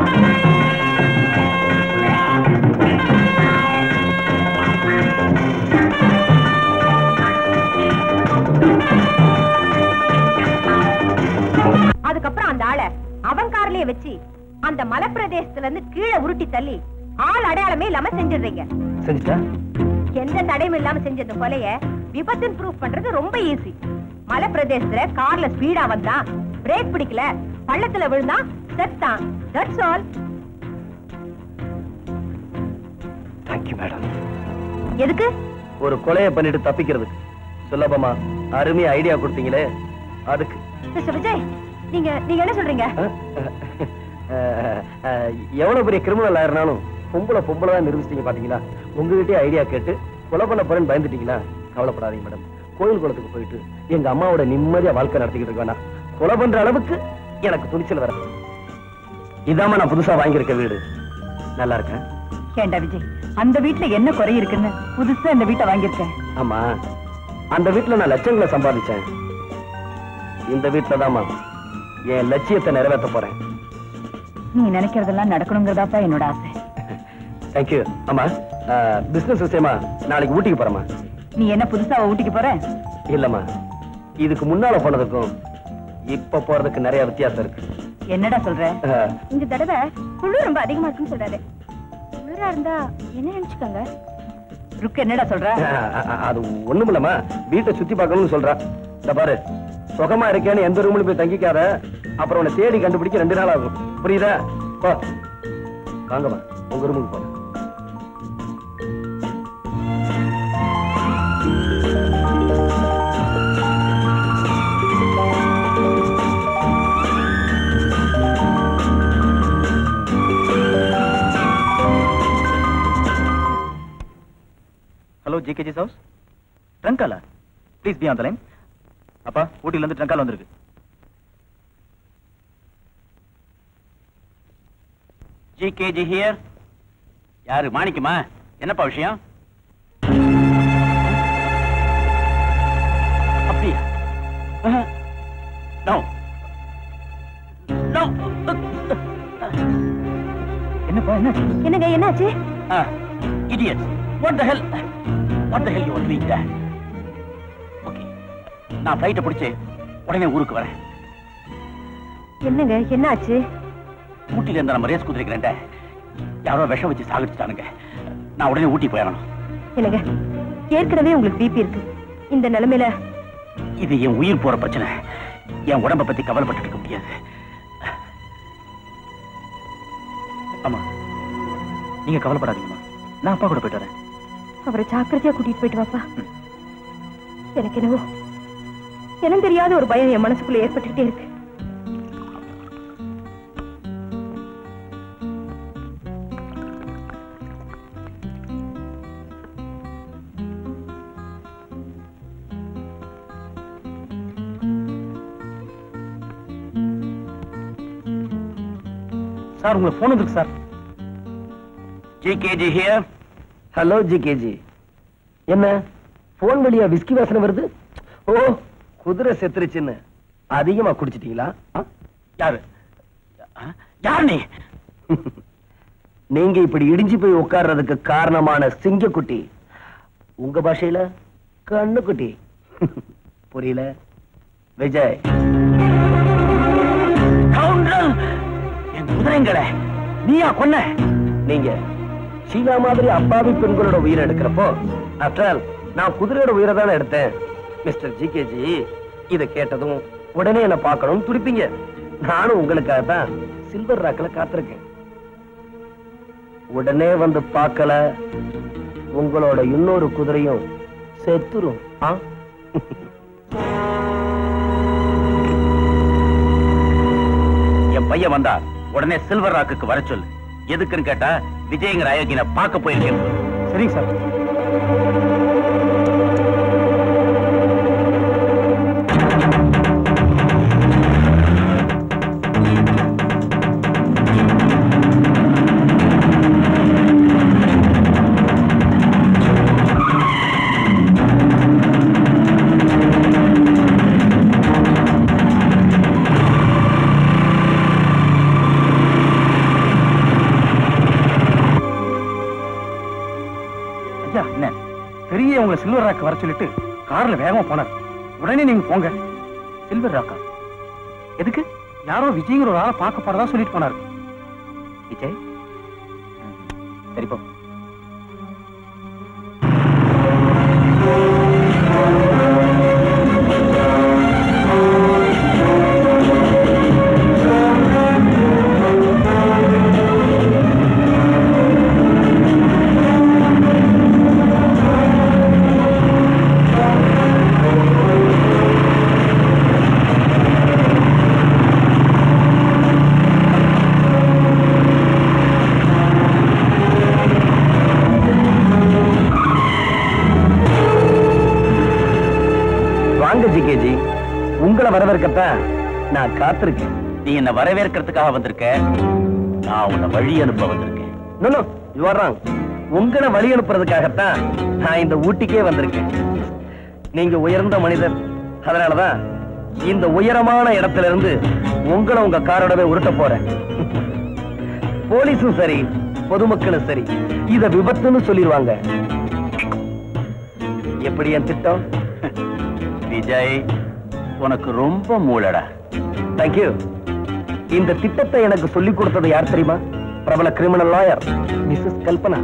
அதுக்கப்புறம் அந்த ஆளை அவன் கார்லயே வச்சு அந்த மலைப்பிரதேசத்துல இருந்து கீழே உருட்டி தள்ளி ஆள் அடையாளமே இல்லாம செஞ்சிடுறீங்க. செஞ்சுட்டா? எந்த தடையும் இல்லாம செஞ்ச இந்த கொலைய விபத்துன்னு ப்ரூஃப் பண்றது ரொம்ப ஈஸி. மலை பிரதேசத்துல கார்ல ஸ்பீடா வந்தா, பிரேக் பிடிக்கல, பள்ளத்துல விழுந்தா, செத்தான். That's all. Thank you madam. எதுக்கு? ஒரு கொலையை பண்ணிட்டு தப்பிக்கிறதுக்கு சுலபமா அருமையா ஐடியா கொடுத்தீங்களே அதுக்கு. மிஸ்டர் விஜய், நீங்க நீங்க என்ன சொல்றீங்க? எவ்வளவு பெரிய கிரிமினல் ஆயிருந்தாலும் பொம்பளை பொம்பளை தான் நிரூபிச்சிட்டீங்க பாத்தீங்களா? உங்ககிட்டயே ஐடியா கேட்டு கொலை பண்ண போறேன்னு பயந்துட்டீங்களா? கவலைப்படாதீங்க மேடம். கோயில் குளத்துக்கு போயிட்டு எங்க அம்மாவோட நிம்மதியா வாழ்க்கை நடத்திக்கிட்டு இருக்கேன். கொலை பண்ற அளவுக்கு எனக்கு துணிச்சல் வர. இதாம நான் புதுசா வாங்கியிருக்க வீடு. நல்லா இருக்கேன். ஏண்டா விஜய், அந்த வீட்டுல என்ன குறை இருக்குன்னு புதுசா இந்த வீட்டை வாங்கியிருக்கேன். ஆமா, அந்த வீட்டுல நான் லட்சங்களை சம்பாதிச்சேன். இந்த வீட்டுல தாமா என் லட்சியத்தை நிறைவேற்ற போறேன். நீ நினைக்கிறதெல்லாம் நடக்கணுங்கிறதாப்பா என்னோட ஆசை. தேங்க்யூ. ஆமா, பிசினஸ் விஷயமா நாளைக்கு ஊட்டிக்கு போறமா? நீ என்ன புதுசா ஊட்டிக்கு போற? இல்லம்மா, இதுக்கு முன்னால போனதுக்கும் இப்ப போறதுக்கு நிறைய வித்தியாசம் இருக்கு. என்னடா சொல்ற? இந்த தடவை குளிர் ரொம்ப அதிகமா இருக்குன்னு சொல்றாரு. குளிரா இருந்தா என்ன நினைச்சுக்கோங்க. ருக்கு என்னடா சொல்ற? அது ஒண்ணும் இல்லம்மா, வீட்டை சுத்தி பார்க்கணும்னு சொல்றா. இந்த பாரு, சுகமா இருக்கேன்னு எந்த ரூம்ல போய் தங்கிக்காத, அப்புறம் உன்னை தேடி கண்டுபிடிக்க ரெண்டு நாள் ஆகும். புரியுதா? போ, வாங்கம்மா, உங்க ரூமுக்கு போங்க. Hello, GKG house. ட்ரங்காலா? Please be on the line. அப்பா, ஊட்டில இருந்து ட்ரங்கால் வந்திருக்கு. GKG here. யாரு? மாணிக்கமா? என்னப்பா விஷயம்? அப்படியா? No no. என்னப்பா, என்ன? என்னங்க, என்னாச்சு? Idiots. What the hell? What the hell you are doing there? Okay. நான் ஃளைட்ட பிடிச்சு உடனே ஊருக்கு வரேன். என்னங்க, என்னாச்சு? ஊட்டில இருந்த நம்ம ரேஸ் குதிரைக்கிறேன் யாரோ விஷம் வச்சு சாகடிச்சிட்டானுங்க. நான் உடனே ஊட்டி போயிடணும். என்னங்க, ஏற்கனவே உங்களுக்கு பிபி இருக்கு. இந்த நிலைமையில இது என் உயிர் போற பிரச்சனை. என் உடம்ப பத்தி கவலைப்பட்டு இருக்க முடியாது. ஆமா, நீங்க கவலைப்படாதீங்கம்மா, நான் அப்பா கூட போயிட்டு வரேன். அவரை ஜாக்கிரதையா கூட்டிட்டு போயிட்டு வாப்பா. எனக்கு என்னவோ இனம் தெரியாத ஒரு பயம் என் மனசுக்குள்ள ஏற்பட்டுட்டே இருக்கு. சார், உங்களுக்கு போன் வந்துருக்கு sir. GKG here. Hello GKG. என்ன போன் வழியா விஸ்கி வாசனை வருது? ஓ, குதிரை செத்துருச்சுன்னு அதிகமா குடிச்சிட்டீங்களா? யாரு யார் நீ? நீங்க இப்படி இடிஞ்சு போய் உட்கார்றதுக்கு காரணமான சிங்கக்குட்டி உங்க பாஷையில கண்ணுக்குட்டி. புரியல? விஜய். என் குதிரைங்களை நீயா கொன்ன? நீங்க ஷீலா மாதிரி அப்பாவி பெண்களோட உயிரை எடுக்கிறப்போ ஆஃப்டர் ஆல் நான் குதிரையோட உயிரை தானே எடுத்தேன். மிஸ்டர் ஜிகேஜி, இதை கேட்டதும் உடனே என்ன பார்க்கணும் துடிப்பீங்க. நானும் உங்களுக்காக தான் சில்வர் ராக்ல காத்திருக்கேன். உடனே வந்து பார்க்கல, உங்களோட இன்னொரு குதிரையும் செத்துரும். என் பையன் வந்தா உடனே சில்வர் ராக்குக்கு வர சொல்லு. எதுக்குன்னு கேட்டா விஜயங்கிற அயோக்கியனை பார்க்க போயிருக்கேன். சரிங்க சார். பெரிய உங்களை சில்வர் ராக் வர சொல்லிட்டு கார்ல வேகமா போனார். உடனே நீங்க போங்க. சில்வர் ராக்கா? எதுக்கு? யாரோ விஜய்ங்கிற ஒரு ஆளை பார்க்க போறதா சொல்லிட்டு போனாரு. விஜய்? சரிப்பா. ஜிகேஜி, உங்களை வரவேற்கத்தான் நான் காத்திருக்கேன். நீ என்ன வரவேற்கிறதுக்காக வந்திருக்க, நான் உன்னை வழி அனுப்ப வந்திருக்கேன். No no, you are wrong. உங்களை வழி அனுப்புறதுக்காகத்தான் நான் இந்த ஊட்டிக்கே வந்திருக்கேன். நீங்க உயர்ந்த மனிதர், அதனாலதான் இந்த உயரமான இடத்துல இருந்து உங்களை உங்க காரோடவே உருட்ட போறேன். போலீஸும் சரி பொதுமக்களும் சரி இத விபத்துன்னு சொல்லிடுவாங்க. எப்படி என் திட்டம்? விஜய், உனக்கு ரொம்ப மூளடா. தேங்க்யூ. இந்த திட்டத்தை எனக்கு சொல்லிக் கொடுத்தது யார் தெரியுமா? பிரபல கிரிமினல் லாயர் மிஸ்ஸஸ் கல்பனா.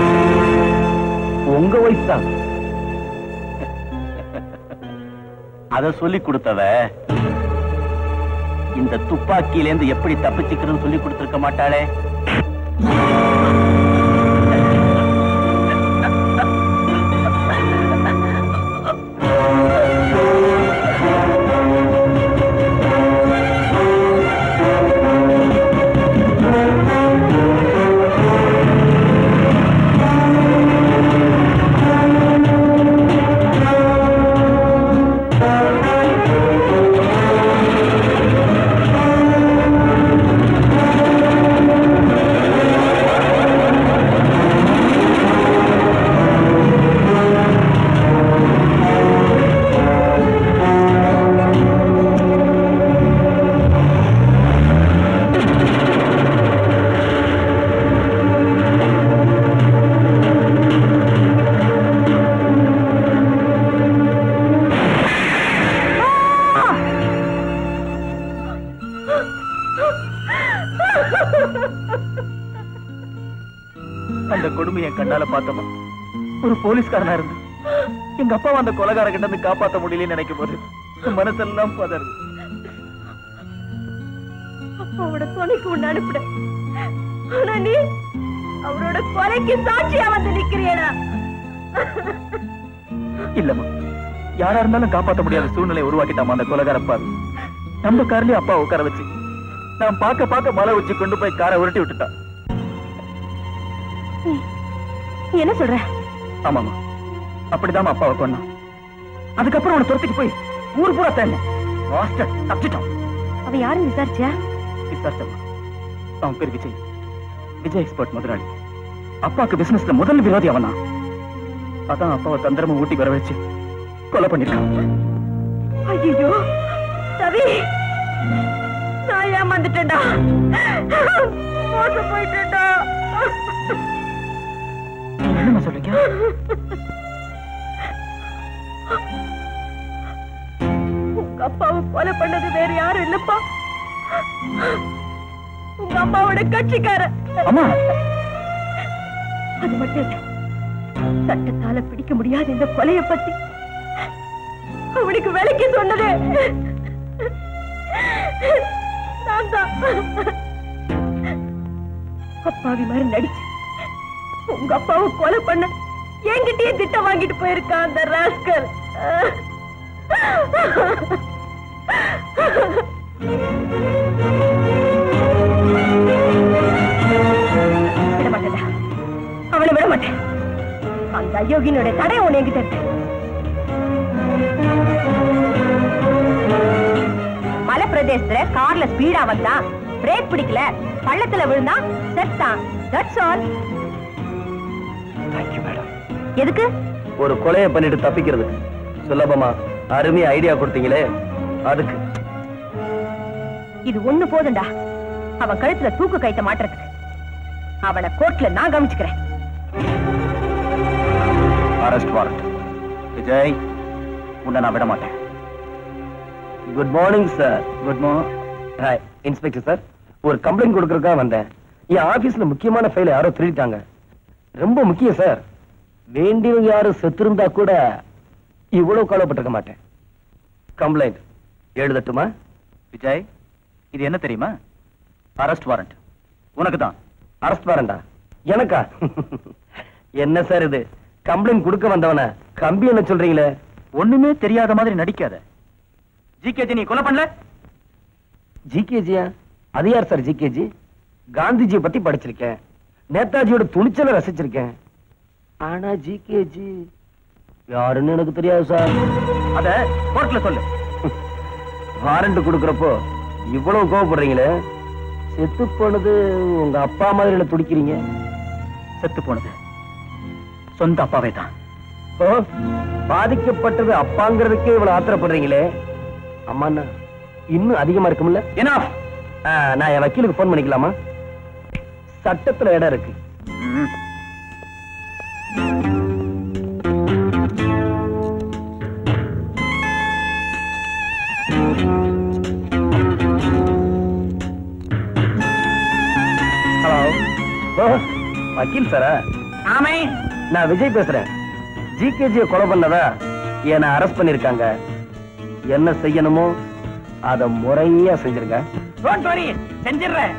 உங்க ஒய்ஃப் தான். அத சொல்லி கொடுத்தவ இந்த துப்பாக்கியிலேருந்து எப்படி தப்பிச்சுக்கிறதுன்னு சொல்லி கொடுத்திருக்க மாட்டாளே. அந்த கொடுமையை கண்ணால பார்த்தமா ஒரு போலீஸ்காரனா இருந்து எங்க அப்பா அந்த கொலைகார கிட்ட இருந்து காப்பாற்ற முடியலன்னு நினைக்கும் போது மனசெல்லாம் பதறுது. அப்பாவோட கொலைக்கு உன்னை அனுப்பிட, ஆனா நீ அவரோட கொலைக்கு சாட்சியா வந்து நிக்கிறியடா. இல்லம்மா, யாரா இருந்தாலும் காப்பாற்ற முடியாத சூழ்நிலை உருவாக்கிட்டாமா அந்த கொலைகார அப்பா. நம்ம கார்லயே அப்பா உட்கார வச்சு நான் பார்க்க பார்க்க மலை வச்சு கொண்டு போய் காரை உருட்டி விட்டுட்டான். என்ன சொல்ற? ஆமாமா, அப்படிதான் அப்பாவை கொண்டான். அதுக்கப்புறம் அவனை துரத்திட்டு போய் ஊர் பூரா தேங்க தப்பிச்சிட்டான். அவன் யாரும் விசாரிச்சியா? விசாரிச்சம்மா. அவன் பேர் விஜய். விஜய் எக்ஸ்பர்ட் முதலாளி. அப்பாக்கு பிசினஸ்ல முதல் விரோதி அவனா. அதான் அப்பாவை தந்திரமா ஊட்டி வர வச்சு கொலை பண்ணிருக்கான். ஐயோ ரவி, நான் ஏமாந்துட்டேன்டா, மோசம் போயிட்டேன்டா. என்னமா சொல்றீங்க? உங்க அப்பாவை கொலை பண்ணது வேற யாரும் இல்லப்பா, உங்க அம்மாவோட கட்சிக்கார. அம்மா, அது மட்டும் இல்ல, சட்டத்தால பிடிக்க முடியாத இந்த கொலையை பத்தி அவனுக்கு விலைக்கு சொன்னது நான் தான். அப்பாவி மாதிரி நடிச்சு உங்க அப்பாவை கொலை பண்ண என்கிட்டயே திட்டம் வாங்கிட்டு போயிருக்கான் அந்த ராஸ்கல். விட மாட்டேன், அவனை விட மாட்டேன். அந்த அயோகினுடைய தடை உன் என்கிட்ட இருக்கு. மலை பிரதேசத்துல கார்ல ஸ்பீடா வந்தா, பிரேக் பிடிக்கல, பள்ளத்துல விழுந்தா செத்தான். That's all. Thank you, madam. எதுக்கு? ஒரு கொலையை பண்ணிட்டு தப்பிக்கிறதுக்கு. சுலபமா அருமையா ஐடியா கொடுத்தீங்களே, அதுக்கு. இது ஒண்ணு போதுண்டா, அவன் கழுத்துல தூக்கு கைத்த மாட்டுறதுக்கு. அவனை கோர்ட்ல நான் கவனிச்சுக்கிறேன். Arrest warrant. விஜய், உன்னை நான் விட மாட்டேன். Good morning sir. Good morning. Hi inspector sir, ஒரு கம்ப்ளைண்ட் கொடுக்கறதுக்காக வந்தேன். என் ஆபீஸ்ல முக்கியமான ஃபைலை யாரோ திருடிட்டாங்க. ரொம்ப முக்கியம் சார். வேண்டியவங்க யாரும் செத்திருந்தா கூட இவ்வளவு கவலைப்பட்டிருக்க மாட்டேன். கம்ப்ளைண்ட் எழுதட்டுமா? விஜய், இது என்ன தெரியுமா? Arrest warrant. உனக்கு தான். அரெஸ்ட் வாரண்டா? எனக்கா? என்ன சார் இது, கம்ப்ளைண்ட் கொடுக்க வந்தவன கம்பி என்ன சொல்றீங்களே? ஒண்ணுமே தெரியாத மாதிரி நடிக்காத. ஜிகேஜி நீ கொலை பண்ணல? ஜிகேஜியா? அது யார் சார் ஜிகேஜி? காந்திஜியை பத்தி படிச்சிருக்கேன், நேதாஜியோட துணிச்சலை ரசிச்சிருக்கேன். ஆனா ஜிகேஜி யாருன்னு எனக்கு தெரியாது சார். அத கோர்ட்ல சொல்லு. வாரண்ட் கொடுக்கறப்போ இவ்வளவு கோவப்படுறீங்களே. செத்து போனது உங்க அப்பா மாதிரி துடிக்கிறீங்க. செத்து போனது சொந்த அப்பாவே தான். ஓ, பாதிக்கப்பட்டது அப்பாங்கிறதுக்கே இவ்வளவு ஆத்திரப்படுறீங்களே. அம்மாண்ணா இன்னும் அதிகமா இருக்கும்ல? என்ன? நான் என் வக்கீலுக்கு போன் பண்ணிக்கலாமா? சட்டத்துல இடம் இருக்கு. ஹலோ, வக்கீல் சாரா? ஆமே, நான் விஜய் பேசுறேன். ஜிகேஜியை கொலை பண்ணதா என்னை அரெஸ்ட் பண்ணிருக்காங்க. என்ன செய்யணுமோ அத முறையா செஞ்சிருங்க. Don't worry, செஞ்சிடுறேன்.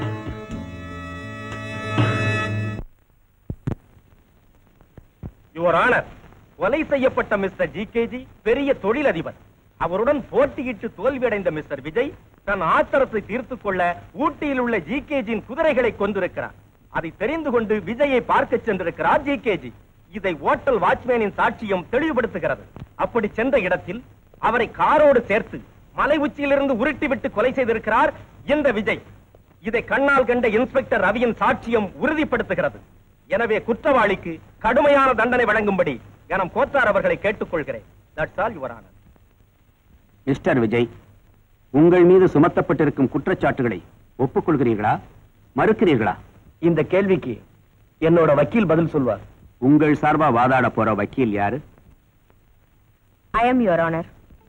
யுவர் ஆனர், கொலை செய்யப்பட்ட மிஸ்டர் ஜிகேஜி பெரிய தொழிலதிபர். அவருடன் போட்டியிட்டு தோல்வியடைந்த மிஸ்டர் விஜய் தன் ஆத்திரத்தை தீர்த்துக் கொள்ள ஊட்டியில் உள்ள ஜிகேஜியின் குதிரைகளை கொண்டிருக்கிறார். அதை தெரிந்து கொண்டு விஜயை பார்க்க சென்றிருக்கிறார் ஜிகேஜி. இதை ஓட்டல் வாட்ச்மேனின் சாட்சியம் தெளிவுபடுத்துகிறது. அப்படி சென்ற இடத்தில் அவரை காரோடு சேர்த்து மலை உச்சியிலிருந்து உருட்டிவிட்டு கொலை செய்திருக்கிறார் இந்த விஜய். இதை கண்ணால் கண்ட இன்ஸ்பெக்டர் ரவியின் சாட்சியம் உறுதிப்படுத்துகிறது. எனவே குற்றவாளிக்கு கடுமையான தண்டனை வழங்கும்படி கனம் கோத்தார் அவர்களை கேட்டுக்கொள்கிறேன். That's all your honour. Mister Vijay, உங்கள் மீது சுமத்தப்பட்டிருக்கும் குற்றச்சாட்டுகளை ஒப்புக்கொள்கிறீர்களா, மறுக்கிறீர்களா? இந்த கேள்விக்கு என்னோட வக்கீல் பதில் சொல்வார். உங்கள் சார்பா வாதாட போற வக்கீல் யாரு? I am your honour.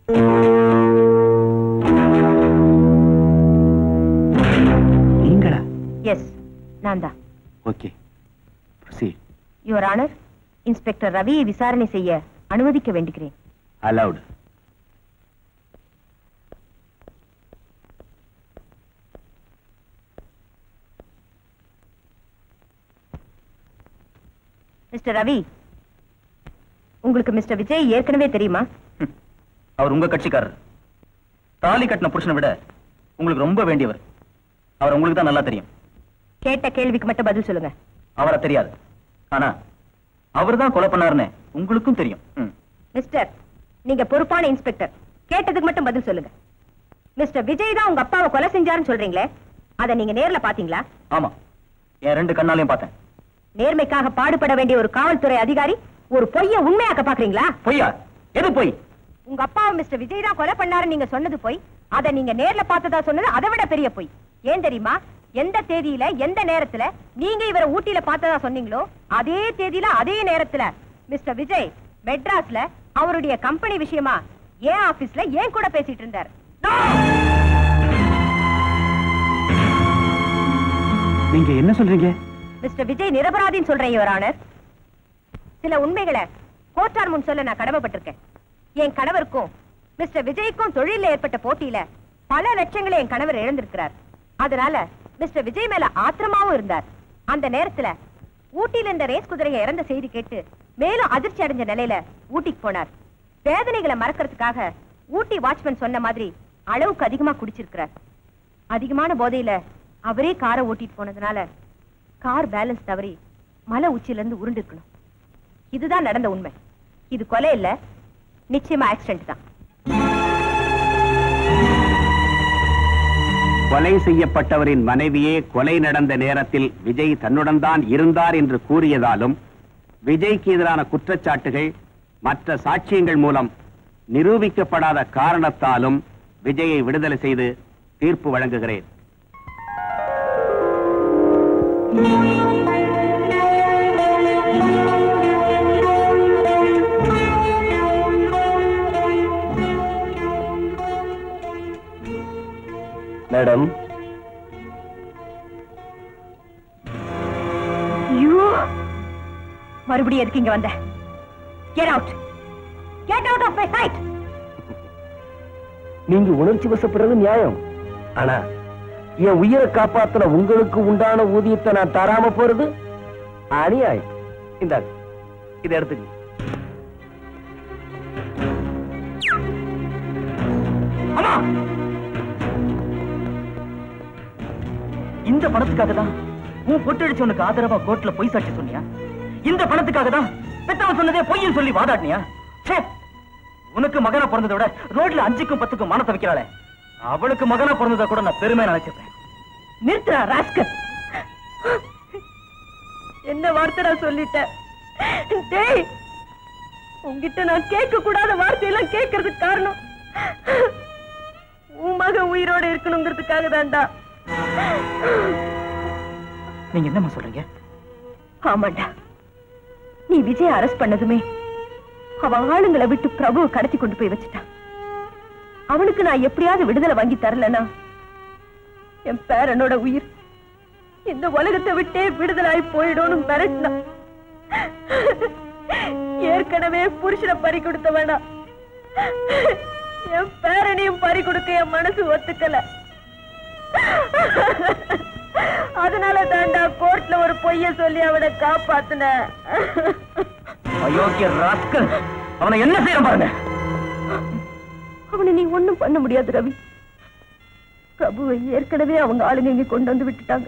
நீங்களா? எஸ், நான் தான். Okay, proceed. Your honour, inspector ரவியை விசாரணை செய்ய அனுமதிக்க வேண்டுகிறேன். அலவுட். மிஸ்டர் ரவி, உங்களுக்கு மிஸ்டர் விஜய் ஏற்கனவே தெரியுமா? அவர் உங்க கட்சிக்காரர். தாலி கட்டின புருஷனை விட உங்களுக்கு ரொம்ப வேண்டியவர். அவர் உங்களுக்கு தான் நல்லா தெரியும். கேட்ட கேள்விக்கு மட்டும் பதில் சொல்லுங்க. அவரை தெரியாது, ஆனா அவர் தான் கொலை பண்ணாருன்னு உங்களுக்கும் தெரியும். மிஸ்டர், நீங்க பொறுப்பான இன்ஸ்பெக்டர், கேட்டதுக்கு மட்டும் பதில் சொல்லுங்க. மிஸ்டர் விஜய் தான் உங்க அப்பாவை கொலை செஞ்சாருன்னு சொல்றீங்களே, அதை நீங்க நேர்ல பாத்தீங்களா? ஆமா, என் ரெண்டு கண்ணாலையும் பார்த்தேன். நேர்மைக்காக பாடுபட வேண்டிய ஒரு காவல்துறை அதிகாரி ஒரு பொய்ய உண்மையாக்க பாக்குறீங்களா? பொய்யா? எது பொய்? உங்க அப்பாவை மிஸ்டர் விஜய் தான் கொலை பண்ணாரு நீங்க சொன்னது பொய். அதை நீங்க நேர்ல பார்த்ததா சொன்னது அதை விட பெரிய பொய். ஏன் தெரியுமா? எந்த தேதியில எந்த நேரத்துல நீங்க இவரை ஊட்டியில பார்த்ததா சொன்னீங்களோ அதே தேதியில அதே நேரத்துல மிஸ்டர் விஜய் மெட்ராஸ்ல அவருடைய கம்பெனி விஷயமா ஏன் ஆபீஸ்ல ஏன் கூட பேசிட்டு இருந்தார். நீங்க என்ன சொல்றீங்க? மிஸ்டர் விஜய் நிரபராதின்னு சொல்றேன் யுவர் ஆனர். சில உண்மைகளை கோர்ட்டார் முன் சொல்ல நான் கடமைப்பட்டிருக்கேன். என் கணவருக்கும் மிஸ்டர் விஜய்க்கும் தொழில ஏற்பட்ட போட்டியில பல லட்சங்களை என் கணவர் இழந்திருக்கிறார். அதனால மிஸ்டர் விஜய் மேல ஆத்திரமாவும் இருந்தார். அந்த நேரத்துல ஊட்டியில இந்த ரேஸ் குதிரையை இறந்த செய்தி கேட்டு மேலும் அதிர்ச்சி அடைஞ்ச நிலையில ஊட்டிக்கு போனார். வேதனைகளை மறக்கிறதுக்காக ஊட்டி வாட்ச்மேன் சொன்ன மாதிரி அளவுக்கு அதிகமா குடிச்சிருக்கிறார். அதிகமான போதையில அவரே காரை ஓட்டிட்டு போனதுனால கார் பேலன்ஸ் தவறி மலை உச்சியில இருந்து உருண்டு இருக்கணும். இதுதான் நடந்த உண்மை. இது கொலை இல்ல, நிச்சயமா ஆக்சிடென்ட் தான். கொலை செய்யப்பட்டவரின் மனைவியே கொலை நடந்த நேரத்தில் விஜய் தன்னுடன் தான் இருந்தார் என்று கூறியதாலும் விஜய்க்கு எதிரான குற்றச்சாட்டுகள் மற்ற சாட்சியங்கள் மூலம் நிரூபிக்கப்படாத காரணத்தாலும் விஜயை விடுதலை செய்து தீர்ப்பு வழங்குகிறேன். மேடம், மறுபடியும் எதுக்கு இங்க வந்த? Get out! Get out of my sight! நீங்க உணர்ச்சி வசப்படுறது நியாயம். ஆனா என் உயிரை காப்பாத்தின உங்களுக்கு உண்டான ஊதியத்தை நான் தராம போறது அநியாயம். இந்தாங்க, இதை எடுத்துக்க. இந்த பணத்துக்காக தான் உன் பொட்டடிச்சவனுக்கு ஆதரவா கோர்ட்ல பொய் சாட்சி சொன்னியா? இந்த பணத்துக்காக தான் பெத்தவன் சொன்னதே பொய்ன்னு சொல்லி வாதாடினியா? உனக்கு மகனா பிறந்ததை விட ரோட்ல அஞ்சுக்கும் பத்துக்கும் மானத்தை வைக்கிறாளே, அவளுக்கு மகனா பிறந்ததை கூட நான் பெருமையா நினைச்சிருப்பேன். நிறுத்துறா ராஸ்கல். என்ன வார்த்தை நான் சொல்லிட்டேன். டேய், உன்கிட்ட நான் கேட்க கூடாத வார்த்தையெல்லாம் கேட்கறதுக்கு காரணம் உன் மகன் உயிரோட இருக்கணுங்கிறதுக்காக தான்டா. நீங்க என்னம்மா சொல்றீங்க? ஆமாண்டா, நீ விஜய் அரெஸ்ட் பண்ணதுமே அவன் ஆளுங்களை விட்டு பிரபுவை கடத்தி கொண்டு போய் வச்சுட்டான். அவனுக்கு நான் எப்படியாவது விடுதலை வாங்கி தரலனா என் பேரனோட உயிர் இந்த உலகத்தை விட்டே விடுதலாய் போயிடும் மிரட்டினான். ஏற்கனவே புருஷனை பறி கொடுத்த வேணாம், என் பேரனையும் பறி கொடுக்க என் மனசு ஒத்துக்கல. அதனால தாண்டா கோர்ட்ல ஒரு பொய்ய சொல்லி அவனை காப்பாத்துன. அயோக்கிய ராஸ்கல், அவனை என்ன செய்ய பாருங்க. அவனை நீ ஒண்ணும் பண்ண முடியாது ரவி. பிரபுவை ஏற்கனவே அவங்க ஆளுங்க இங்க கொண்டு வந்து விட்டுட்டாங்க.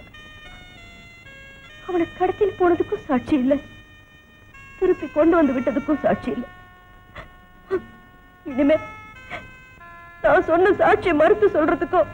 அவனை கடத்தின்னு போனதுக்கும் சாட்சி இல்லை, திருப்பி கொண்டு வந்து விட்டதுக்கும் சாட்சி இல்லை. இனிமே நான் சொன்ன சாட்சியை மறுத்து சொல்றதுக்கும்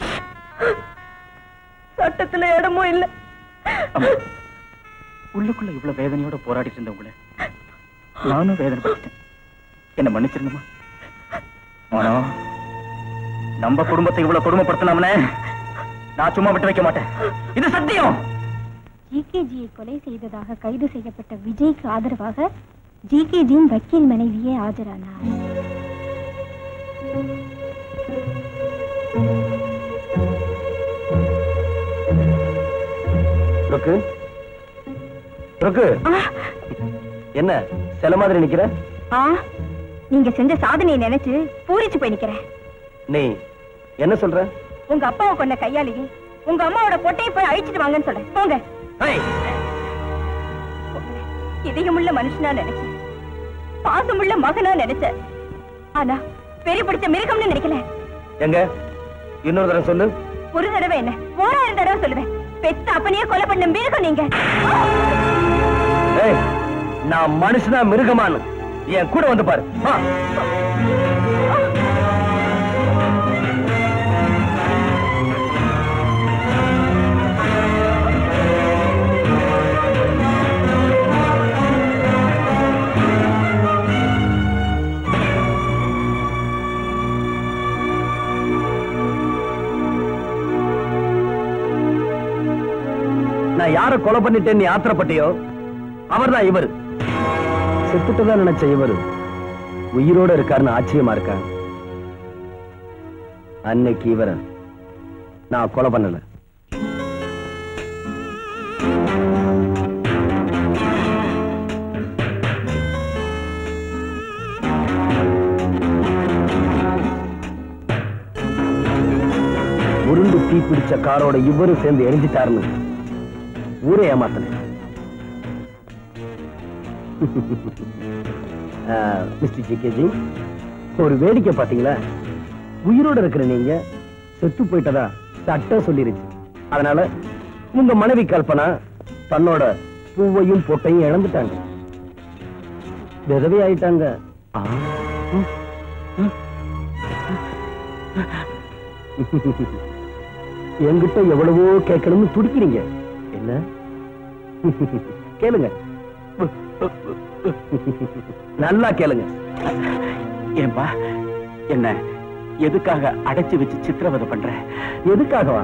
சட்டத்துல இடமும் இல்லை. உள்ளுக்குள்ள இவ்வளவு வேதனையோட போராடிட்டு இருந்த உங்களை நானும் வேதனைப்பட்டேன். என்ன மன்னிச்சிருந்தமா. ஆனா நம்ம குடும்பத்தை இவ்வளவு கொடுமைப்படுத்தினவனே நான் சும்மா விட்டு வைக்க மாட்டேன். இது சத்தியம். ஜிகேஜியை கொலை செய்ததாக கைது செய்யப்பட்ட விஜய்க்கு ஆதரவாக ஜிகேஜியின் வக்கீல் மனைவியே ஆஜரானார். ருக்கு ருக்கு என்ன சில மாதிரி நிக்கிற? ஆ, நீங்க செஞ்ச சாதனையை நினைச்சு பூரிச்சு போய் நிக்கிறேன். நீ என்ன சொல்ற? உங்க அப்பாவை கொண்ட கையாளி உங்க அம்மாவோட பொட்டையை போய் அழிச்சிட்டு வாங்கன்னு சொல்ல. போங்க. இதயமுள்ள மனுஷனா நினைச்சேன், பாசமுள்ள மகனா நினைச்சேன். ஆனா பெரிய பிடிச்ச மிருகம்னு நினைக்கல. எங்க இன்னொரு தடவை சொல்லு. ஒரு தடவை என்ன, ஓராயிரம் தடவை சொல்லுவேன். பெத்த அப்பனையே கொலை பண்ண மிருகம் நீங்க. ஏய், நான் மனுஷனா மிருகமானு என் கூட வந்து பாரு. நான் யார கொலை பண்ணிட்டேன்னு ஆத்திரப்பட்டியோ அவர்தான் இவரு. செத்துட்டுதான் நினைச்ச இவரு உயிரோட இருக்காருன்னு ஆச்சரியமா இருக்கா? அன்னைக்கு இவரை நான் கொலை பண்ணல. உருண்டு தீ பிடிச்ச காரோட இவரும் சேர்ந்து எரிஞ்சிட்டாருன்னு ஊரே ஏமாத்தினேன். மிஸ்டர் ஜிகேஜி, ஒரு வேடிக்கை பாத்தீங்களா? உயிரோட இருக்கிற நீங்க செத்து போயிட்டதா சட்டம் சொல்லிருச்சு. அதனால உங்க மனைவி கல்பனா தன்னோட பூவையும் பொட்டையும் இழந்துட்டாங்க, விதவை ஆயிட்டாங்க. என்கிட்ட எவ்வளவோ கேட்கணும்னு துடிக்கிறீங்க. என்ன கேளுங்க, நல்லா கேளுங்க. ஏன்பா என்ன எதுக்காக அடைச்சு வச்சு சித்திரவதை பண்ற? எதுக்காகவா?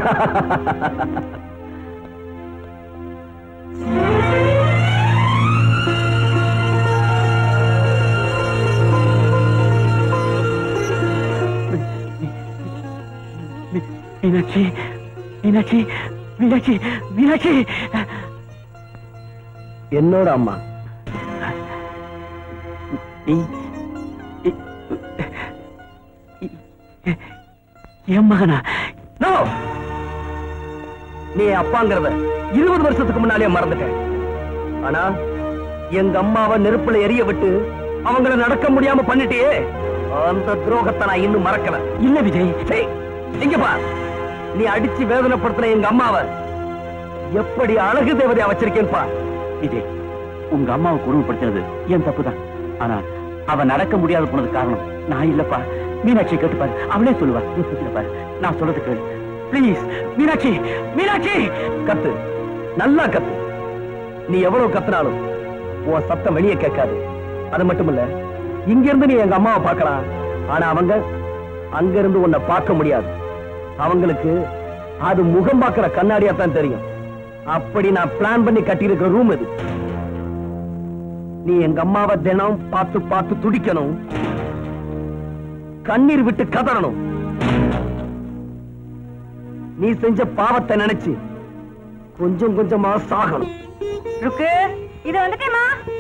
மீனாட்சி, மீனாட்சி, மீனாட்சி, மீனாட்சி என்னோட அம்மா. என் மகனா? நீ அப்பாங்கிறத இருபது வருஷத்துக்கு முன்னாலே மறந்துட்டேன். ஆனா எங்க அம்மாவை நெருப்புல எரிய விட்டு அவங்கள நடக்க முடியாம பண்ணிட்டியே, அந்த துரோகத்தை நான் இன்னும் மறக்கல. இல்ல விஜய், இங்க பா, நீ அடிச்சு வேதனைப்படுத்தின எங்க அம்மாவை எப்படி அழகு தேவதையா வச்சிருக்கேன்பா. விஜய், உங்க அம்மாவை கொடுமைப்படுத்தினது என் தப்புதான். ஆனா அவ நடக்க முடியாத போனது காரணம் நான் இல்லப்பா. மீனாட்சி கேட்டுப்பாரு, அவளே சொல்லுவா. பாரு, நான் சொல்றது கேளு பிளீஸ். மீனாட்சி, மீனாட்சி கத்து, நல்லா கத்து. நீ எவ்வளவு கத்துனாலும் உன் சத்தம் வெளியே கேட்காது. அது மட்டும் இல்ல, இங்க இருந்து நீ எங்க அம்மாவை பார்க்கலாம், ஆனா அவங்க அங்க இருந்து உன்னை பார்க்க முடியாது. அவங்களுக்கு அது முகம் பார்க்கிற கண்ணாடியா தான் தெரியும். அப்படி நான் பிளான் பண்ணி கட்டியிருக்கிற ரூம் இது. நீ எங்க அம்மாவை தினம் பார்த்து பார்த்து துடிக்கணும், கண்ணீர் விட்டு கதறணும். நீ செஞ்ச பாவத்தை நினைச்சு கொஞ்சம் கொஞ்சமா சாகணும். ருக்கு, இது வந்துட்டேமா.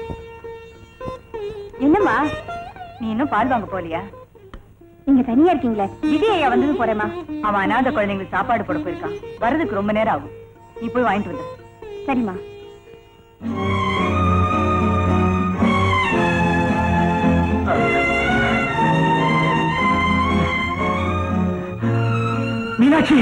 என்னம்மா, நீ இன்னும் பால் வாங்க போலியா? நீங்க தனியா இருக்கீங்களே? விஜயா வந்தது போறேமா. அவன் அனாதை குழந்தைங்களுக்கு சாப்பாடு போட போயிருக்கான். வரதுக்கு ரொம்ப நேரம் ஆகும். நீ போய் வாங்கிட்டு வந்து. சரிம்மா. மீனாட்சி,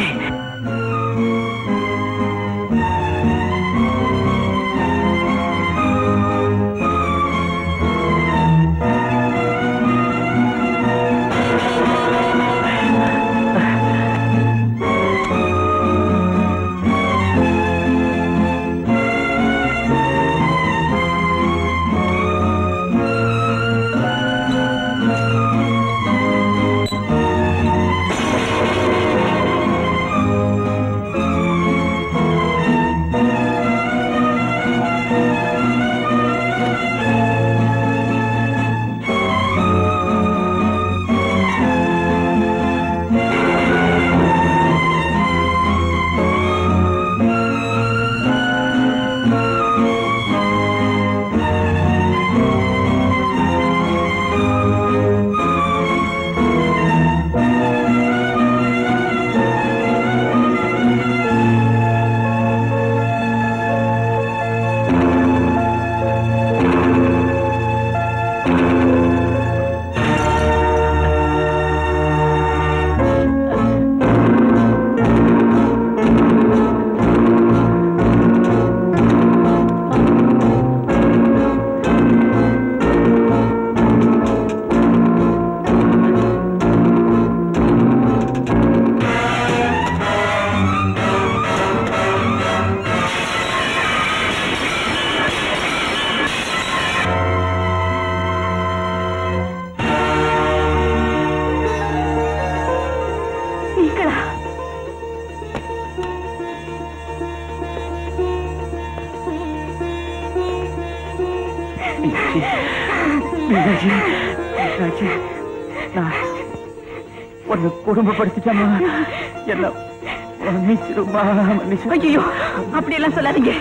உன்னை குடும்பப்படுத்திட்டமா எல்லாம் மன்னிச்சிருமா. ஐயோ, அப்படி எல்லாம் சொல்லாதீங்க.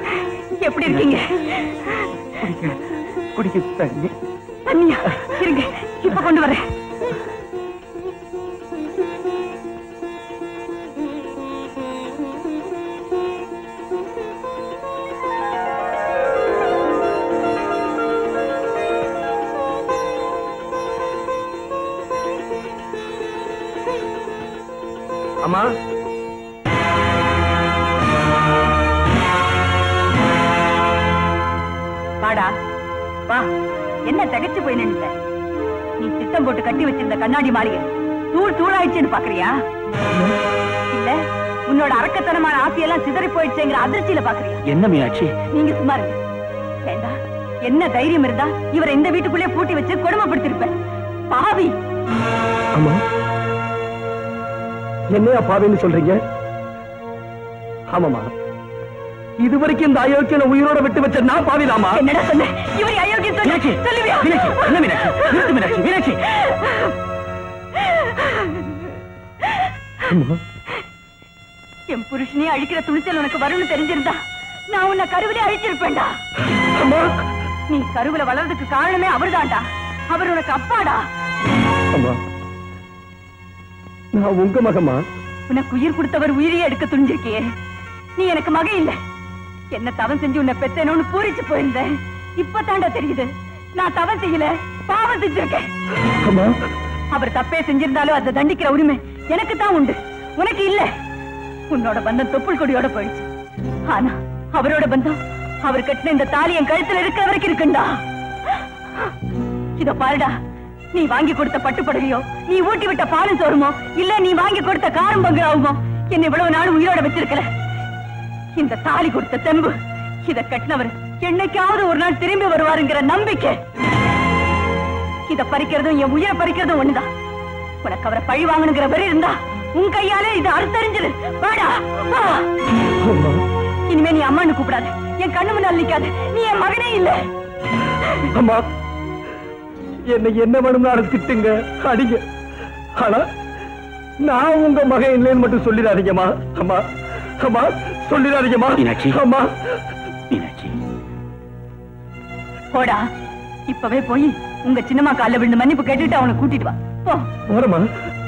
எப்படி இருக்கீங்க? குடிக்க குடிக்க தண்ணி. தண்ணியா? இருங்க, இப்ப கொண்டு வரேன். அம்மா, வாடா வா. என்ன தகச்சு போய் நின்னுட்ட? நீ திட்டம் போட்டு கட்டி வச்சிருந்த கண்ணாடி மாளிகை தூள் தூளாயிடுச்சுன்னு பாக்குறியா? இல்ல உன்னோட அரக்கத்தனமான ஆசையெல்லாம் சிதறி போயிடுச்சுங்கிற அதிர்ச்சியில பாக்குறியா? என்ன மீனாட்சி, நீங்க சும்மா இருங்க. ஏண்டா, என்ன தைரியம் இருந்தா இவரை இந்த வீட்டுக்குள்ளே பூட்டி வச்சு கொடுமைப்படுத்திருப்பேன். பாவி. அம்மா, என்னையா பாவின்னு சொல்றீங்க? ஆமாமா, இதுவரைக்கும் இந்த அயோக்கியனை உயிரோட விட்டு வச்ச நான் பாவிதாமா? என்னடா சொன்ன? இவரை அயோக்கியம் சொல்லி சொல்லுவியா? மீனாட்சி, என்ன மீனாட்சி, நிறுத்து மீனாட்சி, மீனாட்சி. என் புருஷனே அழிக்கிற துணிச்சல் உனக்கு வரும்னு தெரிஞ்சிருந்தா நான் உன்னை கருவிலே அழிச்சிருப்பேன்டா. நீ கருவில வளர்றதுக்கு காரணமே அவர்தான்டா. அவர் உனக்கு அப்பாடா. அம்மா, நான் உங்க மகமா? உனக்கு உயிர் கொடுத்தவர் உயிரையே எடுக்க துணிஞ்சிருக்கியே. நீ எனக்கு மகன் இல்ல. என்ன தவம் செஞ்சு உன்னை பெத்தேனோன்னு பூரிச்சு போயிருந்தேன். இப்பதாண்டா தெரியுது நான் தவம் செய்யல, பாவம் செஞ்சிருக்கேன். அவர் தப்பே செஞ்சிருந்தாலும் அதை தண்டிக்கிற உரிமை எனக்கு தான் உண்டு, உனக்கு இல்ல. உன்னோட பந்தம் தொப்புள் கொடியோட போயிடுச்சு. ஆனா அவரோட பந்தம், அவர் கட்டின இந்த தாலி என் கழுத்துல இருக்கிற வரைக்கும் இருக்குண்டா. இத பாருடா, நீ வாங்கி கொடுத்த பட்டு புடவையோ, நீ ஊட்டி விட்ட பாலும் சோறுமோ, இல்ல நீ வாங்கி கொடுத்த காரம் பங்குறாவுமோ என்ன இவ்வளவு நாள் உயிரோட வச்சிருக்கல. இந்த தாலி கொடுத்த தெம்பு, இத கட்டினவர் என்னைக்காவது ஒரு நாள் திரும்பி வருவாருங்கிற நம்பிக்கை. இத பறிக்கிறதும் என் உயிரை பறிக்கிறதும் ஒண்ணுதான். உனக்கு அவரை பழி வாங்கணுங்கிற வரி இருந்தா உன் கையாலே இது அறுத்தறிஞ்சிரு. வாடா. இனிமே நீ அம்மான்னு கூப்பிடாத, என் கண்ணு முன்னால் நிக்காத. நீ என் மகனே இல்ல. அம்மா, என்ன என்ன வேணும்னு திட்டுங்க, அடிங்க. ஆனா நான் உங்க மகன் இல்லைன்னு மட்டும் சொல்லிடாதீங்கம்மா. அம்மா அம்மா சொல்லிடாதீங்கம்மா. மீனாட்சி. அம்மா. மீனாட்சி. போடா, இப்பவே போய் உங்க சின்னம்மா கால்ல விழுந்து மன்னிப்பு கேட்டுட்டு அவனை கூட்டிட்டு வா. போ. போறமா.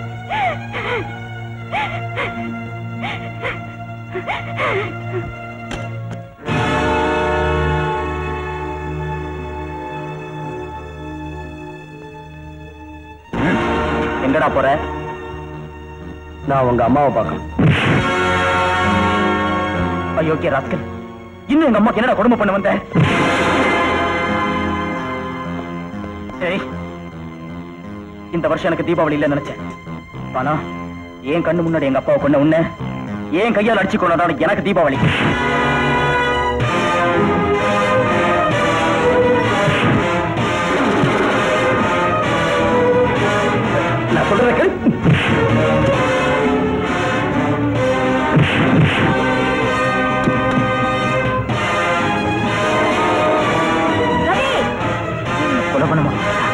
எங்கடா போற? நான் உங்க அம்மாவை பார்க்கணும். அயோக்கிய ராஸ்கல், இன்னும் எங்க அம்மாக்கு என்னடா கொடுமை பண்ண வந்த? ஏய், இந்த வருஷம் எனக்கு தீபாவளி இல்ல நினைச்சேன். ஆனா ஏன் கண்ணு முன்னாடி எங்க அப்பாவை கொண்ட உன்ன ஏன் கையால் அடிச்சு கொண்டாட எனக்கு தீபாவளி. நான் சொல்றேன். கொலை பண்ணுமா?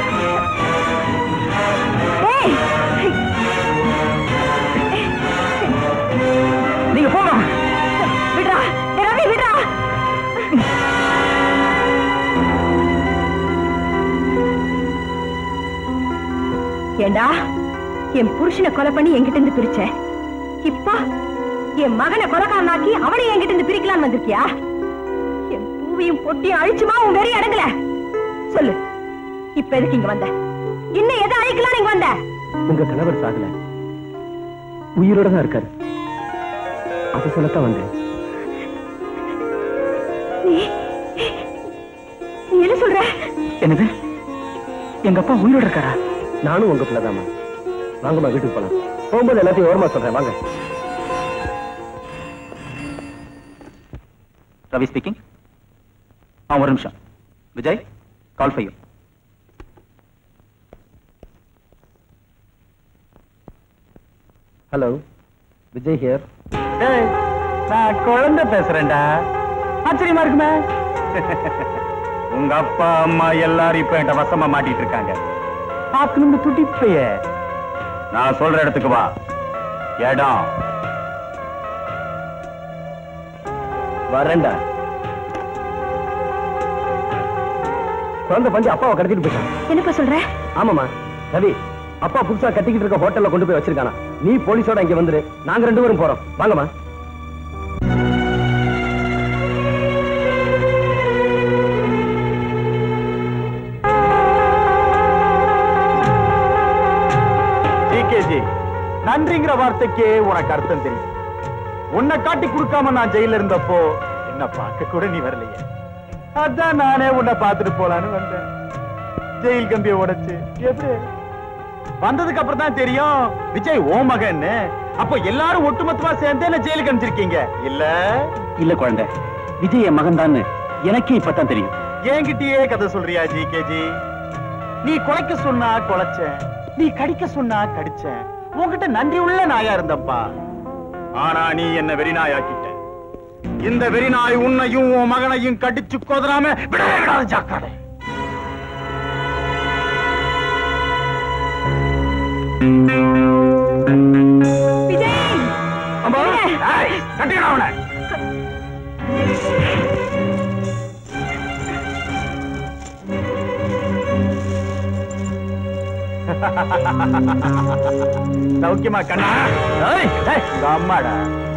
நீங்க போங்க. விடுறா ரவி, விடுறா. ஏண்டா, என் புருஷனை கொலை பண்ணி என்கிட்ட இருந்து பிரிச்ச, இப்ப என் மகனை கொலைக்காரனாக்கி அவனை என்கிட்ட இருந்து பிரிக்கலான்னு வந்திருக்கியா? என் பூவையும் பொட்டியும் அழிச்சுமா உன் வெறி அடங்கல? சொல்லு, இப்ப எதுக்கு இங்க வந்த? இன்னும் எதை அழிக்கலாம் நீங்க வந்த? உங்க கணவர் சாகல, உயிரோட தான் இருக்காரு. அது சொல்லத்தான் வந்தேன். நீ நீ என்ன சொல்ற? என்னது? எங்க அப்பா உயிரோட இருக்காரா? நானும் உங்க பிள்ளைதாமா. வாங்கம்மா, வீட்டுக்கு போலாம். போகும்போது எல்லாத்தையும் ஓரமா சொல்றேன், வாங்க. ரவி ஸ்பீக்கிங். ஆ, ஒரு நிமிஷம். Vijay, call five. Hello, Vijay here. நான் குழந்தை பேசுறேன்டா. ஆச்சரியமா இருக்குமே. உங்க அப்பா அம்மா எல்லாரும் இப்ப என்கிட்ட வசமா மாட்டிட்டு இருக்காங்க. பார்க்கணும்னு துடிப்பைய. நான் சொல்ற இடத்துக்கு வா. இடம் வரேன்டா. குழந்தை பஞ்சு அப்பாவை கடத்திட்டு போயிட்டான். என்னப்பா சொல்ற? ஆமாமா ரவி, அப்பா புதுசா கட்டிக்கிட்டு இருக்க ஹோட்டல்ல கொண்டு போய் வச்சிருக்கானா. நீ போலீஸோட இங்க வந்துரு, நாங்க ரெண்டு பேரும் போறோம். வாங்கம்மா. ஜிகேஜி, நன்றிங்கிற வார்த்தைக்கு உனக்கு அர்த்தம் தெரியும். உன்னை காட்டி கொடுக்காம நான் ஜெயில இருந்தப்போ என்ன பார்க்க கூட நீ வரலையே. அதான் நானே உன்னை பார்த்துட்டு போலான்னு வந்தேன். ஜெயில் கம்பியை உடைச்சு எப்படி வந்ததுக்கு அப்புறம் தான் தெரியும் விஜய் ஓ மகன்னு. அப்போ எல்லாரும் ஒட்டுமொத்தமா சேர்ந்து என்ன ஜெயிலுக்கு அனுப்பிச்சிருக்கீங்க இல்ல? இல்ல குழந்தை, விஜய் என் மகன் தான் எனக்கே இப்பதான் தெரியும். என்கிட்டயே கதை சொல்றியா ஜிகேஜி? நீ கொலைக்க சொன்னா கொலைச்சேன், நீ கடிக்க சொன்னா கடிச்சேன். உன்கிட்ட நன்றி உள்ள நாயா இருந்தப்பா. ஆனா நீ என்ன வெறிநாயாக்கிட்ட. இந்த வெறிநாய் உன்னையும் உன் மகனையும் கடிச்சு கோதராம விடவே விடாது. ஜாக்காடை. விஜய், அம்மா, ஏய், கட்டிடா அவனை. சௌக்கியமா கண்ணா? உங்க அம்மாடா.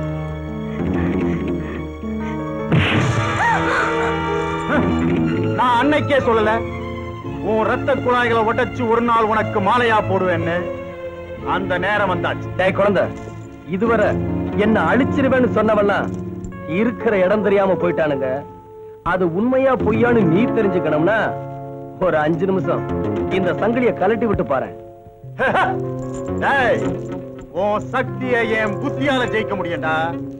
நான் அன்னைக்கே சொல்லல உன் ரத்த குழாய்களை உடைச்சு ஒரு நாள் உனக்கு மாலையா போடுவேன்னு. அந்த நேரம் வந்தாச்சு. டேய் குழந்தை, இதுவரை என்ன அழிச்சிருவேன்னு சொன்னவெல்லாம் இருக்கிற இடம் தெரியாம போயிட்டானுங்க. அது உண்மையா பொய்யான்னு நீ தெரிஞ்சுக்கணும்னா ஒரு அஞ்சு நிமிஷம் இந்த சங்கிலிய கலட்டி விட்டு பாரு. டேய், உன் சக்தியை என் புத்தியால ஜெயிக்க முடியும்டா.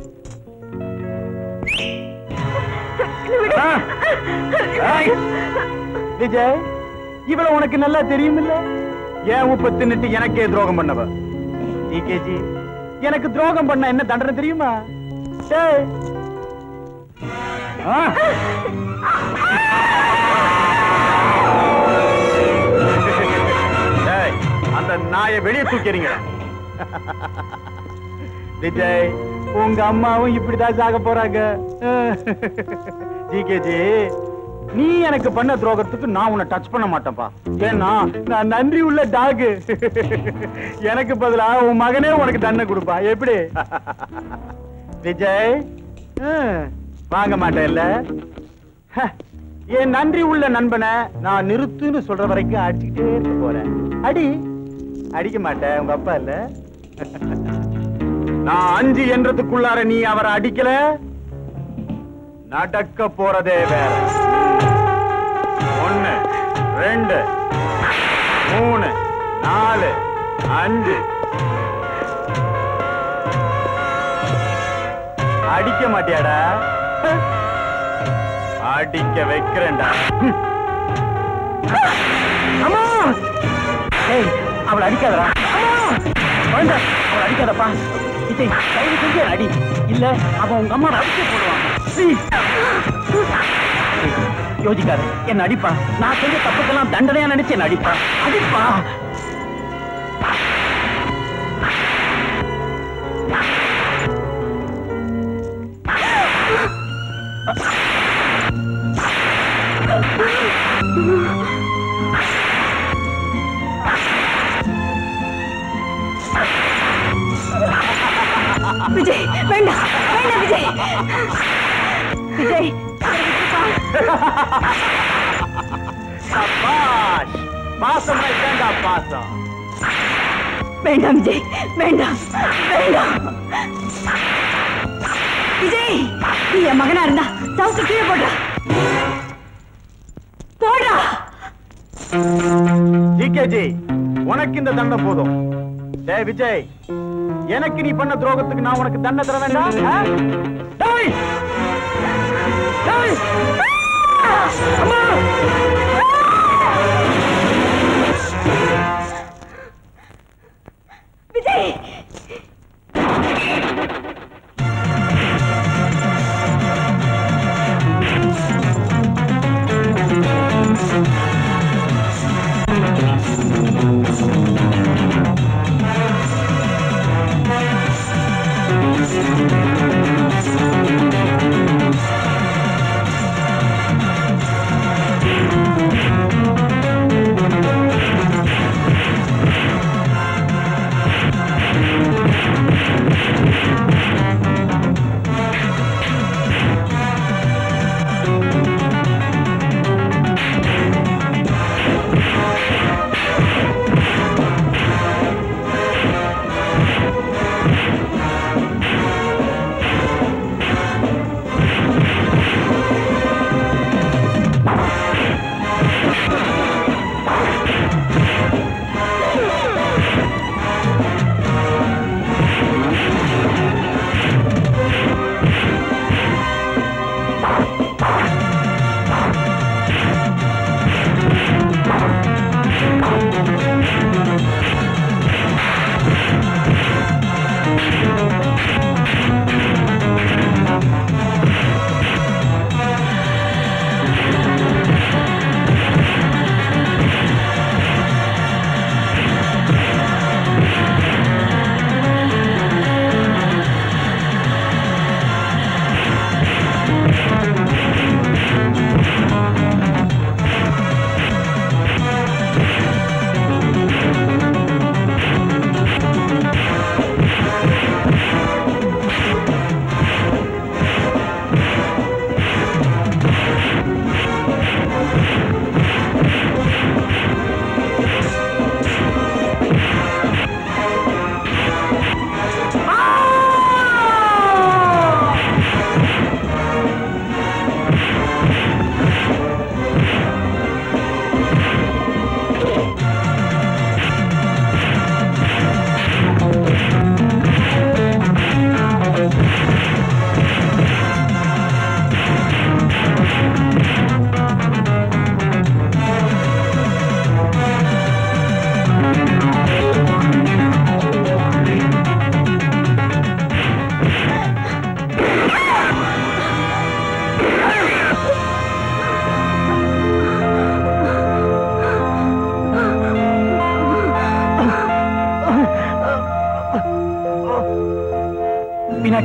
விஜய், இவ்வளவு உனக்கு நல்லா தெரியும் இல்ல? ஏன் உப்ப தின்னுட்டு எனக்கே துரோகம் பண்ணவ. ஜிகேஜி, எனக்கு துரோகம் பண்ண என்ன தண்டனை தெரியுமா? டேய், அந்த நாயை வெளியே தூக்கிறீங்க. விஜய், உங்க அம்மாவும் இப்படிதான் சாக போறாங்க. ஜிகேஜி, நீ எனக்கு பண்ண துரோகத்துக்கு நான் உன்னை டச் பண்ண மாட்டேன்ப்பா. ஏன்னா நான் நன்றி உள்ள டாகு. எனக்கு பதிலா உன் மகனே உனக்கு தண்டனை கொடுப்பா. எப்படி விஜய்? வாங்க மாட்டேன்ல. என் நன்றி உள்ள நண்பனை நான் நிறுத்துன்னு சொல்ற வரைக்கும் அடிச்சுக்கிட்டே இருக்க போறேன். அடி. அடிக்க மாட்டேன், உங்க அப்பா இல்ல. நான் அஞ்சு என்றதுக்குள்ளார நீ அவரை அடிக்கல, நடக்க போறதே வேற. ஒன்னு, ரெண்டு, மூணு, நாலு, அஞ்சு. அடிக்க மாட்டியாடா? அடிக்க வைக்கிறேன்டா. அம்மா, ஏய், அவளை அடிக்காதடா. அவளை அடிக்காதப்பா. விஜய், தயவு செஞ்சு அடி. இல்ல அவன் உங்க அம்மா அடிக்க போடுவான். யோசிக்காத, என்ன அடிப்பா. நான் செஞ்ச தப்புக்கெல்லாம் தண்டனையா நினைச்சு என்ன அடிப்பா. அடிப்பா. விஜய், வேண்டாம் வேண்டாம் விஜய். விஜய், பாசம் பாசம். வேண்டாம் விஜய், வேண்டாம் வேண்டாம். விஜய், நீ என் மகனா இருந்தா சவுக்கு கீழே போடுறா போடுறா. ஜிகேஜி, உனக்கு இந்த தண்டனை போதும். டேய் விஜய், எனக்கு நீ பண்ண துரோகத்துக்கு நான் உனக்கு தண்டனை தர வேண்டாம். டேய் டேய், அம்மா, விஜய்.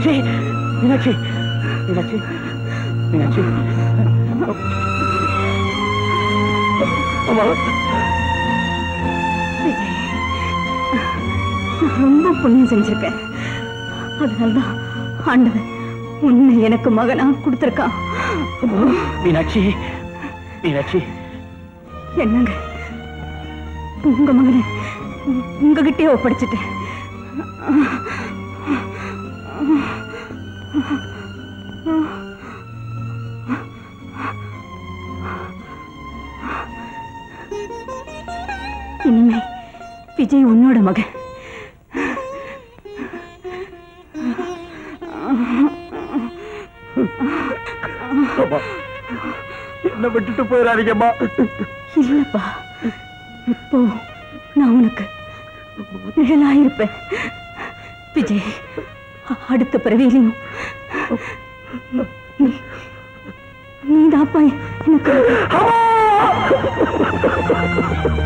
மீனாட்சி மீனாட்சி மீனாட்சி மீனாட்சி அம்மா விஜய், நான் ரொம்ப புண்ணியம் செஞ்சிருக்கேன். அதனால்தான் ஆண்டவன் உன்னை எனக்கு மகனா கொடுத்திருக்கான். மீனாட்சி மீனாட்சி என்னங்க, உங்க மகனை உங்ககிட்டே ஒப்படைச்சிட்டேன். இனிமே விஜய் உன்னோட மகன். என்ன விட்டுட்டு போயிடாதீங்கம்மா. இல்லப்பா, இப்போ நான் உனக்கு நிழலாயிருப்பேன். விஜய், அடுத்த பிறவியிலையும் நீ தாப்பா எனக்கு